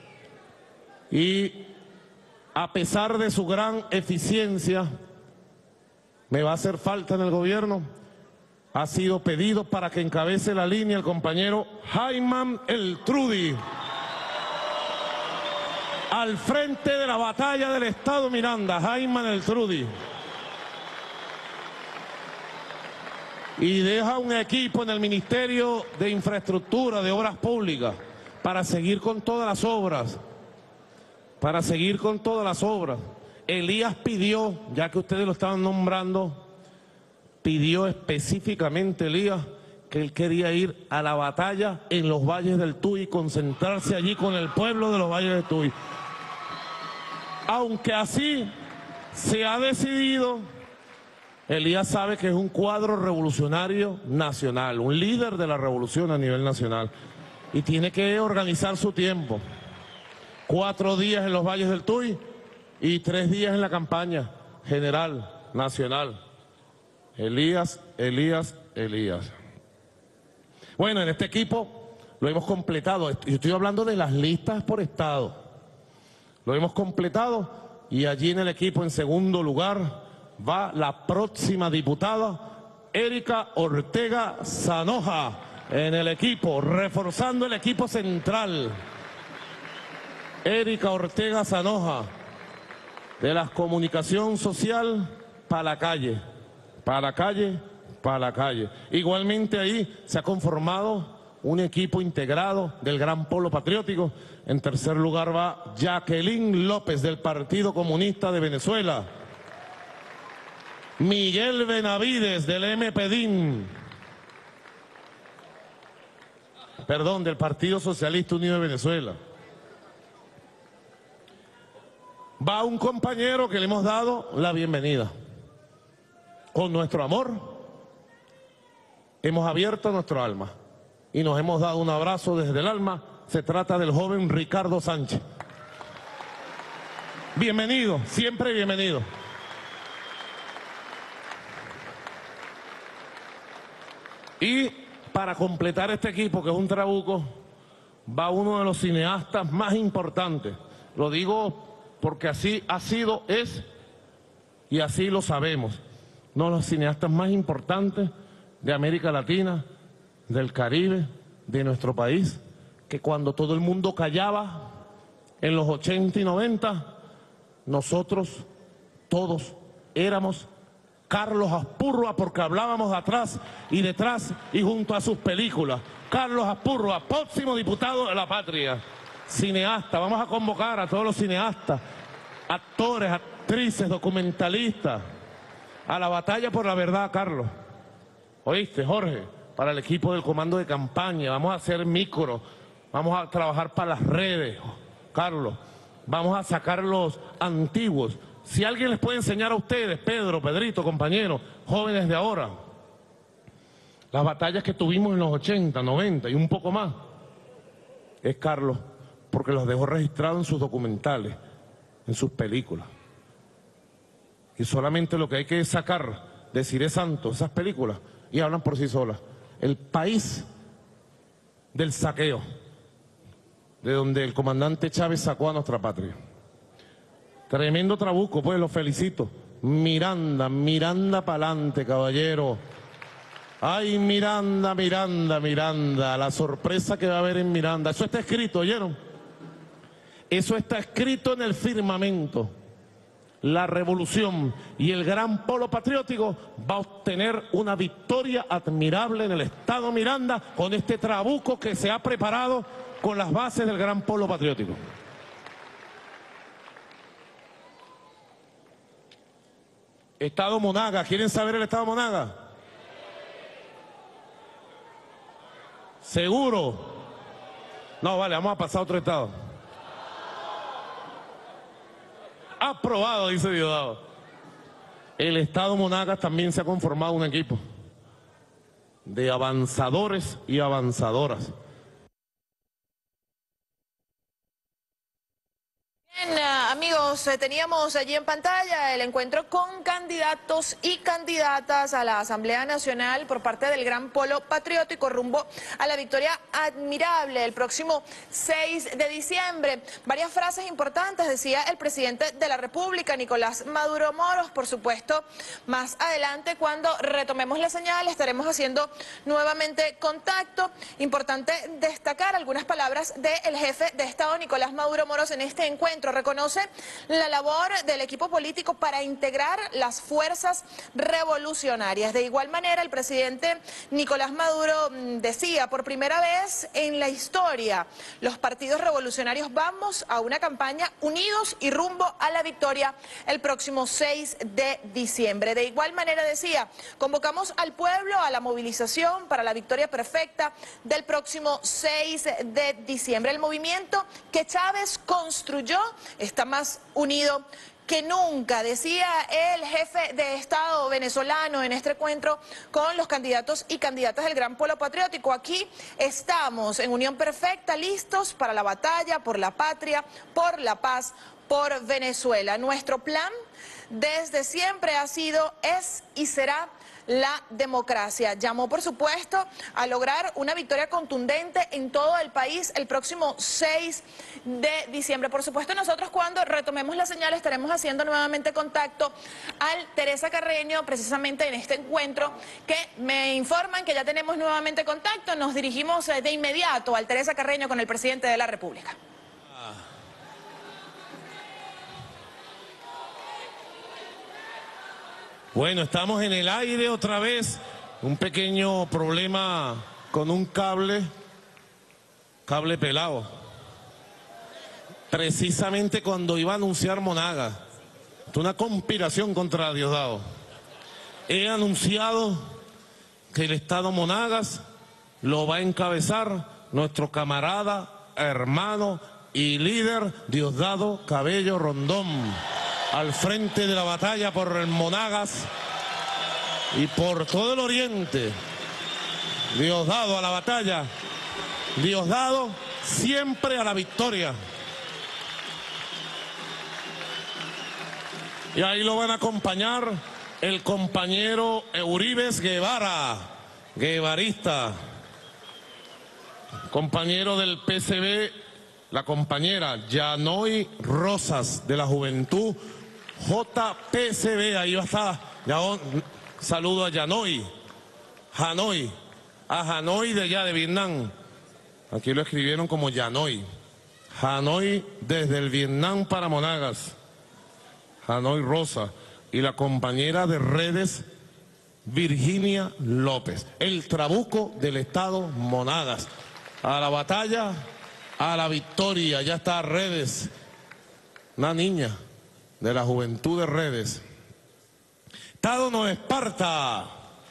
Y a pesar de su gran eficiencia, me va a hacer falta en el gobierno, ha sido pedido para que encabece la línea el compañero Jaime El Trudi, al frente de la batalla del estado Miranda, Jaime El Trudi. Y deja un equipo en el Ministerio de Infraestructura, de Obras Públicas, para seguir con todas las obras, para seguir con todas las obras. Elías pidió, ya que ustedes lo estaban nombrando, pidió específicamente Elías que él quería ir a la batalla en los Valles del Tuy, concentrarse allí con el pueblo de los Valles del Tuy. Aunque así se ha decidido, Elías sabe que es un cuadro revolucionario nacional, un líder de la revolución a nivel nacional, y tiene que organizar su tiempo. Cuatro días en los Valles del Tuy y tres días en la campaña general, nacional. Elías, Elías, Elías. Bueno, en este equipo lo hemos completado. Yo estoy hablando de las listas por estado. Lo hemos completado y allí en el equipo en segundo lugar va la próxima diputada Erika Ortega Sanoja en el equipo, reforzando el equipo central. Erika Ortega Sanoja, de la comunicación social para la calle, para la calle, para la calle. Igualmente ahí se ha conformado un equipo integrado del Gran Polo Patriótico. En tercer lugar va Jacqueline López del Partido Comunista de Venezuela. Miguel Benavides del M P D I N. Perdón, del Partido Socialista Unido de Venezuela. Va un compañero que le hemos dado la bienvenida. Con nuestro amor hemos abierto nuestro alma y nos hemos dado un abrazo desde el alma. Se trata del joven Ricardo Sánchez. Bienvenido, siempre bienvenido. Y para completar este equipo, que es un trabuco, va uno de los cineastas más importantes. Lo digo porque así ha sido, es y así lo sabemos. Uno de los cineastas más importantes de América Latina, del Caribe, de nuestro país, que cuando todo el mundo callaba en los ochenta y noventa, nosotros todos éramos Carlos Aspurrua, porque hablábamos atrás y detrás y junto a sus películas. Carlos Aspurrua, próximo diputado de la patria, cineasta. Vamos a convocar a todos los cineastas, actores, actrices, documentalistas, a la batalla por la verdad, Carlos. ¿Oíste, Jorge? Para el equipo del comando de campaña, vamos a hacer micro, vamos a trabajar para las redes, Carlos. Vamos a sacar los antiguos, Si alguien les puede enseñar a ustedes, Pedro, Pedrito, compañeros, jóvenes de ahora, las batallas que tuvimos en los ochenta, noventa y un poco más, es Carlos, porque los dejó registrados en sus documentales, en sus películas. Y solamente lo que hay que sacar de Cire Santos, esas películas, y hablan por sí solas. El país del saqueo, de donde el comandante Chávez sacó a nuestra patria. Tremendo trabuco, pues, los felicito. Miranda, Miranda pa'lante, caballero. Ay, Miranda, Miranda, Miranda, la sorpresa que va a haber en Miranda. Eso está escrito, ¿oyeron? Eso está escrito en el firmamento. La revolución y el gran polo patriótico va a obtener una victoria admirable en el estado Miranda con este trabuco que se ha preparado con las bases del gran polo patriótico. Estado Monagas, ¿quieren saber el estado Monagas? ¿Seguro? No, vale, vamos a pasar a otro estado. Aprobado, dice Diosdado. El estado Monagas también se ha conformado un equipo de avanzadores y avanzadoras. Bien, amigos, teníamos allí en pantalla el encuentro con candidatos y candidatas a la Asamblea Nacional por parte del Gran Polo Patriótico rumbo a la victoria admirable el próximo seis de diciembre. Varias frases importantes decía el presidente de la República, Nicolás Maduro Moros. Por supuesto, más adelante, cuando retomemos la señal, estaremos haciendo nuevamente contacto. Importante destacar algunas palabras del jefe de Estado, Nicolás Maduro Moros, en este encuentro. Reconoce la labor del equipo político para integrar las fuerzas revolucionarias. De igual manera, el presidente Nicolás Maduro decía, por primera vez en la historia, los partidos revolucionarios vamos a una campaña unidos y rumbo a la victoria el próximo seis de diciembre. De igual manera decía, convocamos al pueblo a la movilización para la victoria perfecta del próximo seis de diciembre. El movimiento que Chávez construyó está más unido que nunca, decía el jefe de Estado venezolano en este encuentro con los candidatos y candidatas del Gran Polo Patriótico. Aquí estamos en unión perfecta, listos para la batalla por la patria, por la paz, por Venezuela. Nuestro plan desde siempre ha sido, es y será la democracia. Llamó, por supuesto, a lograr una victoria contundente en todo el país el próximo seis de diciembre. Por supuesto, nosotros cuando retomemos la señal estaremos haciendo nuevamente contacto al Teresa Carreño, precisamente en este encuentro, que me informan que ya tenemos nuevamente contacto. Nos dirigimos de inmediato al Teresa Carreño con el presidente de la República. Bueno, estamos en el aire otra vez. Un pequeño problema con un cable, cable pelado. Precisamente cuando iba a anunciar Monagas. Es una conspiración contra Diosdado. He anunciado que el estado Monagas lo va a encabezar nuestro camarada, hermano y líder Diosdado Cabello Rondón, al frente de la batalla por el Monagas y por todo el oriente. Diosdado a la batalla, Diosdado siempre a la victoria. Y ahí lo van a acompañar el compañero Euribes Guevara, guevarista, compañero del P S B, la compañera Yanoy Rosas de la Juventud J P S B, ahí va a estar. Ya, saludo a Yanoy, Hanoi, a Hanoi de allá de Vietnam. Aquí lo escribieron como Yanoy. Hanoi desde el Vietnam para Monagas. Hanoi Rosa. Y la compañera de redes Virginia López. El trabuco del estado Monagas. A la batalla, a la victoria. Ya está Redes, una niña de la Juventud de Redes. Estado no Esparta.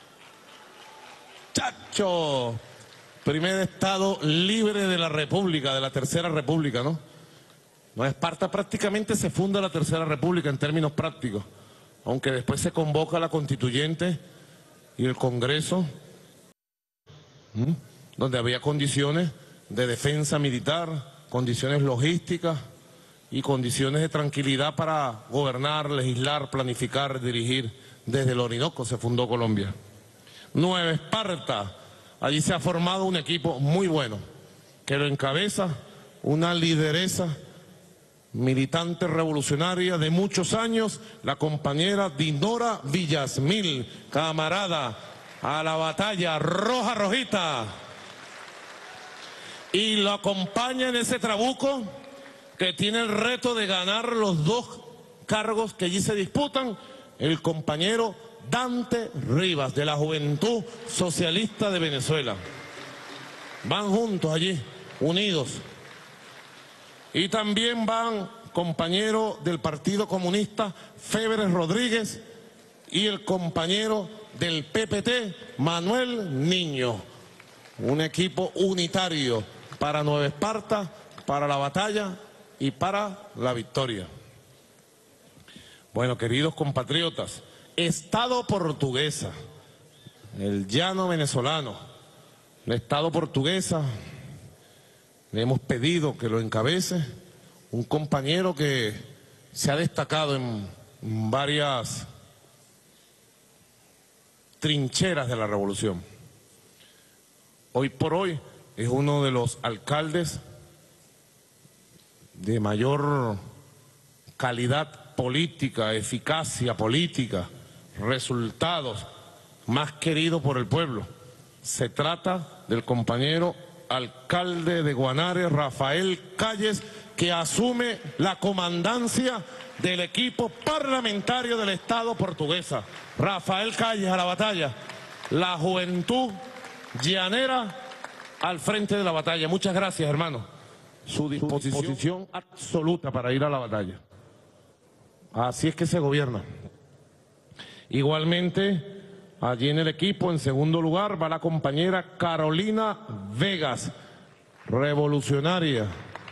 Chacho. Primer estado libre de la República, de la Tercera República, ¿no? Nueva Esparta prácticamente se funda la Tercera República en términos prácticos, aunque después se convoca la Constituyente y el Congreso, ¿m? donde había condiciones de defensa militar, condiciones logísticas y condiciones de tranquilidad para gobernar, legislar, planificar, dirigir. Desde el Orinoco se fundó Colombia. Nueva Esparta, allí se ha formado un equipo muy bueno, que lo encabeza una lideresa militante revolucionaria de muchos años, la compañera Dinora Villasmil, camarada a la batalla roja rojita. Y lo acompaña en ese trabuco que tiene el reto de ganar los dos cargos que allí se disputan, el compañero Dante Rivas, de la Juventud Socialista de Venezuela. Van juntos allí, unidos. Y también van compañero del Partido Comunista Febres Rodríguez y el compañero del P P T Manuel Niño. Un equipo unitario para Nueva Esparta, para la batalla y para la victoria. Bueno, queridos compatriotas, Estado portuguesa, el llano venezolano, el Estado portuguesa, le hemos pedido que lo encabece un compañero que se ha destacado en varias trincheras de la revolución. Hoy por hoy es uno de los alcaldes de mayor calidad política, eficacia política, resultados, más querido por el pueblo. Se trata del compañero alcalde de Guanare, Rafael Calles, que asume la comandancia del equipo parlamentario del Estado portuguesa. Rafael Calles a la batalla. La juventud llanera al frente de la batalla. Muchas gracias, hermano. Su disposición, Su disposición absoluta para ir a la batalla. Así es que se gobierna. Igualmente, allí en el equipo, en segundo lugar, va la compañera Carolina Vegas, revolucionaria.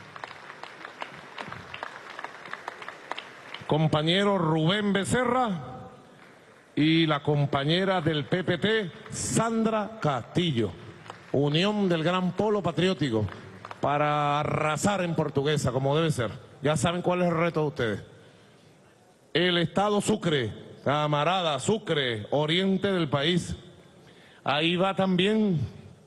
Compañero Rubén Becerra y la compañera del P P T, Sandra Castillo. Unión del Gran Polo Patriótico para arrasar en Portuguesa, como debe ser. Ya saben cuál es el reto de ustedes. El Estado Sucre, camarada, Sucre, oriente del país. Ahí va también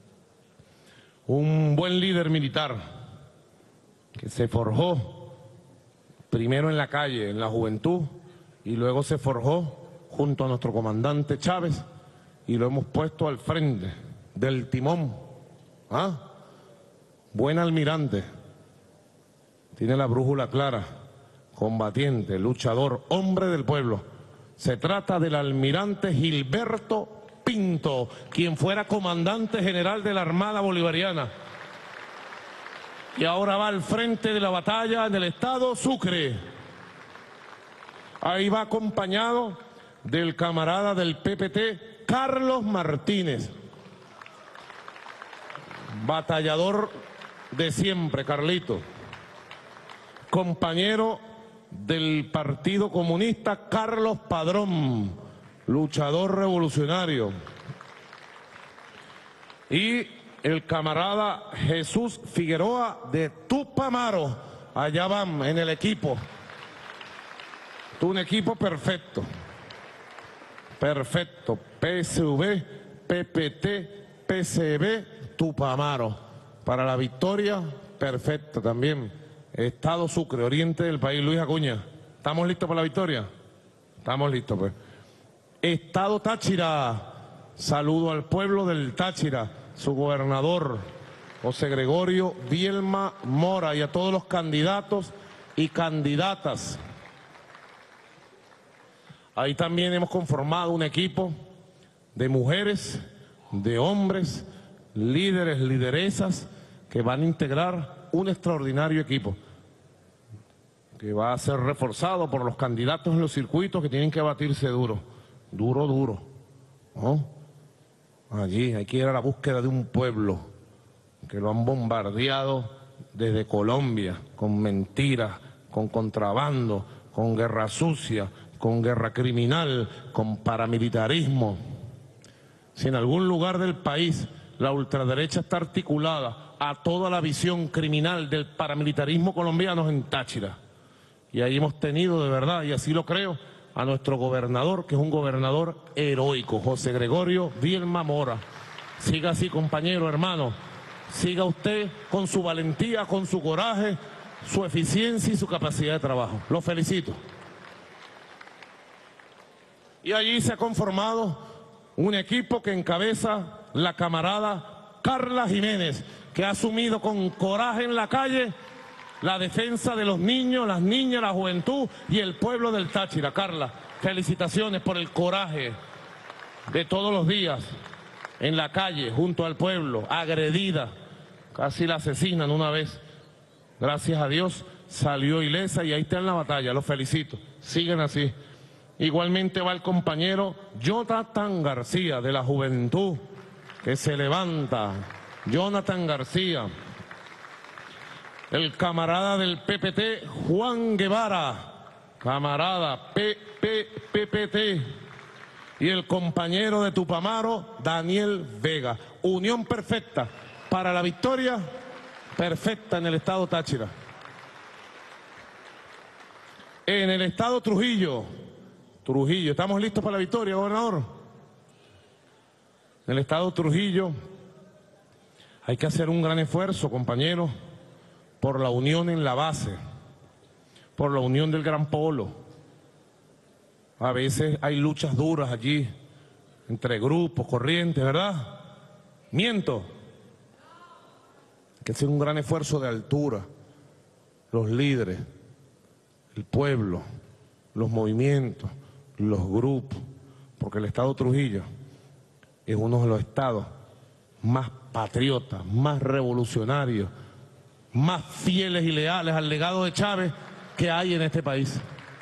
un buen líder militar que se forjó primero en la calle, en la juventud, y luego se forjó junto a nuestro comandante Chávez y lo hemos puesto al frente del timón. ¿Ah? Buen almirante, tiene la brújula clara, combatiente, luchador, hombre del pueblo. Se trata del almirante Gilberto Pinto, quien fuera comandante general de la Armada Bolivariana. Y ahora va al frente de la batalla en el Estado Sucre. Ahí va acompañado del camarada del P P T, Carlos Martínez. Batallador de siempre, Carlito. Compañero del Partido Comunista, Carlos Padrón, luchador revolucionario. Y el camarada Jesús Figueroa de Tupamaro. Allá van en el equipo. Un equipo perfecto. Perfecto. P S V, P P T, P C B, Tupamaro. Para la victoria, perfecto también. Estado Sucre, oriente del país. Luis Acuña, ¿estamos listos para la victoria? Estamos listos, pues. Estado Táchira, saludo al pueblo del Táchira, su gobernador, José Gregorio Vielma Mora, y a todos los candidatos y candidatas. Ahí también hemos conformado un equipo de mujeres, de hombres, líderes, lideresas, que van a integrar un extraordinario equipo que va a ser reforzado por los candidatos en los circuitos que tienen que batirse duro, duro, duro, ¿no? Allí hay que ir a la búsqueda de un pueblo que lo han bombardeado desde Colombia con mentiras, con contrabando, con guerra sucia, con guerra criminal, con paramilitarismo. Si en algún lugar del país la ultraderecha está articulada a toda la visión criminal del paramilitarismo colombiano, es en Táchira. Y ahí hemos tenido de verdad, y así lo creo, a nuestro gobernador, que es un gobernador heroico, José Gregorio Vielma Mora. Siga así, compañero, hermano. Siga usted con su valentía, con su coraje, su eficiencia y su capacidad de trabajo. Lo felicito. Y allí se ha conformado un equipo que encabeza la camarada Carla Jiménez, que ha asumido con coraje en la calle la defensa de los niños, las niñas, la juventud y el pueblo del Táchira. Carla, felicitaciones por el coraje de todos los días en la calle, junto al pueblo, agredida, casi la asesinan una vez. Gracias a Dios salió ilesa y ahí está en la batalla, los felicito, siguen así. Igualmente va el compañero Jonathan García, de la juventud, que se levanta. Jonathan García. El camarada del P P T, Juan Guevara, camarada P P P T, y el compañero de Tupamaro, Daniel Vega. Unión perfecta para la victoria, perfecta en el estado Táchira. En el estado Trujillo, Trujillo, ¿estamos listos para la victoria, gobernador? En el estado Trujillo hay que hacer un gran esfuerzo, compañeros, por la unión en la base, por la unión del Gran Polo. A veces hay luchas duras allí, entre grupos, corrientes, ¿verdad? Miento. Hay que hacer un gran esfuerzo de altura, los líderes, el pueblo, los movimientos, los grupos, porque el estado Trujillo es uno de los estados más patriotas, más revolucionarios, más fieles y leales al legado de Chávez que hay en este país.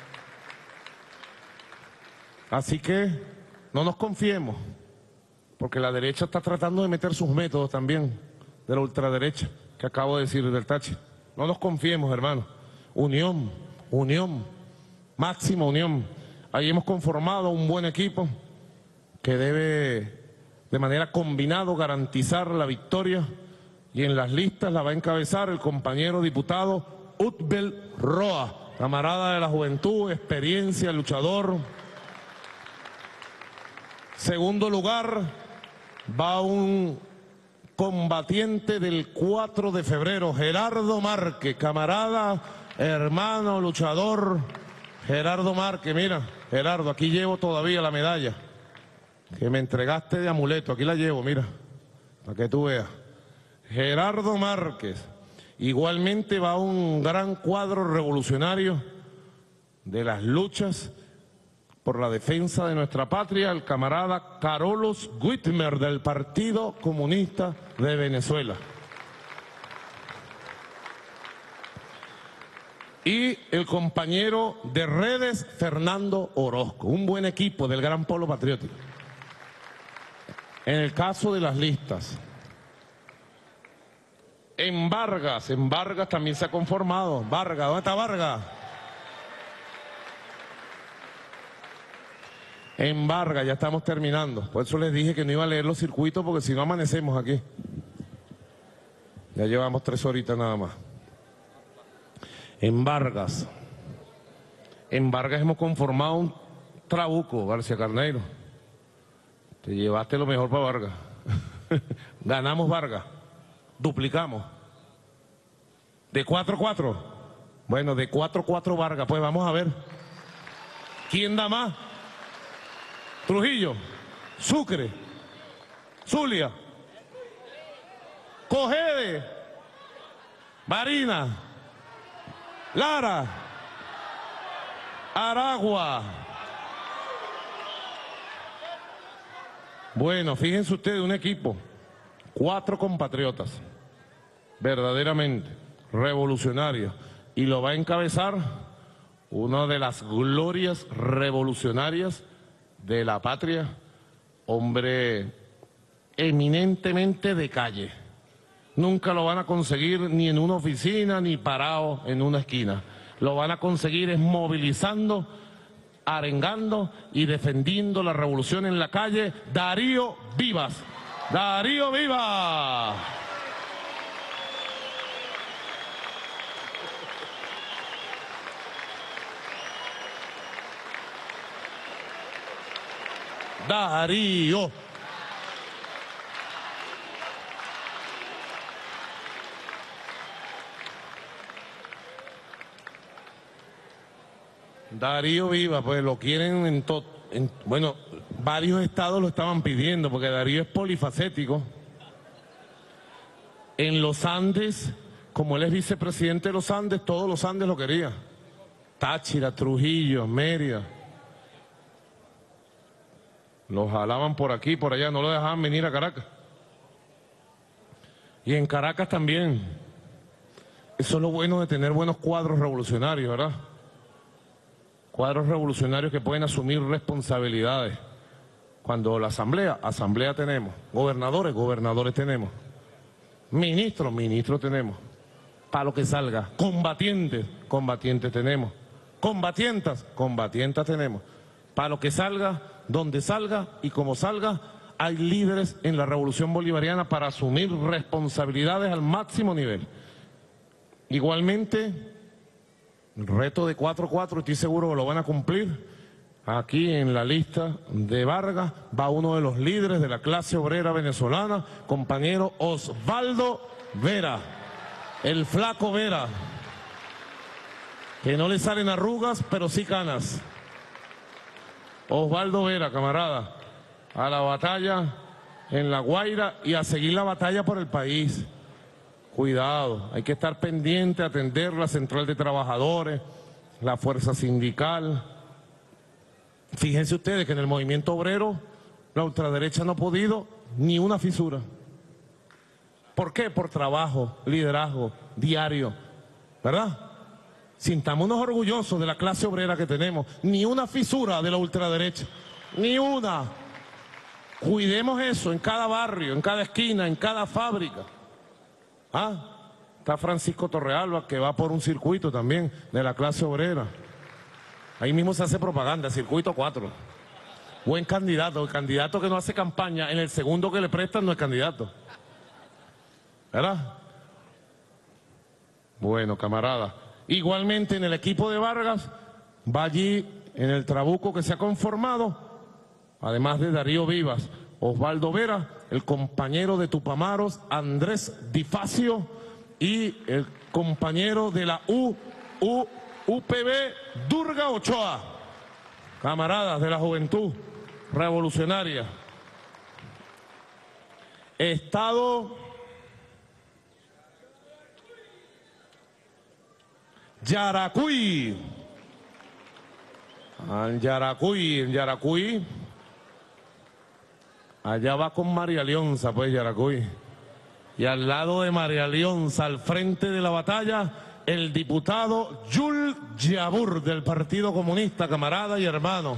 Así que no nos confiemos, porque la derecha está tratando de meter sus métodos también, de la ultraderecha, que acabo de decir del Táchira. No nos confiemos, hermanos. Unión, unión, máxima unión. Ahí hemos conformado un buen equipo que debe, de manera combinada, garantizar la victoria. Y en las listas la va a encabezar el compañero diputado Utbel Roa, camarada de la juventud, experiencia, luchador. Segundo lugar va un combatiente del cuatro de febrero, Gerardo Márquez, camarada, hermano, luchador. Gerardo Márquez, mira, Gerardo, aquí llevo todavía la medalla que me entregaste de amuleto, aquí la llevo, mira, para que tú veas. Gerardo Márquez. Igualmente va un gran cuadro revolucionario de las luchas por la defensa de nuestra patria, el camarada Carolus Whitmer, del Partido Comunista de Venezuela. Y el compañero de redes, Fernando Orozco, un buen equipo del Gran Polo Patriótico. En el caso de las listas, en Vargas, en Vargas también se ha conformado. Vargas, ¿dónde está Vargas? En Vargas, ya estamos terminando. Por eso les dije que no iba a leer los circuitos, porque si no amanecemos aquí. Ya llevamos tres horitas nada más. En Vargas. En Vargas hemos conformado un trabuco, García Carneiro. Te llevaste lo mejor para Vargas. Ganamos Vargas. Duplicamos. ¿De cuatro a cuatro? Bueno, de cuatro a cuatro Vargas. Pues vamos a ver. ¿Quién da más? Trujillo, Sucre, Zulia, Cogede, Barinas, Lara, Aragua. Bueno, fíjense ustedes, un equipo, cuatro compatriotas, verdaderamente revolucionarios, y lo va a encabezar una de las glorias revolucionarias de la patria, hombre eminentemente de calle. Nunca lo van a conseguir ni en una oficina ni parado en una esquina. lo van a conseguir es movilizando, arengando y defendiendo la revolución en la calle. Darío Vivas. Darío Vivas. Darío. Darío Viva, pues lo quieren en todo. Bueno, varios estados lo estaban pidiendo porque Darío es polifacético. En los Andes, como él es vicepresidente de los Andes, todos los Andes lo querían. Táchira, Trujillo, Mérida. Los jalaban por aquí, por allá, no lo dejaban venir a Caracas. Y en Caracas también. Eso es lo bueno de tener buenos cuadros revolucionarios, ¿verdad? Cuadros revolucionarios que pueden asumir responsabilidades. Cuando la asamblea, asamblea tenemos. Gobernadores, gobernadores tenemos. Ministros, ministros tenemos. Para lo que salga. Combatientes, combatientes tenemos. Combatientas, combatientas tenemos. Para lo que salga, donde salga y como salga, hay líderes en la revolución bolivariana para asumir responsabilidades al máximo nivel. Igualmente, el reto de cuatro cuatro, estoy seguro que lo van a cumplir. Aquí en la lista de Vargas va uno de los líderes de la clase obrera venezolana, compañero Osvaldo Vera, el flaco Vera, que no le salen arrugas, pero sí canas. Osvaldo Vera, camarada, a la batalla en La Guaira y a seguir la batalla por el país. Cuidado, hay que estar pendiente, atender la central de trabajadores, la fuerza sindical. Fíjense ustedes que en el movimiento obrero la ultraderecha no ha podido ni una fisura. ¿Por qué? Por trabajo, liderazgo, diario, ¿verdad? Sintámonos orgullosos de la clase obrera que tenemos. Ni una fisura de la ultraderecha, ni una. Cuidemos eso en cada barrio, en cada esquina, en cada fábrica. Ah, está Francisco Torrealba, que va por un circuito también de la clase obrera. Ahí mismo se hace propaganda, circuito cuatro. Buen candidato, el candidato que no hace campaña, en el segundo que le prestan no es candidato. ¿Verdad? Bueno, camarada. Igualmente en el equipo de Vargas, va allí en el trabuco que se ha conformado, además de Darío Vivas, Osvaldo Vera, el compañero de Tupamaros, Andrés Difacio, y el compañero de la U, U, U P B, Durga Ochoa. Camaradas de la juventud revolucionaria. Estado Yaracuy. En Yaracuy, en Yaracuy. Allá va con María Leonza, pues, Yaracuy. Y al lado de María Leonza, al frente de la batalla, el diputado Yul Yabur del Partido Comunista, camarada y hermano.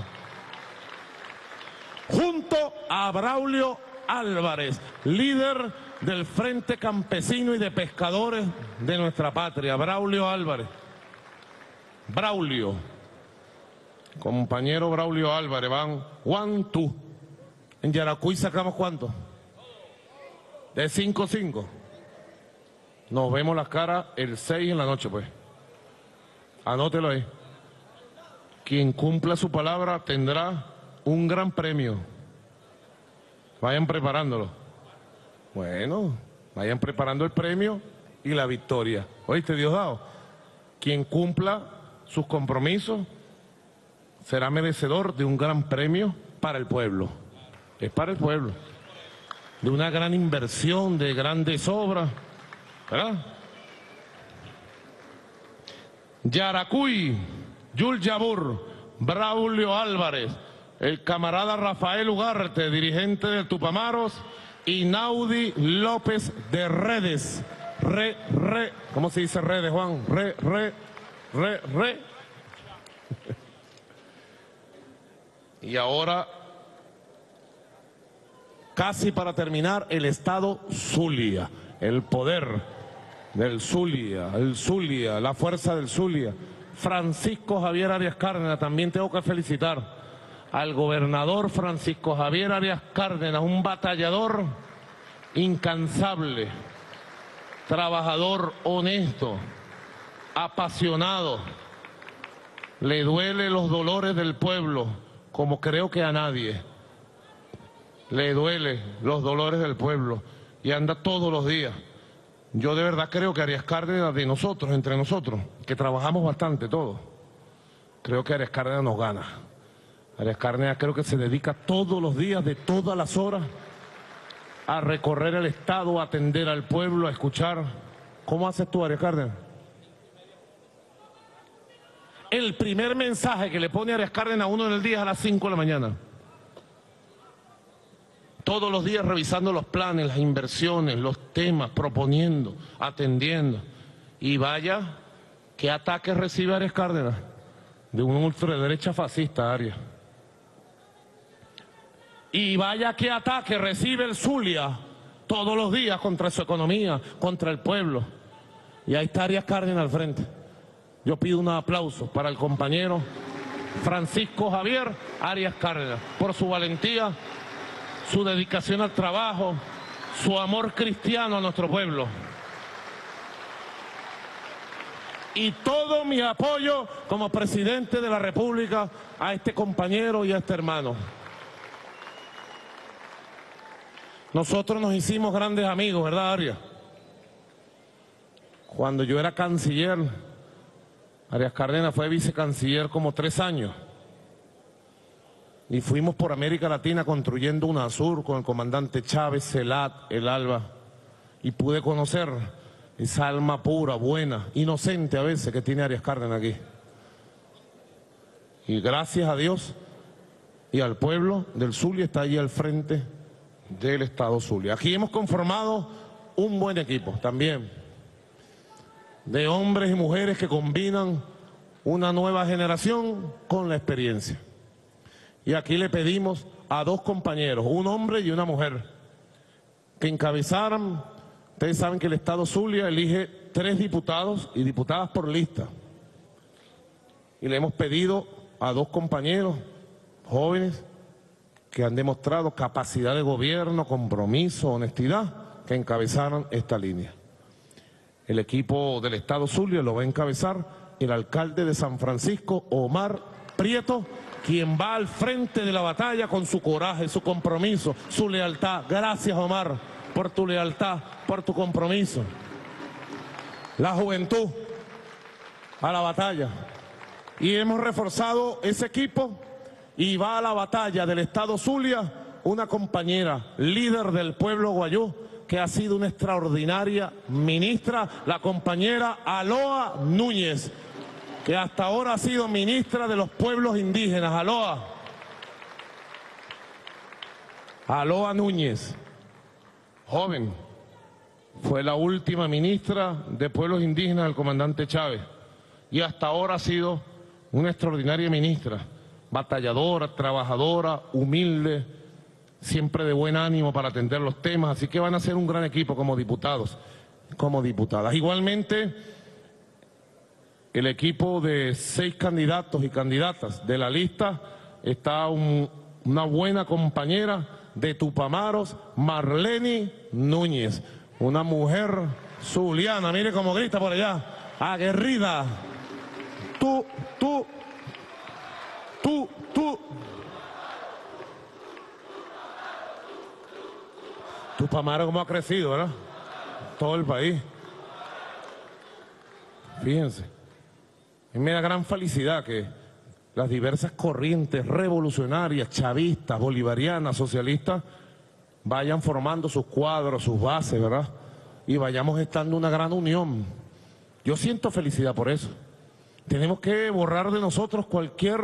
Junto a Braulio Álvarez, líder del Frente Campesino y de Pescadores de nuestra patria. Braulio Álvarez. Braulio. Compañero Braulio Álvarez, van one, two. En Yaracuy sacamos ¿cuánto? De cinco cinco. Nos vemos las caras el seis en la noche, pues. Anótelo ahí. Quien cumpla su palabra tendrá un gran premio. Vayan preparándolo. Bueno, vayan preparando el premio y la victoria. ¿Oíste, Diosdado? Quien cumpla sus compromisos será merecedor de un gran premio para el pueblo. Es para el pueblo. De una gran inversión, de grandes obras, ¿verdad? Yaracuy, Yul Yabur, Braulio Álvarez, el camarada Rafael Ugarte, dirigente del Tupamaros, y Naudi López de Redes. Re, re, ¿cómo se dice Redes, Juan? Re, re, re, re. Y ahora, casi para terminar, el Estado Zulia, el poder del Zulia, el Zulia, la fuerza del Zulia. Francisco Javier Arias Cárdenas. También tengo que felicitar al gobernador Francisco Javier Arias Cárdenas, un batallador incansable, trabajador honesto, apasionado. Le duele los dolores del pueblo, como creo que a nadie. Le duele los dolores del pueblo y anda todos los días. Yo de verdad creo que Arias Cárdenas, de nosotros, entre nosotros, que trabajamos bastante todos, creo que Arias Cárdenas nos gana. Arias Cárdenas creo que se dedica todos los días, de todas las horas, a recorrer el Estado, a atender al pueblo, a escuchar. ¿Cómo haces tú, Arias Cárdenas? El primer mensaje que le pone Arias Cárdenas a uno en el día es a las cinco de la mañana. Todos los días revisando los planes, las inversiones, los temas, proponiendo, atendiendo. Y vaya, ¿qué ataques recibe Arias Cárdenas? De una ultraderecha fascista, Arias. Y vaya, ¿qué ataque recibe el Zulia todos los días contra su economía, contra el pueblo? Y ahí está Arias Cárdenas al frente. Yo pido un aplauso para el compañero Francisco Javier Arias Cárdenas por su valentía, su dedicación al trabajo, su amor cristiano a nuestro pueblo. Y todo mi apoyo como presidente de la República a este compañero y a este hermano. Nosotros nos hicimos grandes amigos, ¿verdad, Arias? Cuando yo era canciller, Arias Cárdenas fue vicecanciller como tres años. Y fuimos por América Latina construyendo UNASUR con el comandante Chávez, Celat, El Alba. Y pude conocer esa alma pura, buena, inocente a veces que tiene Arias Cárdenas aquí. Y gracias a Dios y al pueblo del Zulia está allí al frente del Estado Zulia. Aquí hemos conformado un buen equipo también, de hombres y mujeres que combinan una nueva generación con la experiencia. Y aquí le pedimos a dos compañeros, un hombre y una mujer, que encabezaran. Ustedes saben que el Estado Zulia elige tres diputados y diputadas por lista. Y le hemos pedido a dos compañeros jóvenes que han demostrado capacidad de gobierno, compromiso, honestidad, que encabezaran esta línea. El equipo del Estado Zulia lo va a encabezar el alcalde de San Francisco, Omar Prieto, quien va al frente de la batalla con su coraje, su compromiso, su lealtad. Gracias, Omar, por tu lealtad, por tu compromiso. La juventud a la batalla. Y hemos reforzado ese equipo y va a la batalla del Estado Zulia una compañera, líder del pueblo guayú, que ha sido una extraordinaria ministra, la compañera Aloa Núñez, que hasta ahora ha sido ministra de los pueblos indígenas. Aloa. Aloa Núñez, joven, fue la última ministra de pueblos indígenas del comandante Chávez y hasta ahora ha sido una extraordinaria ministra, batalladora, trabajadora, humilde, siempre de buen ánimo para atender los temas, así que van a ser un gran equipo como diputados, como diputadas. Igualmente, el equipo de seis candidatos y candidatas de la lista está un, una buena compañera de Tupamaros, Marleni Núñez, una mujer zuliana, mire cómo grita por allá, aguerrida. Tú, tú, tú, tú. Tupamaros como ha crecido, ¿verdad? Todo el país. Fíjense. Y me da gran felicidad que las diversas corrientes revolucionarias, chavistas, bolivarianas, socialistas, vayan formando sus cuadros, sus bases, ¿verdad? Y vayamos estando una gran unión. Yo siento felicidad por eso. Tenemos que borrar de nosotros cualquier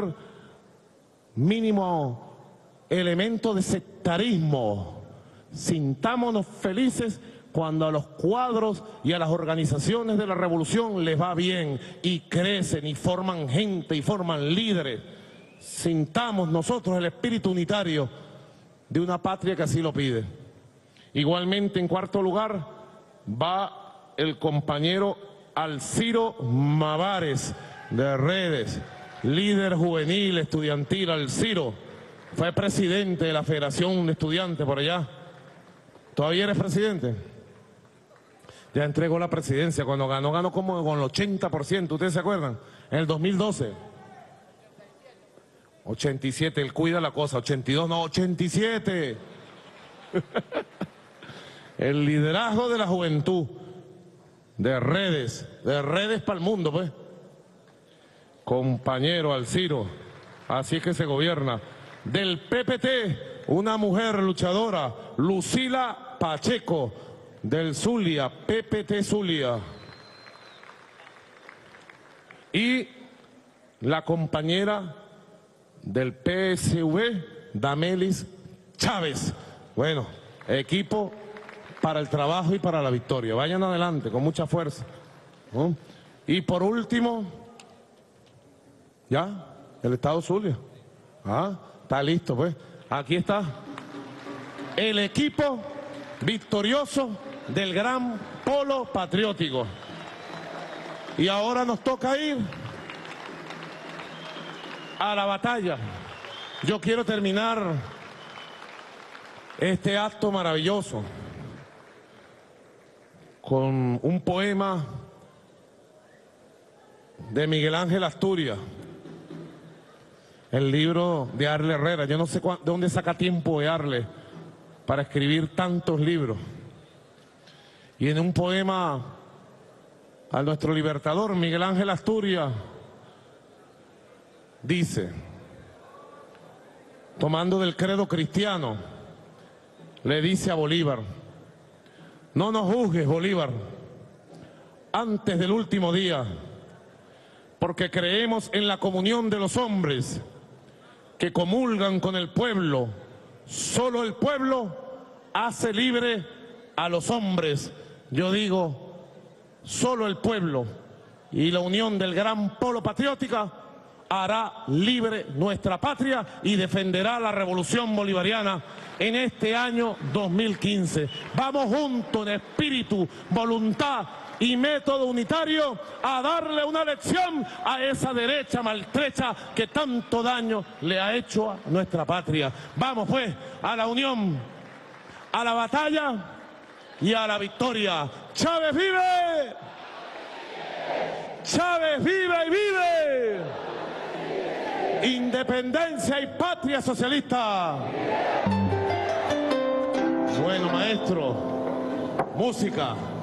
mínimo elemento de sectarismo. Sintámonos felices cuando a los cuadros y a las organizaciones de la revolución les va bien y crecen y forman gente y forman líderes. Sintamos nosotros el espíritu unitario de una patria que así lo pide. Igualmente, en cuarto lugar, va el compañero Alciro Mavares, de redes, líder juvenil, estudiantil, Alciro. Fue presidente de la Federación de Estudiantes por allá. ¿Todavía eres presidente? Ya entregó la presidencia. Cuando ganó, ganó como con el ochenta por ciento. ¿Ustedes se acuerdan? En el dos mil doce. ochenta y siete, él cuida la cosa. ochenta y dos, no, ochenta y siete. El liderazgo de la juventud. De redes. De redes para el mundo, pues. Compañero Alciro. Así es que se gobierna. Del P P T, una mujer luchadora, Lucila Pacheco, del Zulia, P P T Zulia. Y la compañera del P S V, Damelis Chávez. Bueno, equipo para el trabajo y para la victoria. Vayan adelante, con mucha fuerza, ¿no? Y por último, ya, el Estado Zulia. Ah, está listo, pues. Aquí está el equipo victorioso del gran polo patriótico. Y ahora nos toca ir a la batalla. Yo quiero terminar este acto maravilloso con un poema de Miguel Ángel Asturias. El libro de Arle Herrera. Yo no sé de dónde saca tiempo de Arle para escribir tantos libros. Y en un poema a nuestro libertador, Miguel Ángel Asturias, dice, tomando del credo cristiano, le dice a Bolívar: no nos juzgues, Bolívar, antes del último día, porque creemos en la comunión de los hombres que comulgan con el pueblo. Solo el pueblo hace libre a los hombres. Yo digo, solo el pueblo y la unión del gran polo patriótica hará libre nuestra patria y defenderá la revolución bolivariana en este año dos mil quince. Vamos juntos en espíritu, voluntad y método unitario a darle una lección a esa derecha maltrecha que tanto daño le ha hecho a nuestra patria. Vamos pues a la unión, a la batalla y a la victoria. ¡Chávez vive! ¡Chávez vive y vive! ¡Independencia y patria socialista! Bueno, maestro, música.